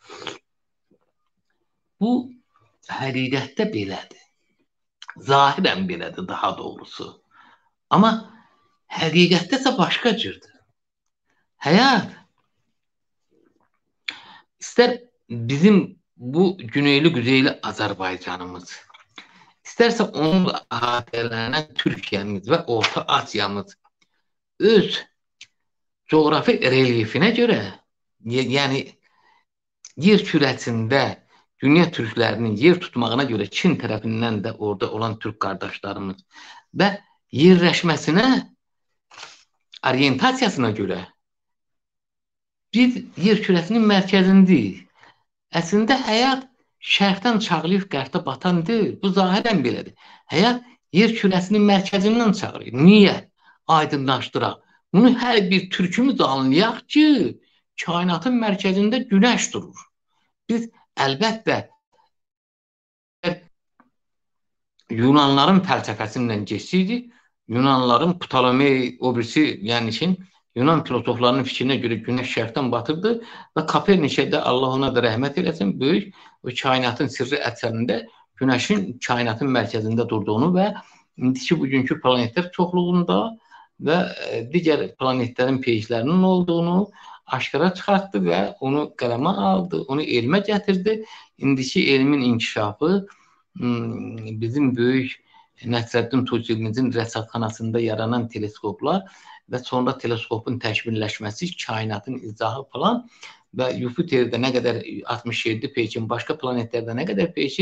Bu, həqiqətdə belədir. Zahirən belədir, daha doğrusu. Amma həqiqətdə isə başqa cürdür. Həyat, istər bizim bu güneyli-güzeyli Azərbaycanımız, istərsə onun əhatələnən Türkiyəmiz və Orta Asiyamız öz coğrafi relyefinə görə, yəni yer kürəsində dünya türklərinin yer tutmağına görə Çin tərəfindən də orada olan türk qardaşlarımız və yerləşməsinə, orientasiyasına görə biz yer kürəsinin mərkəzindəyik. Əslində həyat şərqdən çağlayıb qərbdə batan deyil. Bu zahirən belədir. Həyat yer kürəsinin mərkəzindən çağırır. Niyə? Aydınlaşdıraq. Bunu hər bir türkümüz anlayaq ki, kainatın mərkəzində günəş durur. Biz əlbəttə Yunanların fəlsəfəsindən geçsəydik, Yunanların Ptolemey, obrisi, yəni ki, Yunan filosoflarının fikrinə görə günəş şərqdən batırdı və Kopernikə də Allah ona da rəhmət eləsin, böyük o kainatın sirri əsərində günəşin kainatın mərkəzində durduğunu və indiki bugünkü planetlər çoxluğunda və digər planetlərin peyiklərinin olduğunu aşkara çıxartdı və onu qələmə aldı, onu elmə gətirdi. İndiki elmin inkişafı bizim böyük Nəsrəddin Tusilimizin rəsədxanasında yaranan teleskoplar və sonra teleskopun təkmilləşməsi, kainatın izahı falan və Yupiterdə nə qədər 67 peykin, başqa planetlərdə nə qədər peykin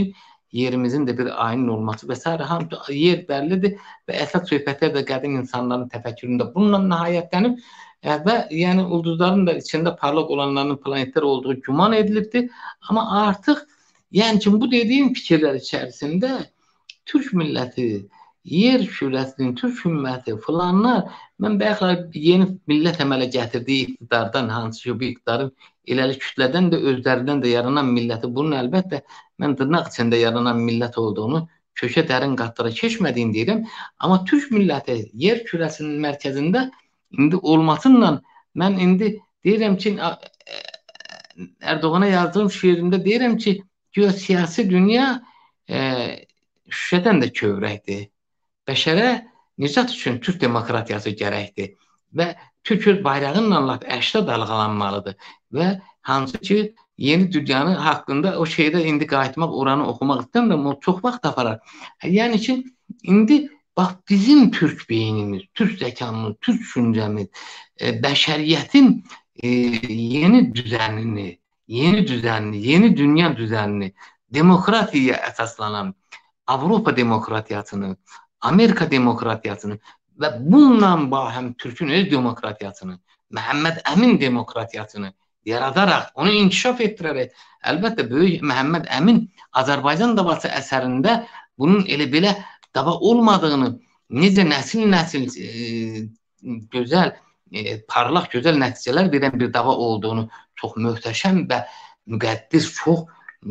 yerimizin de bir ayin olması vesaire. Yer bəllidir və əsas söhbətlər də qədim insanların təfəkküründə bununla nihayətlənib və yəni ulduzların da içində parlaq olanların planetlər olduğu güman edilibdir. Amma artıq yəni ki, bu dediyim fikirlər içərisində Türk milləti, yer kürəsinin, Türk ümməti filanlar, mən bəlkə yeni millət əmələ gətirdiyi iqtidardan, hansı ki, bu iqtidarın eləli kütlədən də, özlərindən də yaranan milləti, bunun əlbəttə mən dırnaq içində yaranan millət olduğunu, kökə dərin qatlara keçmədiyini deyirəm. Amma Türk milləti yer kürəsinin mərkəzində indi olmasıyla mən indi deyirəm ki, Erdoğan'a yazdığım şiirimdə deyirəm ki, siyasi dünya şüşədən də kövrəkdir. Bəşərə nicat üçün Türk demokratiyası gərəkdir və Türk öz bayrağınla lap əşdə dalğalanmalıdır və hansı ki, yeni dünyanın haqqında o şeydə indi qayıtmaq, oranı oxumaq istəmirəm, o çox vaxt aparar. Yəni ki, indi bax bizim Türk beynimiz, Türk zəkamız, Türk düşüncəmiz, bəşəriyyətin yeni düzənini, yeni dünya düzənini, demokratiyaya əsaslanan Avropa demokratiyasını, Amerika demokratiyasını və bununla bahəm Türkün öz demokratiyasını, Məhəmməd Əmin demokratiyasını yaradaraq, onu inkişaf etdirərək, əlbəttə böyük Məhəmməd Əmin Azərbaycan davası əsərində bunun elə belə dava olmadığını, necə nəsil-nəsil gözəl, parlaq, gözəl nəticələr verən bir dava olduğunu, çox möhtəşəm və müqəddis, çox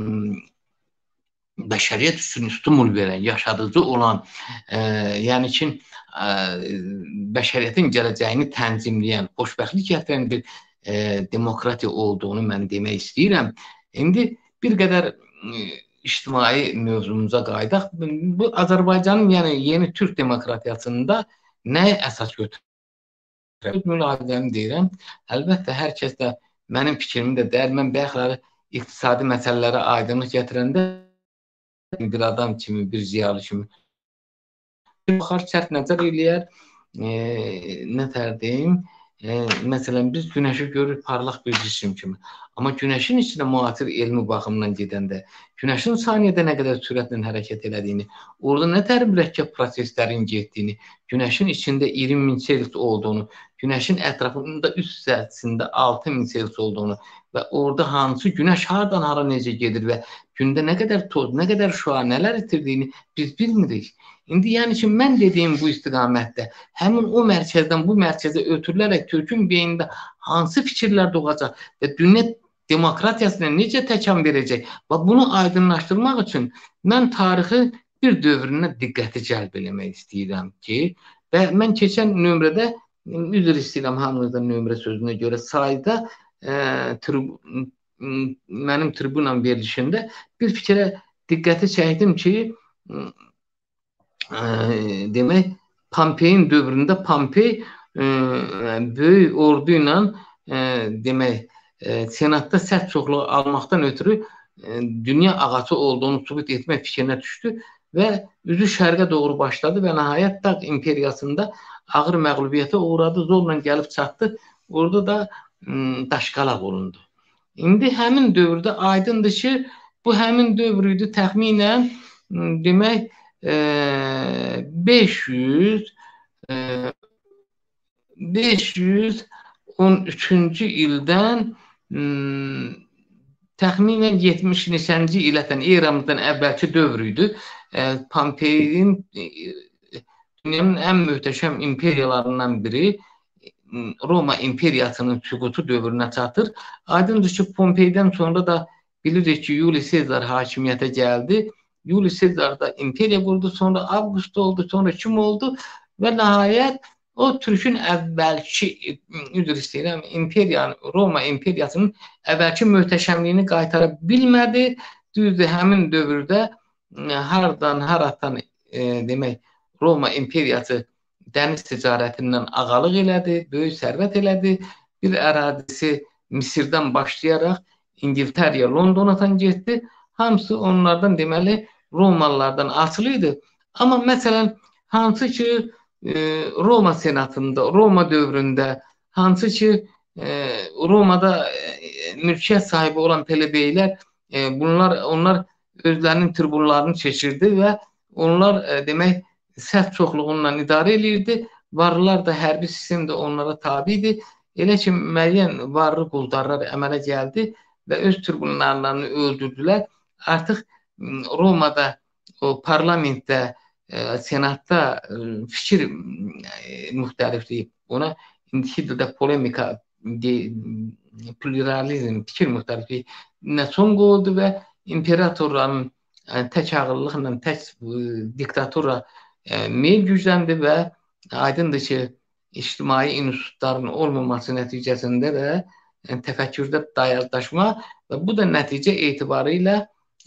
bəşəriyyət üçün stimul verən, yaşadıcı olan, yəni ki, bəşəriyyətin gələcəyini tənzimləyən, xoşbəxtlik gətirən bir demokratiya olduğunu mən demək istəyirəm. İndi bir qədər ictimai mövzumuza qayıdaq. Bu Azərbaycanın, yəni yeni Türk demokratiyasında nəyə əsas götürür? Mülahizəmi deyirəm. Əlbəttə, hər kəs də mənim fikrimi də deyər. Mən bəxləri iqtisadi məsələlərə aydınlıq gətirəndə bir adam kimi, bir ziyalı kimi baxar, sərt nəzər eləyər, nə tər deyim, məsələn, biz günəşi görür parlaq bir cisim kimi. Amma günəşin içində müasir elmi baxımdan gedəndə, günəşin saniyədə nə qədər sürətlə hərəkət elədiyini, orada nə tər mürəkkəb proseslərin getdiyini, günəşin içində 20.000 Celsius olduğunu, günəşin ətrafında üst hissəsində 6.000 Celsius olduğunu və orada hansı günəş hardan hara necə gedir və gündə nə qədər toz, nə qədər şüa, nələr itirdiyini biz bilmirik. İndi yəni ki, mən dediyim bu istiqamətdə həmin o mərkəzdən bu mərkəzə ötürülərək Türkün beynində hansı fikirlər doğacaq və dünya demokratiyasına necə təkan verəcək və bunu aydınlaşdırmaq üçün mən tarixi bir dövrünə diqqəti cəlb eləmək istəyirəm ki, və mən keçən nömrədə, üzr istəyirəm hamınızdan nömrə sözünə görə, sayda mənim tribunam verilişində bir fikrə diqqəti çəkdim ki, demək, Pompeyin dövründə Pompey böyük ordu ilə demək, senatda sərt çoxluğu almaqdan ötürü dünya ağası olduğunu sübut etmək fikrinə düşdü və üzü şərqə doğru başladı və nəhayət Dağ imperiyasında ağır məğlubiyyətə uğradı, zorla gəlib çatdı. Orada da daşqalaq olundu. İndi həmin dövrdə aydındır ki, bu həmin dövr idi, təxminən demək 513-cü ildən təxminən 70-ci ilətən eramızdan əvvəlki dövr idi. Pompeyin dünyanın ən möhtəşəm imperiyalarından biri Roma imperiyasının süqutu dövrünə çatır. Aydındır ki, Pompeydən sonra da bilirik ki, Julius Caesar hakimiyyətə gəldi. Julius Caesar da imperiya qurdu, sonra Avqust oldu, sonra kim oldu və nəhayət o Türkün əvvəlki, üzr istəyirəm, Roma imperiyasının əvvəlki möhtəşəmliyini qaytara bilmədi. Düzdür, həmin dövrdə haradan demək, Roma imperiyası dəniz ticarətindən ağalıq elədi, böyük sərvət elədi. Bir ərazisi Misirdən başlayaraq İngiltərəyə, Londonatan getdi. Hamısı onlardan deməli Romalılardan asılı idi. Amma məsələn, hansı ki Roma senatında, Roma dövründə, hansı ki Romada mülkiyyət sahibi olan plebeylər, onlar özlərinin tribunlarını keçirdi və onlar demək səs çoxluğunla idarə edirdi. Varlılar da, hərbi sistem də onlara tabidir. Elə ki, müəyyən varlı quldarlar əmələ gəldi və öz tribunlarını öldürdülər. Artıq Romada, o parlamentdə, senatda fikir müxtəlifliyi, ona indiki dildə polemika, pluralizm, fikir müxtəlifliyi son qoydu və imperatorların tək ağıllıqla, tək diktatura meyl gücləndi və aydındır ki, ictimai institutların olmaması nəticəsində də təfəkkürdə dayazlaşma və bu da nəticə etibarı ilə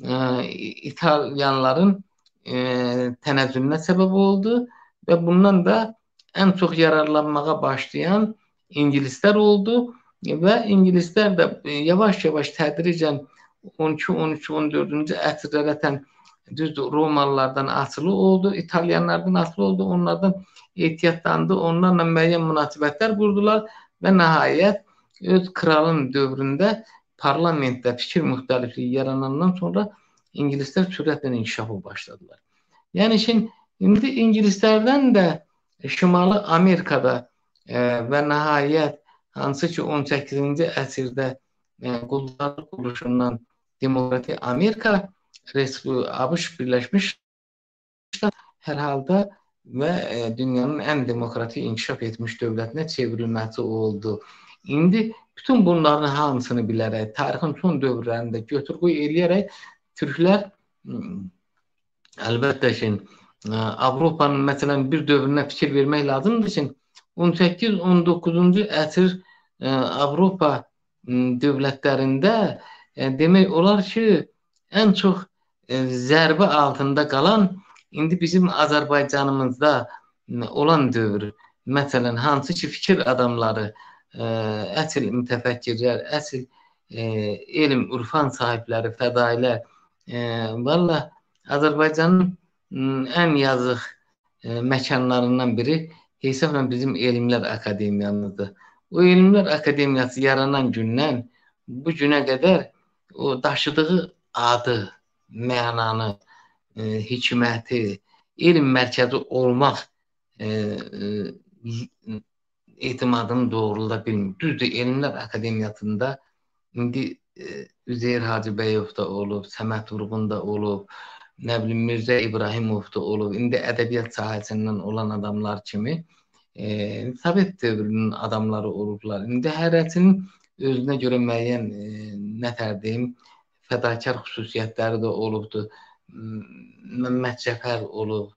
İtalyanların tənəzzülünə səbəb oldu və bundan da ən çox yararlanmağa başlayan İngilislər oldu və İngilislər də yavaş-yavaş tədricən 12, 13, 14-cü əsrlərətən düzdür, Romalılardan asılı oldu, İtalyanlardan asılı oldu, onlardan ehtiyatlandı, onlarla müəyyən münasibətlər qurdular və nəhayət öz kralın dövründə parlamentdə fikir müxtəlifliyi yaranandan sonra İngilislər sürətlə inkişafa başladılar. Yəni şimdi indi İngilislərdən də Şimali Amerikada və nəhayət hansı ki 18-ci əsrdə quldarlıq quruluşundan Demokratik Amerika ABŞ Birləşmiş Ştatlar hər halda və dünyanın ən demokratik inkişaf etmiş dövlətinə çevrilməsi oldu. İndi bütün bunların hamısını bilərək, tarixin son dövrlərində götür-qoy eləyərək Türklər əlbəttə ki, Avropanın məsələn bir dövrünə fikir vermək lazımdır ki, 18-19-cu əsr Avropa dövlətlərində demək olar ki, ən çox zərbə altında qalan indi bizim Azərbaycanımızda olan dövr. Məsələn, hansı ki fikir adamları, əsl mütəfəkkirlər, əsl elm, ürfan sahibləri, fədailər, valla Azərbaycanın ən yazıq məkanlarından biri hesabla bizim Elmlər Akademiyamızdır. O Elmlər Akademiyası yaranan gündən bu günə qədər o daşıdığı adı, mənanı, hikməti, elm mərkəzi olmaq etimadını doğrulda bilmir. Düzdür, Elmlər Akademiyasında indi Üzeyir Hacıbəyov da olub, Səməd Vurğun da olub, nə bilim Mirzə İbrahimov da olub, indi ədəbiyyat sahəsindən olan adamlar kimi Sovet dövrünün adamları olublar. İndi hərəsinin özünə görə müəyyən nətər deyim, fədakar xüsusiyyətləri də olubdur. Məmməd Cəfər olub,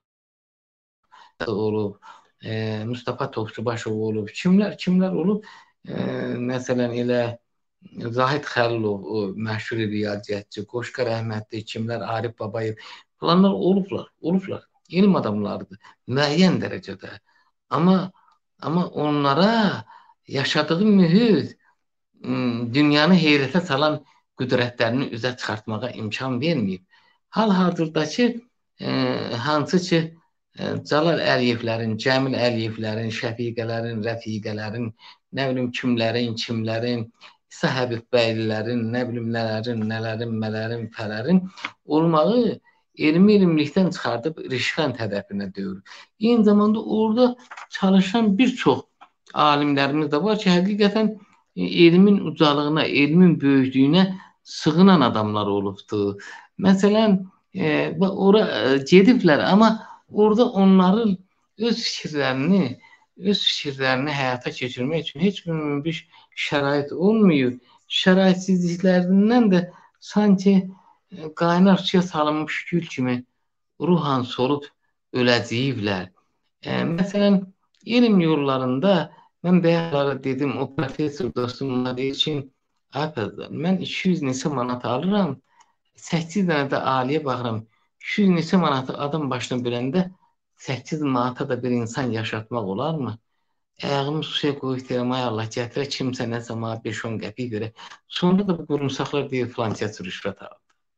Mustafa Topçubaşov olub, kimlər olub? Məsələn, elə Zahid Xəlilov, o məşhur riyaziyyatçı, Qoşqa rəhmətli, kimlər, Arif Babayev, falanlar olublar, elm adamlarıdır, müəyyən dərəcədə. Amma onlara yaşadığı mühit dünyanı heyrətə salan qüdrətlərini üzə çıxartmağa imkan verməyib. Hal-hazırdakı hansı ki Cəlal Əliyevlərin, Cəmil Əliyevlərin, Şəfiqələrin, Rəfiqələrin, nə bilim kimlərin, İsa Həbibbəylilərin, nə bilim nələrin, fələrin olmağı elmlikdən çıxardıb rişxənd hədəfinə döyür. Eyni zamanda orada çalışan bir çox alimlərimiz də var ki, həqiqətən elmin ucalığına, elmin böyüklüyünə sığınan adamlar olubdur. Məsələn, ora gediblər, amma orada onların öz fikirlərini həyata keçirmək üçün heç bir şərait olmuyor. Şəraitsizliklərindən də sanki qaynar suya salınmış gül kimi ruhan solub öləcəyiblər. Məsələn, elm yollarında mən bəyənlərə dedim, o profesor dostum deyir ki, mən 200 neçə manat alıram, 8 dənə də aliyə baxıram, 200 neçə manatı adam başına biləndə 8 manata da bir insan yaşatmaq olarmı? Ayağımı suya qoyub deyirəm, ay Allah, gətirə kimsə nəsə mənə 5-10 qəpik verək. Sonra da bu qurumsaqlar deyir, filankəs rüşvət aldı.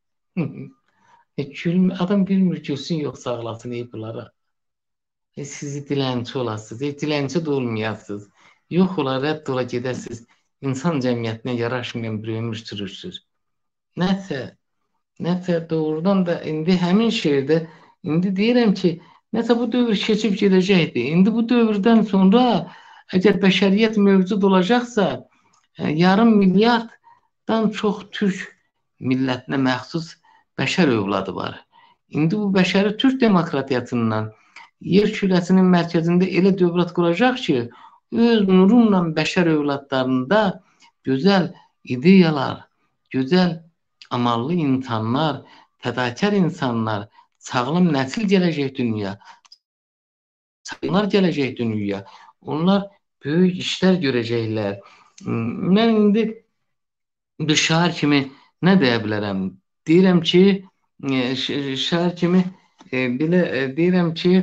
Adam bilmir gülsün, yoxsa ağlasın, ey bunlara. Sizi dilənçi olasınız, dilənçi də olmayasınız. Yox olar, rədd ola gedəsiniz. İnsan cəmiyyətinə yaraşmayan bir ömür sürürsünüz. Nəsə, Nəsə doğrudan da indi həmin şeirdə indi deyirəm ki, nəsə bu dövr keçib gedəcəkdir. İndi bu dövrdən sonra əgər bəşəriyyət mövcud olacaqsa, yarım milyarddan çox türk millətinə məxsus bəşər övladı var. İndi bu bəşəri türk demokratiyasından yer kürəsinin mərkəzində elə dövlət quracaq ki, öz nurunla bəşər övladlarında gözəl ideyalar, gözəl amallı insanlar, fədakar insanlar, sağlam nəsil gələcək dünyaya, sağlamlar gələcək dünyaya. Onlar böyük işlər görəcəklər. Mən indi bir şair kimi nə deyə bilərəm? Deyirəm ki, şair kimi belə deyirəm ki,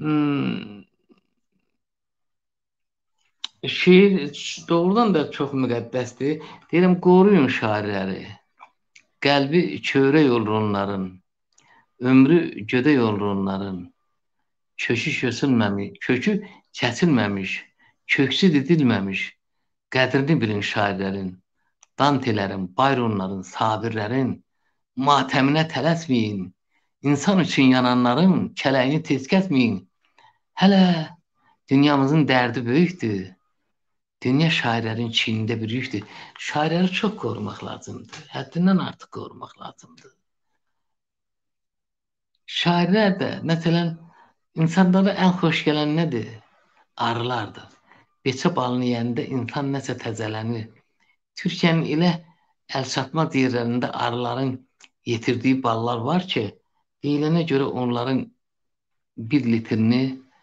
şeir doğrudan da çox müqəddəsdir. Deyirəm, qoruyun şairləri. Qəlbi kövrək olur onların. Ömrü gödək olur onların. Kökü kəsilməmiş, köksü didilməmiş. Qədrini bilin şairlərin, Dantelerin, Bayronların, Sabirlərin. Matəminə tələsməyin. İnsan üçün yananların kələyini tez kəsməyin. Hələ dünyamızın dərdi böyükdür. Dünya şairlərin çiynində bir yükdür. Şairləri çox qorumaq lazımdır. Həddindən artıq qorumaq lazımdır. Şairlər də, məsələn, insanlara ən xoş gələn nədir? Arılardır. Beçə balını yeyəndə insan nəsə təzələnir. Türkiyənin elə əl çatmaz yerlərində arıların yetirdiyi ballar var ki, deyilənə görə onların 1 litrini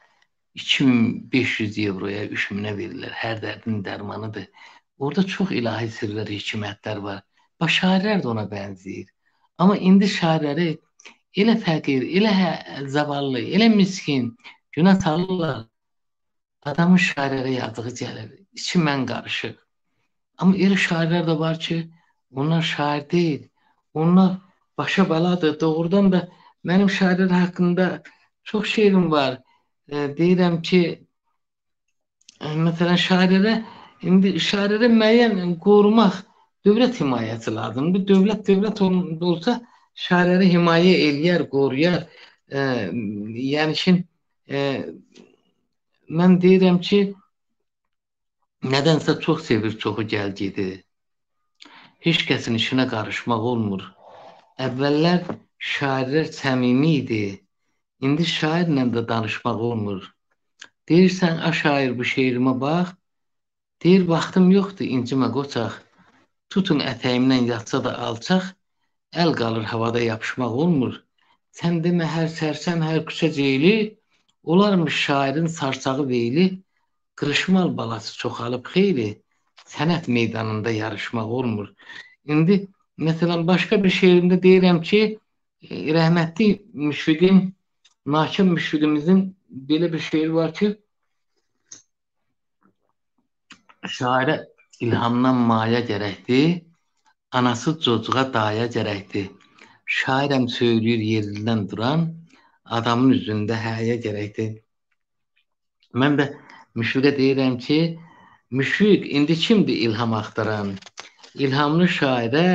2500 euroya, 3000'ə verirlər. Hər dərdin dərmanıdır. Orada çox ilahi sirlər, hikmətlər var. Bax, şairlər də ona bənzəyir. Amma indi şairləri elə fəqir, elə zavallı, elə miskin günə salırlar. Adamın şairlərə yazığı gəlir. İçi mən qarışıq. Amma elə şairlər də var ki, onlar şair deyil. Onlar başa bəladır. Doğrudan da mənim şairlər haqqında çox şeirim var. Deyirəm ki, məsələn, şairlərə müəyyən qorumaq, dövlət himayəsi lazımdır. Dövlət olsa, şairləri himayə eləyər, qoruyar. Yəni ki, mən deyirəm ki, nədənsə çox sevir, çoxu gəl gedir. Heç kəsin işinə qarışmaq olmur. Əvvəllər şairlər səmimi idi. İndi şairlə də danışmaq olmur. Deyirsən, a şair bu şeirimə bax. Deyir, vaxtım yoxdur, incimə qoçaq. Tutun ətəyimdən yatsa da alçaq. Əl qalır havada yapışmaq olmur. Sən demə hər sərsəm, hər küçə ceyli. Olarmış şairin sarsağı veyli. Qırışmal balası çoxalıb xeyli. Sənət meydanında yarışmaq olmur. İndi, məsələn, başqa bir şeirimdə deyirəm ki, rəhmətli Müşfiqin, Nakim Müşfiqimizin belə bir şeiri var ki, şairə ilhamdan maya gərəkdir, anası çocuğa daya gərəkdir. Şairəm söyləyir yerindən duran, adamın üzündə həyə gərəkdir. Mən də Müşfiqə deyirəm ki, Müşfiq, indi kimdir ilham axtaran? İlhamlı şairə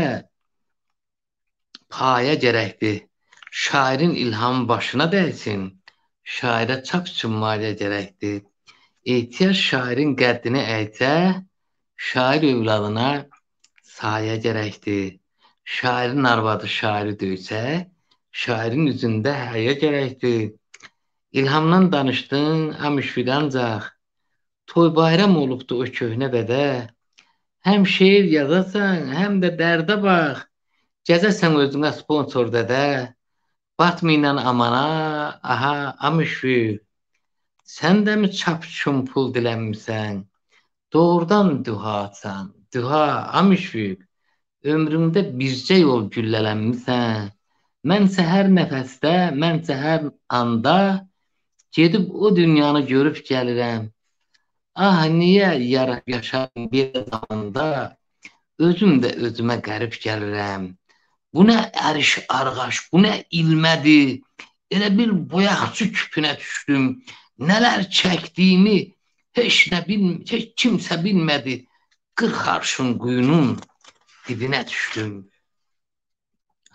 paya gərəkdir. Şairin ilhamı başına dəysin, şairə çap üçün maliyə gərəkdir. Ehtiyac şairin qəddini əysə, şair övladına saya gərəkdir. Şairin arvadı şairi döysə, şairin üzündə həyə gərəkdir. İlhamdan danışdın, Müşfiq ancaq, toy bayram olubdu o köhnə dədə. Həm şeir yazasan, həm də dərdə bax, gəzəsən özünə sponsor dədə. Batmayla amana, aha, Müşfiq, sən də mi çap üçün pul dilənmirsən? Doğrudan duha atsan, duha, Müşfiq, ömrümdə bircə yol güllələnmirsən. Mən səhər nəfəsdə, mən səhər anda, gedib o dünyanı görüb gəlirəm. Ah, niyə yaşarım bir zamanda, özüm də özümə qərib gəlirəm. Bu nə əriş arğaş, bu nə ilmədir, elə bir boyaqçı küpünə düşdüm, nələr çəkdiyimi heç kimsə bilmədi, 40 arşın quyunun dibinə düşdüm.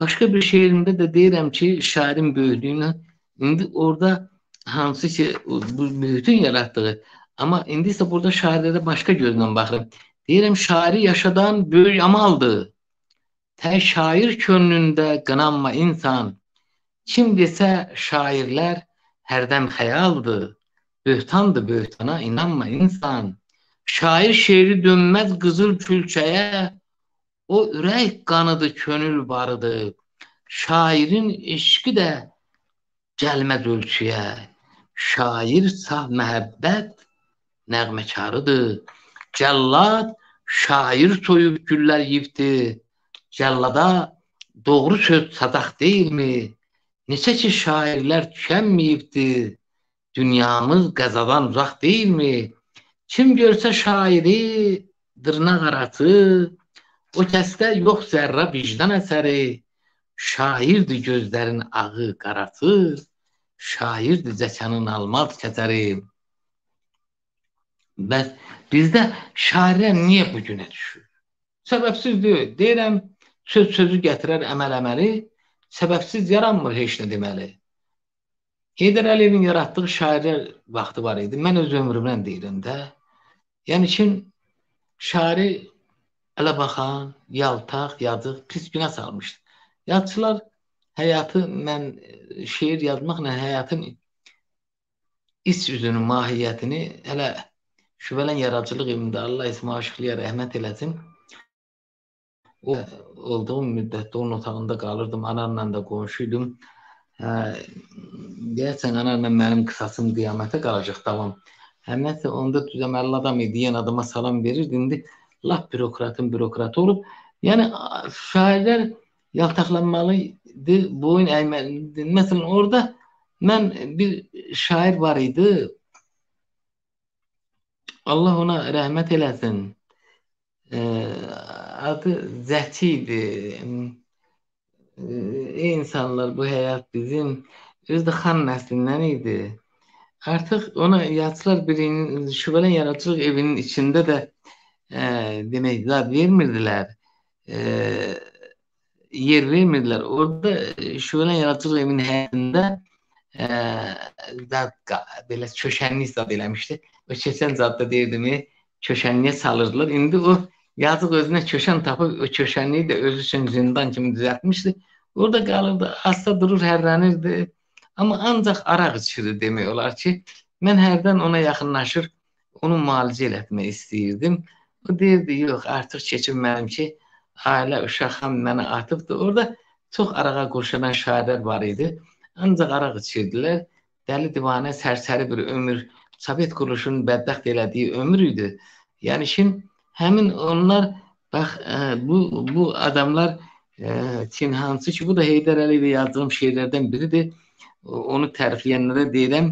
Başqa bir şeirimdə də deyirəm ki, şairin böyüklüyünü, indi orada hansı ki, bu bütün yaratdığı, amma indi isə burada şairlərə başqa gözlə baxıram. Deyirəm, şairi yaşadan böyük amaldır. Tək şair könlündə qınanma insan. Kim desə şairlər hərdən xəyaldır. Böhtandır, böhtana inanma insan. Şair şeiri dönməz qızıl külçəyə, o ürək qanıdır, könül barıdır. Şairin eşqi də gəlməz ölçüyə. Şair saf məhəbbət nəğməkarıdır. Cəllad şair soyub güllər yivdi. Cəllada doğru söz sadaq deyilmi? Neçə ki şairlər tükənməyibdir. Dünyamız qəzadan uzaq deyilmi? Kim görsə şairi dırnaq arası, o kəsdə yox zərrə vicdan əsəri. Şairdir gözlərin ağı qarası, şairdir zəkanın almaz kəsəri. Bəs bizdə şairlər niyə bu günə düşür? Səbəbsiz deyil. Deyirəm, sözü gətirər əməl-əməli, səbəbsiz yaranmır heç nə deməli. Heydər Əliyevin yaratdığı şairlər vaxtı var idi. Mən öz ömrümdən deyirəm də. Yəni ki, şairi ələ baxan, yaltaq, yazıq, pis günə salmışdı. Yazıçılar həyatı, mən şeir yazmaqla həyatın iç üzünün mahiyyətini hələ Şüvələn yaradıcılıq evində Allah İsmi Aşıqlıya rəhmət eləsin. O olduğum müddətdə onun otağında qalırdım. Anamla da qonşuydum. Deyərsən, anamla mənim qısasım qiyamətə qalacaq davam. Həmənsə onda düzəməlli adam idi, yeni adama salam verirdi. İndi laf bürokratı olub. Yəni, şairlər yaltaqlanmalıdır, boyun əyməlidir. Məsələn, orada mən bir şair var idi. Allah ona rəhmət eləsin. Adı Zəki idi. Ey insanlar, bu həyat bizim özü də xan nəslindən idi. Artıq ona yazıçılar birinin Şüvələn yaradıcılıq evinin içində də demək, vermirdilər. Yer vermirdilər. Orada Şüvələn yaradıcılıq evinin həyətində belə köşənlik zad eləmişdi. O keçən zadda deyirdimi, köşənliyə salırdılar. İndi o yazıq özünə köşən tapıb, o köşənliyi də özü üçün zindan kimi düzəltmişdi. Orada qalırdı, asla durur, hərlənirdi. Amma ancaq araq içirdi demək olar ki, mən hərdən ona yaxınlaşır, onu müalicə etmək istəyirdim. O deyirdi, yox, artıq keçib mənim ki, ailə, uşaqam mənə atıbdı. Orada çox arağa qoşulan şairlər var idi. Ancaq araq içirdilər. Dəli divanə, sərsəri bir ömür, Sovet quruluşunun bədbəxt elədiyi ömür idi. Yəni ki, həmin onlar, bax, bu adamlar hansı ki, bu da Heydər Əliyevə yazdığım şeirlərdən biridir. Onu tərifləyənlərə deyirəm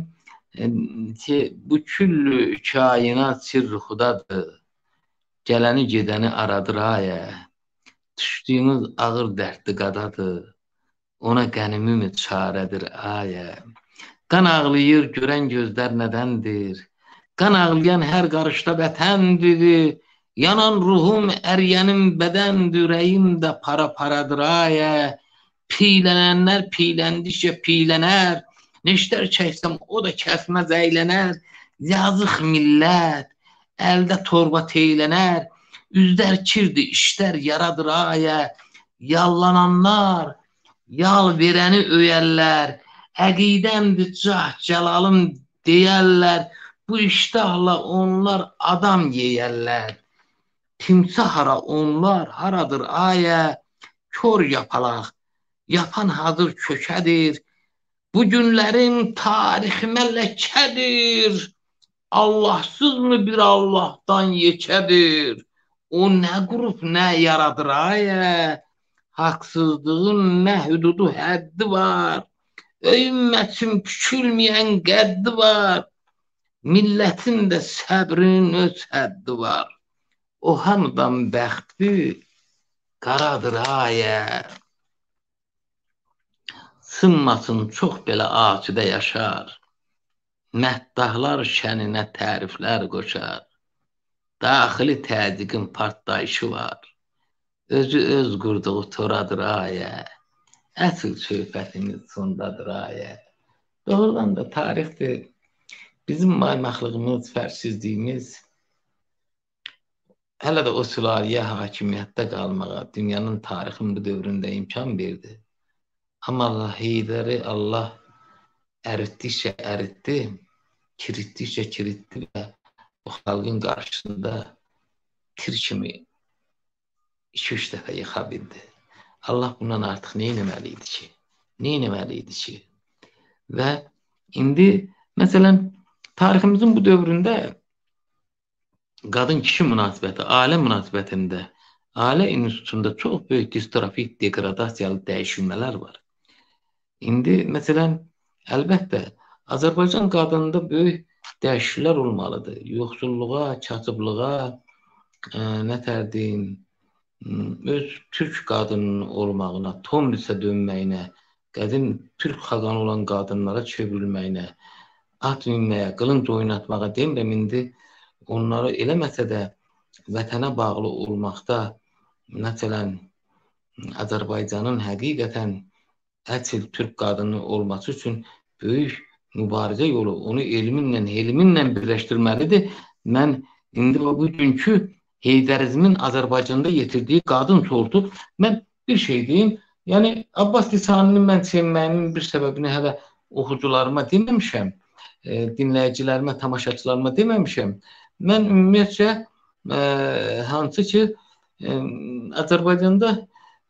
ki, bu küllü kainat sirr xudadır. Gələni gedəni aradır ayə. Düşdüyümüz ağır dərdli qadadır. Ona qənimimiz çarədir ayə. Qan ağlayır, görən gözlər nədəndir? Qan ağlayan hər qarışda vətəndir. Yanan ruhum, əriyənim bədəndir, ürəyim də para-paradır ayə. Piylənənlər piyləndikcə piylənər. Neştər çəksəm o da kəsməz əylənər. Yazıq millət, əldə torba teylənər. Üzlər kirdi, işlər yaradır ayə. Yallananlar, yal verəni öyərlər. Əqidəmdir cah, cəlalım deyərlər. Bu iştahla onlar adam yeyərlər. Timsah hara onlar, haradır ayə. Kör yapalaq, yapan hazır kökədir. Bu günlərin tariximə ləkədir. Allahsız mı bir Allahdan yekədir? O nə qrup, nə yaradır ayə. Haqsızlığın nə hüdudu, həddi var. Öyünməsin küçülməyən qəddi var. Millətin də səbrinin öz həddi var. O hamıdan bəxtli qaradır ayə. Sınmasın çox belə asudə yaşar. Məddahlar şəninə təriflər qoşar. Daxili təzyiqin partlayışı var. Özü öz qurduğu toradır ayə. Əsl söhbətimiz sondadır ayə. Doğrudan da tarixdir. Bizim maymaxlığımız, fərsizliyimiz hələ də o sülaləyə hakimiyyətdə qalmağa dünyanın tarixin bu dövründə imkan verdi. Amma Allah Heydəri Allah əritdikcə əritdi, kiritdikcə kiritdi və bu xalqın qarşısında tir kimi 2-3 dəfə yıxa bildi. Allah bundan artıq nə etməli idi ki? Və indi, məsələn, tariximizin bu dövründə qadın-kişi münasibəti, ailə münasibətində, ailə institutunda çox böyük distrofik, degradasiyalı dəyişilmələr var. İndi, məsələn, əlbəttə, Azərbaycan qadınında böyük dəyişikliklər olmalıdır. Yoxsulluğa, kasıblığa, nətər deyim, öz türk qadının olmağına, Tomrisə dönməyinə, qədim türk xaqanı olan qadınlara çevrilməyinə, at minməyə, qılınc oynatmağa demirəm, indi onları eləməsə də vətənə bağlı olmaqda, məsələn, Azərbaycanın həqiqətən əsl türk qadını olması üçün böyük mübarizə yolu, onu elminlə, helminlə birləşdirməlidir. Mən indi bugünkü Heydərizmin Azərbaycanda yetirdiyi qadın sortu, mən bir şey deyim, yəni Abbas lisanını mən sevməyimin bir səbəbini hələ oxucularıma deməmişəm, dinləyicilərimə, tamaşaçılarıma deməmişəm. Mən ümumiyyətcə, hansı ki, Azərbaycanda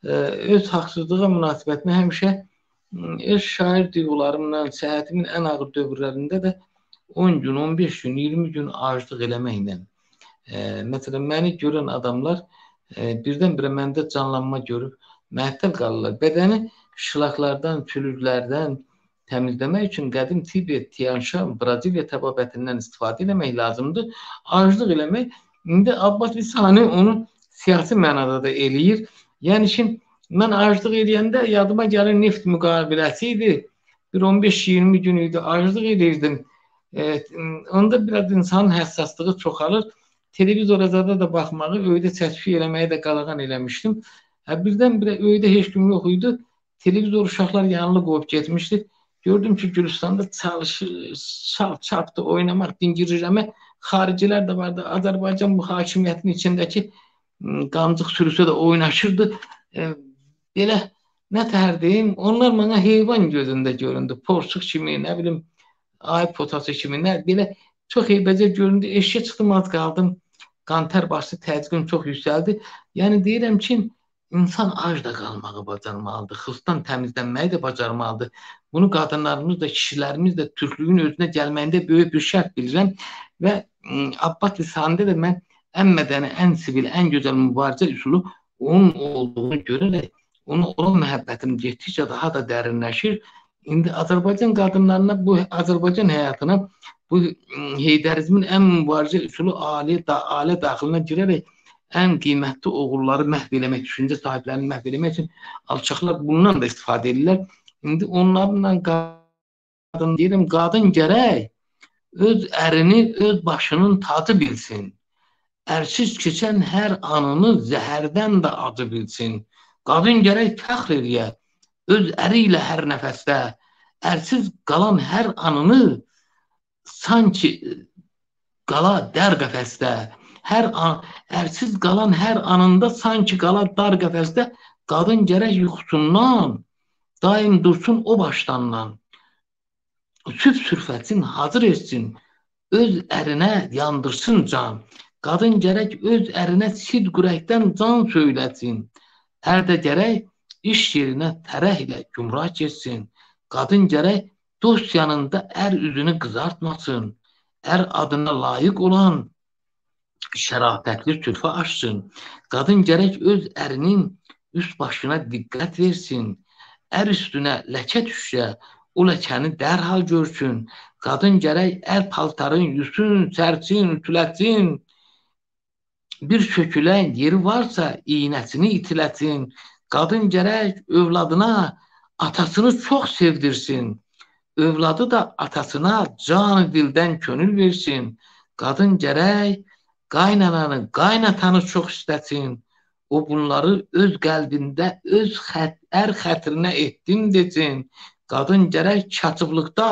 öz haqsızlığa münasibətini həmişə öz şair duyğularımla, səhhətimin ən ağır dövrlərində də 10 gün, 15 gün, 20 gün aclıq eləməklə, məsələn, məni görən adamlar birdən-birə məndə canlanma görüb məhtəl qalırlar. Bədəni şılaqlardan, çürüklərdən təmizləmək üçün qədim Tibet, Tianşan, Braziliya təbabətindən istifadə eləmək lazımdır. Aclıq eləmək. İndi Abbas Lisani onu siyasi mənada da eləyir. Yəni ki, mən aclıq eləyəndə yadıma gələn neft müqaviləsi idi. Bir 15-20 gün idi, aclıq eləyirdim. Onda biraz insanın həssaslığı çoxalır. Televizora da baxmağı, öydə təsvir eləməyi də qadağan eləmişdim. Birdən-birə öydə heç kim yox idi. Televizor uşaqlar yanılı qoyub getmişdi. Gördüm ki, Gülüstanda çalışır, çapdı, oynamaq, dingirləmək. Xaricilər də vardı. Azərbaycan bu hakimiyyətin içindəki qancıq sürüsü də oynaşırdı. Belə nətər deyim, onlar mənə heyvan gözündə göründü. Porsuq kimi, nə bilim, ay potası kimi, belə çox heybəcə göründü. Eşiyə çıxdım, az qaldım. Qantar başlı təzyiqim çox yüksəldi. Yəni deyirəm ki, insan ac da qalmağı bacarmalıdır. Xıstdan təmizlənməyi də bacarmalıdır. Bunu qadınlarımız da, kişilərimiz də türklüyün özünə gəlməyində böyük bir şərt bilirəm. Və Abbas lisanında da mən ən mədəni, ən sivil, ən gözəl mübarizə üsulu onun olduğunu görərək, onun məhəbbətim getdikcə daha da dərinləşir. İndi Azərbaycan qadınlarına, bu Azərbaycan həyatına bu Heydərizmin ən mübarizə üsulu ailə daxilinə girərək ən qiymətli oğulları məhv eləmək, düşüncə sahiblərini məhv eləmək üçün alçaqlar bundan da istifadə edirlər. İndi onlarla qadın deyirəm, qadın gərək öz ərini, öz başının tadı bilsin. Ərsiz keçən hər anını zəhərdən də acı bilsin. Qadın gərək fəxr eləyə, öz əri ilə hər nəfəsdə, ərsiz qalan hər anını sanki qala dər qəfəsdə, ərsiz qalan hər anında sanki qala dar qəfəsdə, qadın gərək yuxusundan daim dursun o başdandan. Süf sürfətsin, hazır etsin, öz ərinə yandırsın can. Qadın gərək öz ərinə sidq ürəkdən can söyləsin. Ər də gərək iş yerinə tərəh ilə gümrah geçsin. Qadın gərək dost yanında ər üzünü qızartmasın. Ər adına layiq olan şərafətli sürfə açsın. Qadın gərək öz ərinin üst başına diqqət versin. Ər üstünə ləkə düşsə, o ləkəni dərhal görsün. Qadın gərək ər paltarın yusun, sərsin, ütüləsin. Bir sökülən yeri varsa iynəsini itiləsin. Qadın gərək övladına atasını çox sevdirsin. Övladı da atasına canı dildən könül versin. Qadın gərək qaynananı, qaynatanı çox istəsin. o bunları öz qəlbində, öz xətrinə etdim desin. Qadın gərək çatıblıqda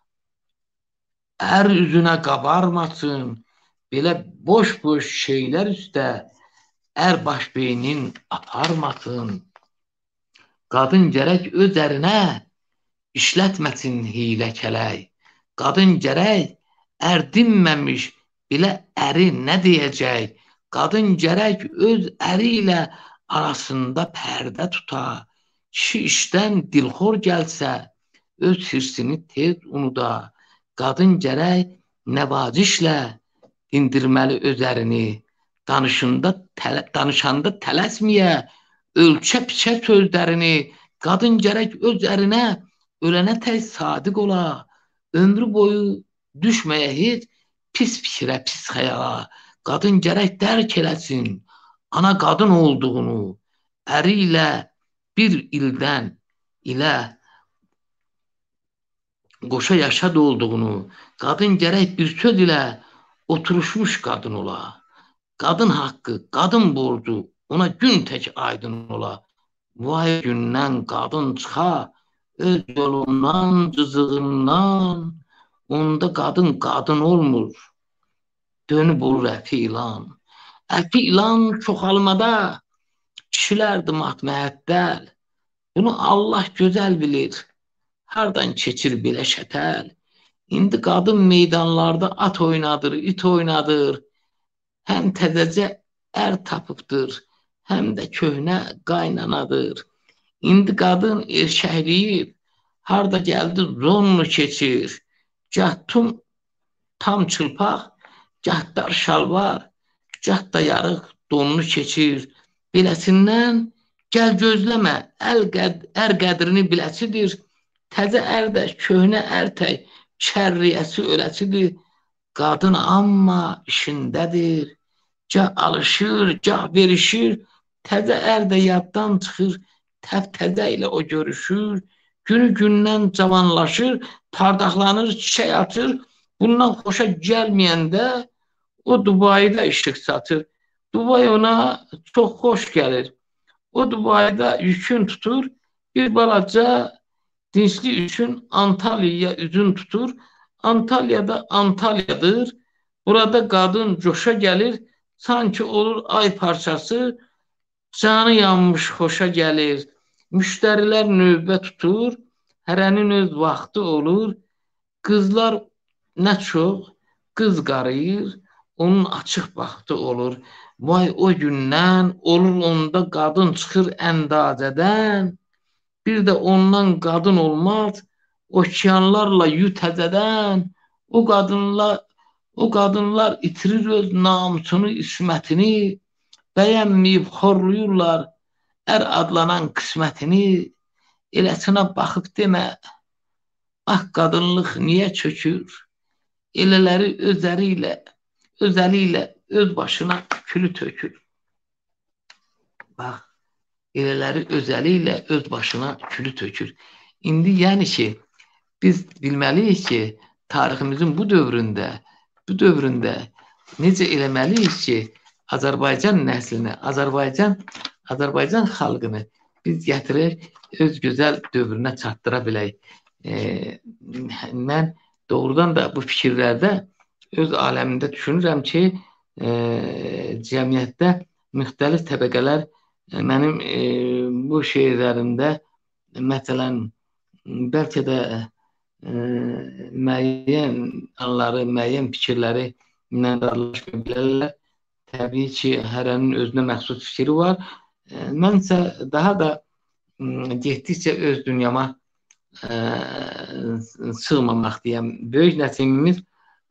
ər üzünə qabarmasın. Belə boş-boş şeylər üstə ər baş beynin aparmasın. Qadın gərək öz ərinə işlətməsin hiylə kələk. Qadın gərək ər dinməmiş belə əri nə deyəcək? Qadın gərək öz əri ilə arasında pərdə tuta. Kişi işdən dilxor gəlsə, öz hirsini tez unuda. Qadın gərək nəvazişlə dindirməli öz ərini. Danışanda tələsməyə, ölçə piçə sözlərini. Qadın gərək öz ərinə ölənə tək sadiq ola. Ömrü boyu düşməyə heç pis fikrə, pis xəyala. Qadın gərək dərk eləsin ana qadın olduğunu. Əri ilə bir ildən ilə qoşa yaşad olduğunu. Qadın gərək bir söz ilə oturuşmuş qadın ola. Qadın haqqı, qadın borcu ona gün tək aydın ola. Vay gündən qadın çıxa öz yolundan, cızığından. Onda qadın qadın olmur. Dönüb olur əfi ilan. Əfi ilan çoxalmada kişilərdir matməhəddəl. Bunu Allah gözəl bilir. Hardan keçir belə şətəl. İndi qadın meydanlarda at oynadır, it oynadır. Həm təzəcə ər tapıbdır, həm də köhnə qaynanadır. İndi qadın erkəkliyib, harda gəldi zonlu keçir. Gah tam çılpaq, gah dar şalvar, gah da yarıq donlu keçir. Beləsindən gəl gözləmə, ər qədrini biləsidir. Təzə ər də köhnə ər tək şərriyəsi öləsidir. Qadın amma işindədir. Gah alışır, gah verişir. Təzə ər də yaddan çıxır. Təzə ilə o görüşür. Günü gündən cavanlaşır. Pardaqlanır, çiçək atır. Bundan xoşa gəlməyəndə o Dubayda işıq satır. Dubay ona çox xoş gəlir. O Dubayda yükün tutur. Bir balaca dinsli üçün Antalya'ya üzün tutur. Antalya'da Antalyadır. Burada qadın coşa gəlir. Sanki olur ay parçası. Canı yanmış xoşa gəlir. Müştərilər növbə tutur. Hərənin öz vaxtı olur. Qızlar nə çox qız qarıyır. Onun açıq vaxtı olur. Vay o gündən olur onda qadın çıxır əndazədən. Bir də ondan qadın olmaz. Okeanlarla yu təzədən. O qadınlar itirir öz namusunu, ismətini. Bəyənməyib xorluyurlar ər adlanan qismətini. Eləsinə baxıb demə, ah qadınlıq niyə çökür? Elələri öz əli ilə öz başına külü tökür. Bax, elələri öz əli ilə öz başına külü tökür. İndi yəni ki, biz bilməliyik ki, tariximizin bu dövründə necə eləməliyik ki, Azərbaycan nəslini, Azərbaycan xalqını biz gətirək, öz gözəl dövrünə çatdıra bilək. Mən doğrudan da bu fikirlərdə öz aləmində düşünürəm ki, cəmiyyətdə müxtəlif təbəqələr mənim bu şeirlərimdə məsələn, bəlkə də müəyyən anları, müəyyən fikirləri minnətdarlaşa bilərlər. Təbii ki, hərənin özünə məxsus fikri var. Mənsə daha da getdikcə öz dünyama sığmamaq deyəm. Böyük Nəsimimiz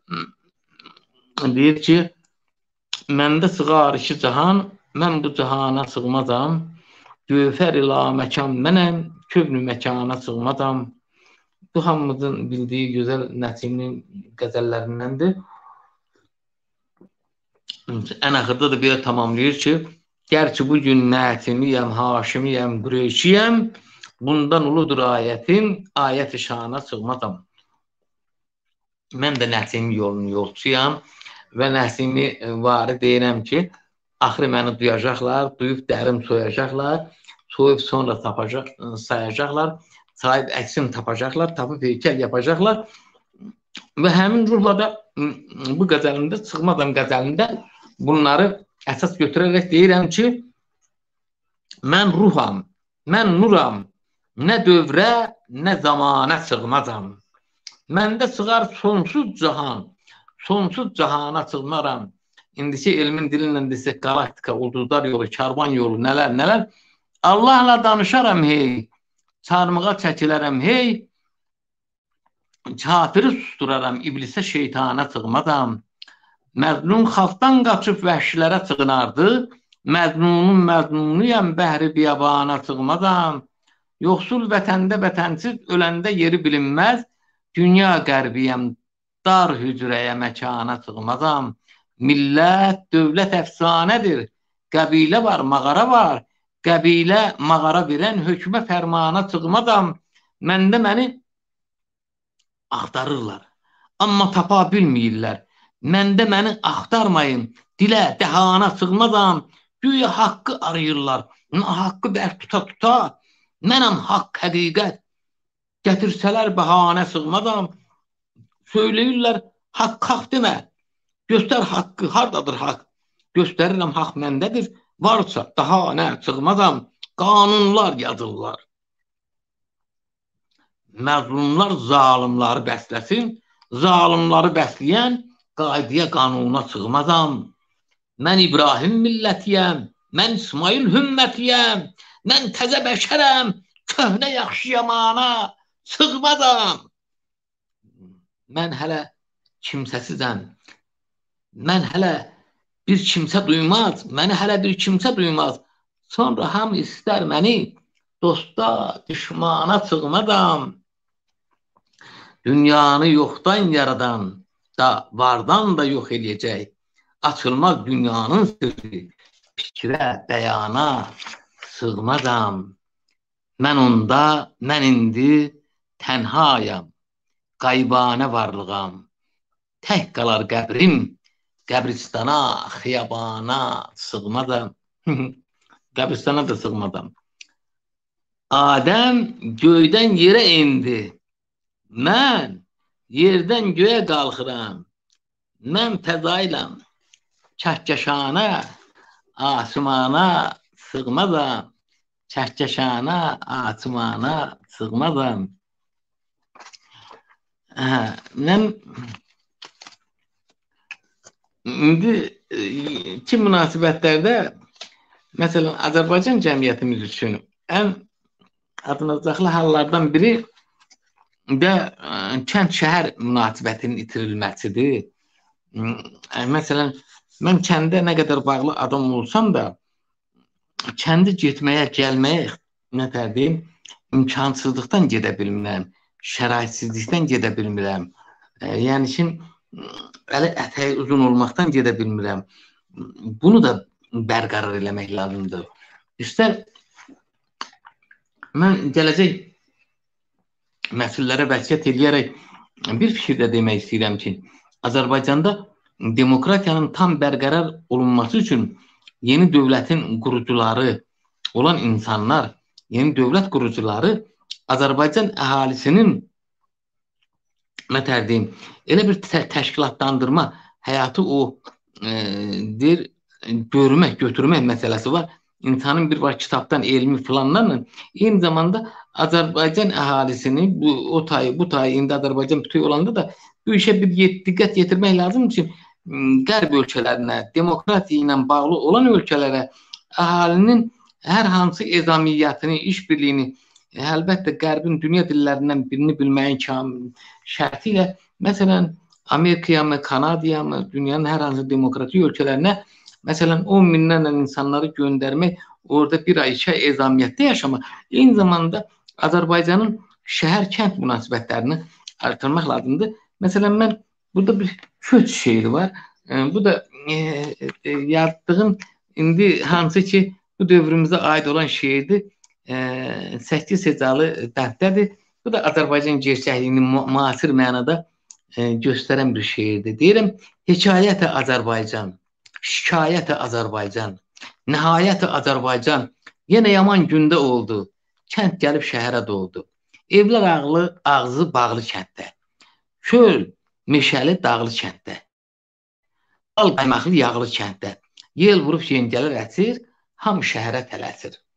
deyir ki, məndə sığar iki cahan, mən bu cahana sığmazam. Gövhər ila məkan mənəm, kövnü məkana sığmazam. Bu hamımızın bildiyi gözəl Nəsiminin qəzəllərindəndir. Ən axırda da belə tamamlayır ki, gerçi bu gün Nəsimiyəm, Haşimiyəm, Qureyşiyəm, bundan uludur ayətim, ayət-i şana sığmazam. Mən də Nəsimi yolunun yolçuyam və Nəsimi varı deyirəm ki, Axırı məni duyacaqlar, duyub dərim soyacaqlar, soyub sonra sayacaqlar, sahib əksini tapacaqlar, tapıb heykəl yapacaqlar. Və həmin ruhla da bu qəzəlimdə, Çıxmadam qəzəlində bunları əsas götürərək deyirəm ki, mən ruham, mən nuram, nə dövrə, nə zamana sığmazam. Məndə sığar sonsuz cahan, sonsuz cahana sığmaram. İndiki elmin dilinlə desək, galaktika, ulduzlar yolu, karvan yolu, nələr, nələr. Allahla danışaram, hey, çarmığa çəkilərəm, hey, kafiri susturaram, iblisə, şeytana sığmazam. Məzlum xalqdan qaçıb vəhşilərə sığınardı, məzlunun məzlunuyam, bəhri biyabana sığmazam. Yoxsul vətəndə vətənsiz, öləndə yeri bilinməz, dünya qərbiyəm, dar hücrəyə, məkana sığmazam. Millət, dövlət əfsanədir, qəbilə var, mağara var, qəbilə mağara verən hökmə fərmana sığmazam. Məndə məni axtarırlar, amma tapa bilməyirlər. Məndə məni axtarmayın, dilə, dəhana sığmazam. Güya haqqı arayırlar, haqqı bərk tuta, mənəm haqq, həqiqət. Gətirsələr bəhanə sığmazam. Söyləyirlər, haqq demə. Göstər haqqı, hardadır haqq? Göstərirəm, haqq məndədir. Varsa daha nə sığmazam. Qanunlar yazırlar. Məzlumlar zalimları bəsləsin. Zalimları bəsləyən qaydaya, qanuna sığmazam. Mən İbrahim millətiyəm. Mən İsmail hümmətiyəm. Mən təzə bəşərəm. Köhnə yaxşı yamana sığmazam. Mən hələ kimsəsizəm. Mən hələ bir kimsə duymaz, məni hələ bir kimsə duymaz. Sonra hamı istər məni, dosta, düşmana sığmazam. Dünyanı yoxdan yaradan da, vardan da yox eləyəcək. Açılmaz dünyanın sırrı, fikrə, bəyana sığmazam. Mən onda, mən indi tənhayam, qaybanə varlığam. Tək qalar qəbrim, qəbristana, xiyabana sığmazam. Qəbristana da sığmazam. Adəm göydən yerə indi. Mən yerdən göyə qalxıram. Mən fəzailam. Kəhkəşana, asmana sığmazam. Kəhkəşana, asmana sığmazam. Mən İndi ki münasibətlərdə məsələn Azərbaycan cəmiyyətimiz üçün ən acınacaqlı hallardan biri də kənd-şəhər münasibətinin itirilməsidir. Məsələn, mən kəndə nə qədər bağlı adam olsam da kəndi getməyə, gəlməyə imkansızlıqdan gedə bilmirəm, şəraitsizlikdən gedə bilmirəm. Yəni ki, əli ətəyi uzun olmaqdan gedə bilmirəm. Bunu da bərqərar eləmək lazımdır. İstər mən gələcək məsullərə vəsiyyət eləyərək bir fikirdə demək istəyirəm ki, Azərbaycanda demokratiyanın tam bərqərar olunması üçün yeni dövlətin qurucuları olan insanlar, yeni dövlət qurucuları Azərbaycan əhalisinin elə bir təşkilatlandırma həyatı o görmək, götürmək məsələsi var. İnsanın bir var kitabdan, elmi filanlarla, eyni zamanda Azərbaycan əhalisini bu tay, indi Azərbaycan bütöv olanda da bu işə bir diqqət yetirmək lazım ki, qərb ölkələrinə, demokratiya ilə bağlı olan ölkələrə əhalinin hər hansı ezamiyyətini, işbirliyini, əlbəttə qərbin dünya dillərindən birini bilməyin şərti ilə, məsələn, Amerikaya mı, Kanadaya mı, dünyanın hər hansı demokratik ölkələrinə, məsələn, 10 minlərlə insanları göndərmək, orada bir ay 2 ay ezamiyyətdə yaşamaq, eyni zamanda Azərbaycanın şəhər-kənd münasibətlərini artırmaq lazımdır. Məsələn, mən burada bir köç şeiri var. Bu da yazdığım indi hansı ki bu dövrümüzə aid olan şeirdir. 8 hecalı bəndədir. Bu da Azərbaycan gerçəkliyini müasir mənada göstərən bir şeirdir. Deyirəm, hekayət-i Azərbaycan. Şikayət-i Azərbaycan, nəhayət-i Azərbaycan, yenə yaman gündə oldu. Kənd gəlib şəhərə doldu. Evlər ağzı bağlı kənddə. Köl, meşəli, dağlı kənddə. Bal qaymaqlı, yağlı kənddə. Yel vurub yengələr əsir, hamı şəhərə tələsir.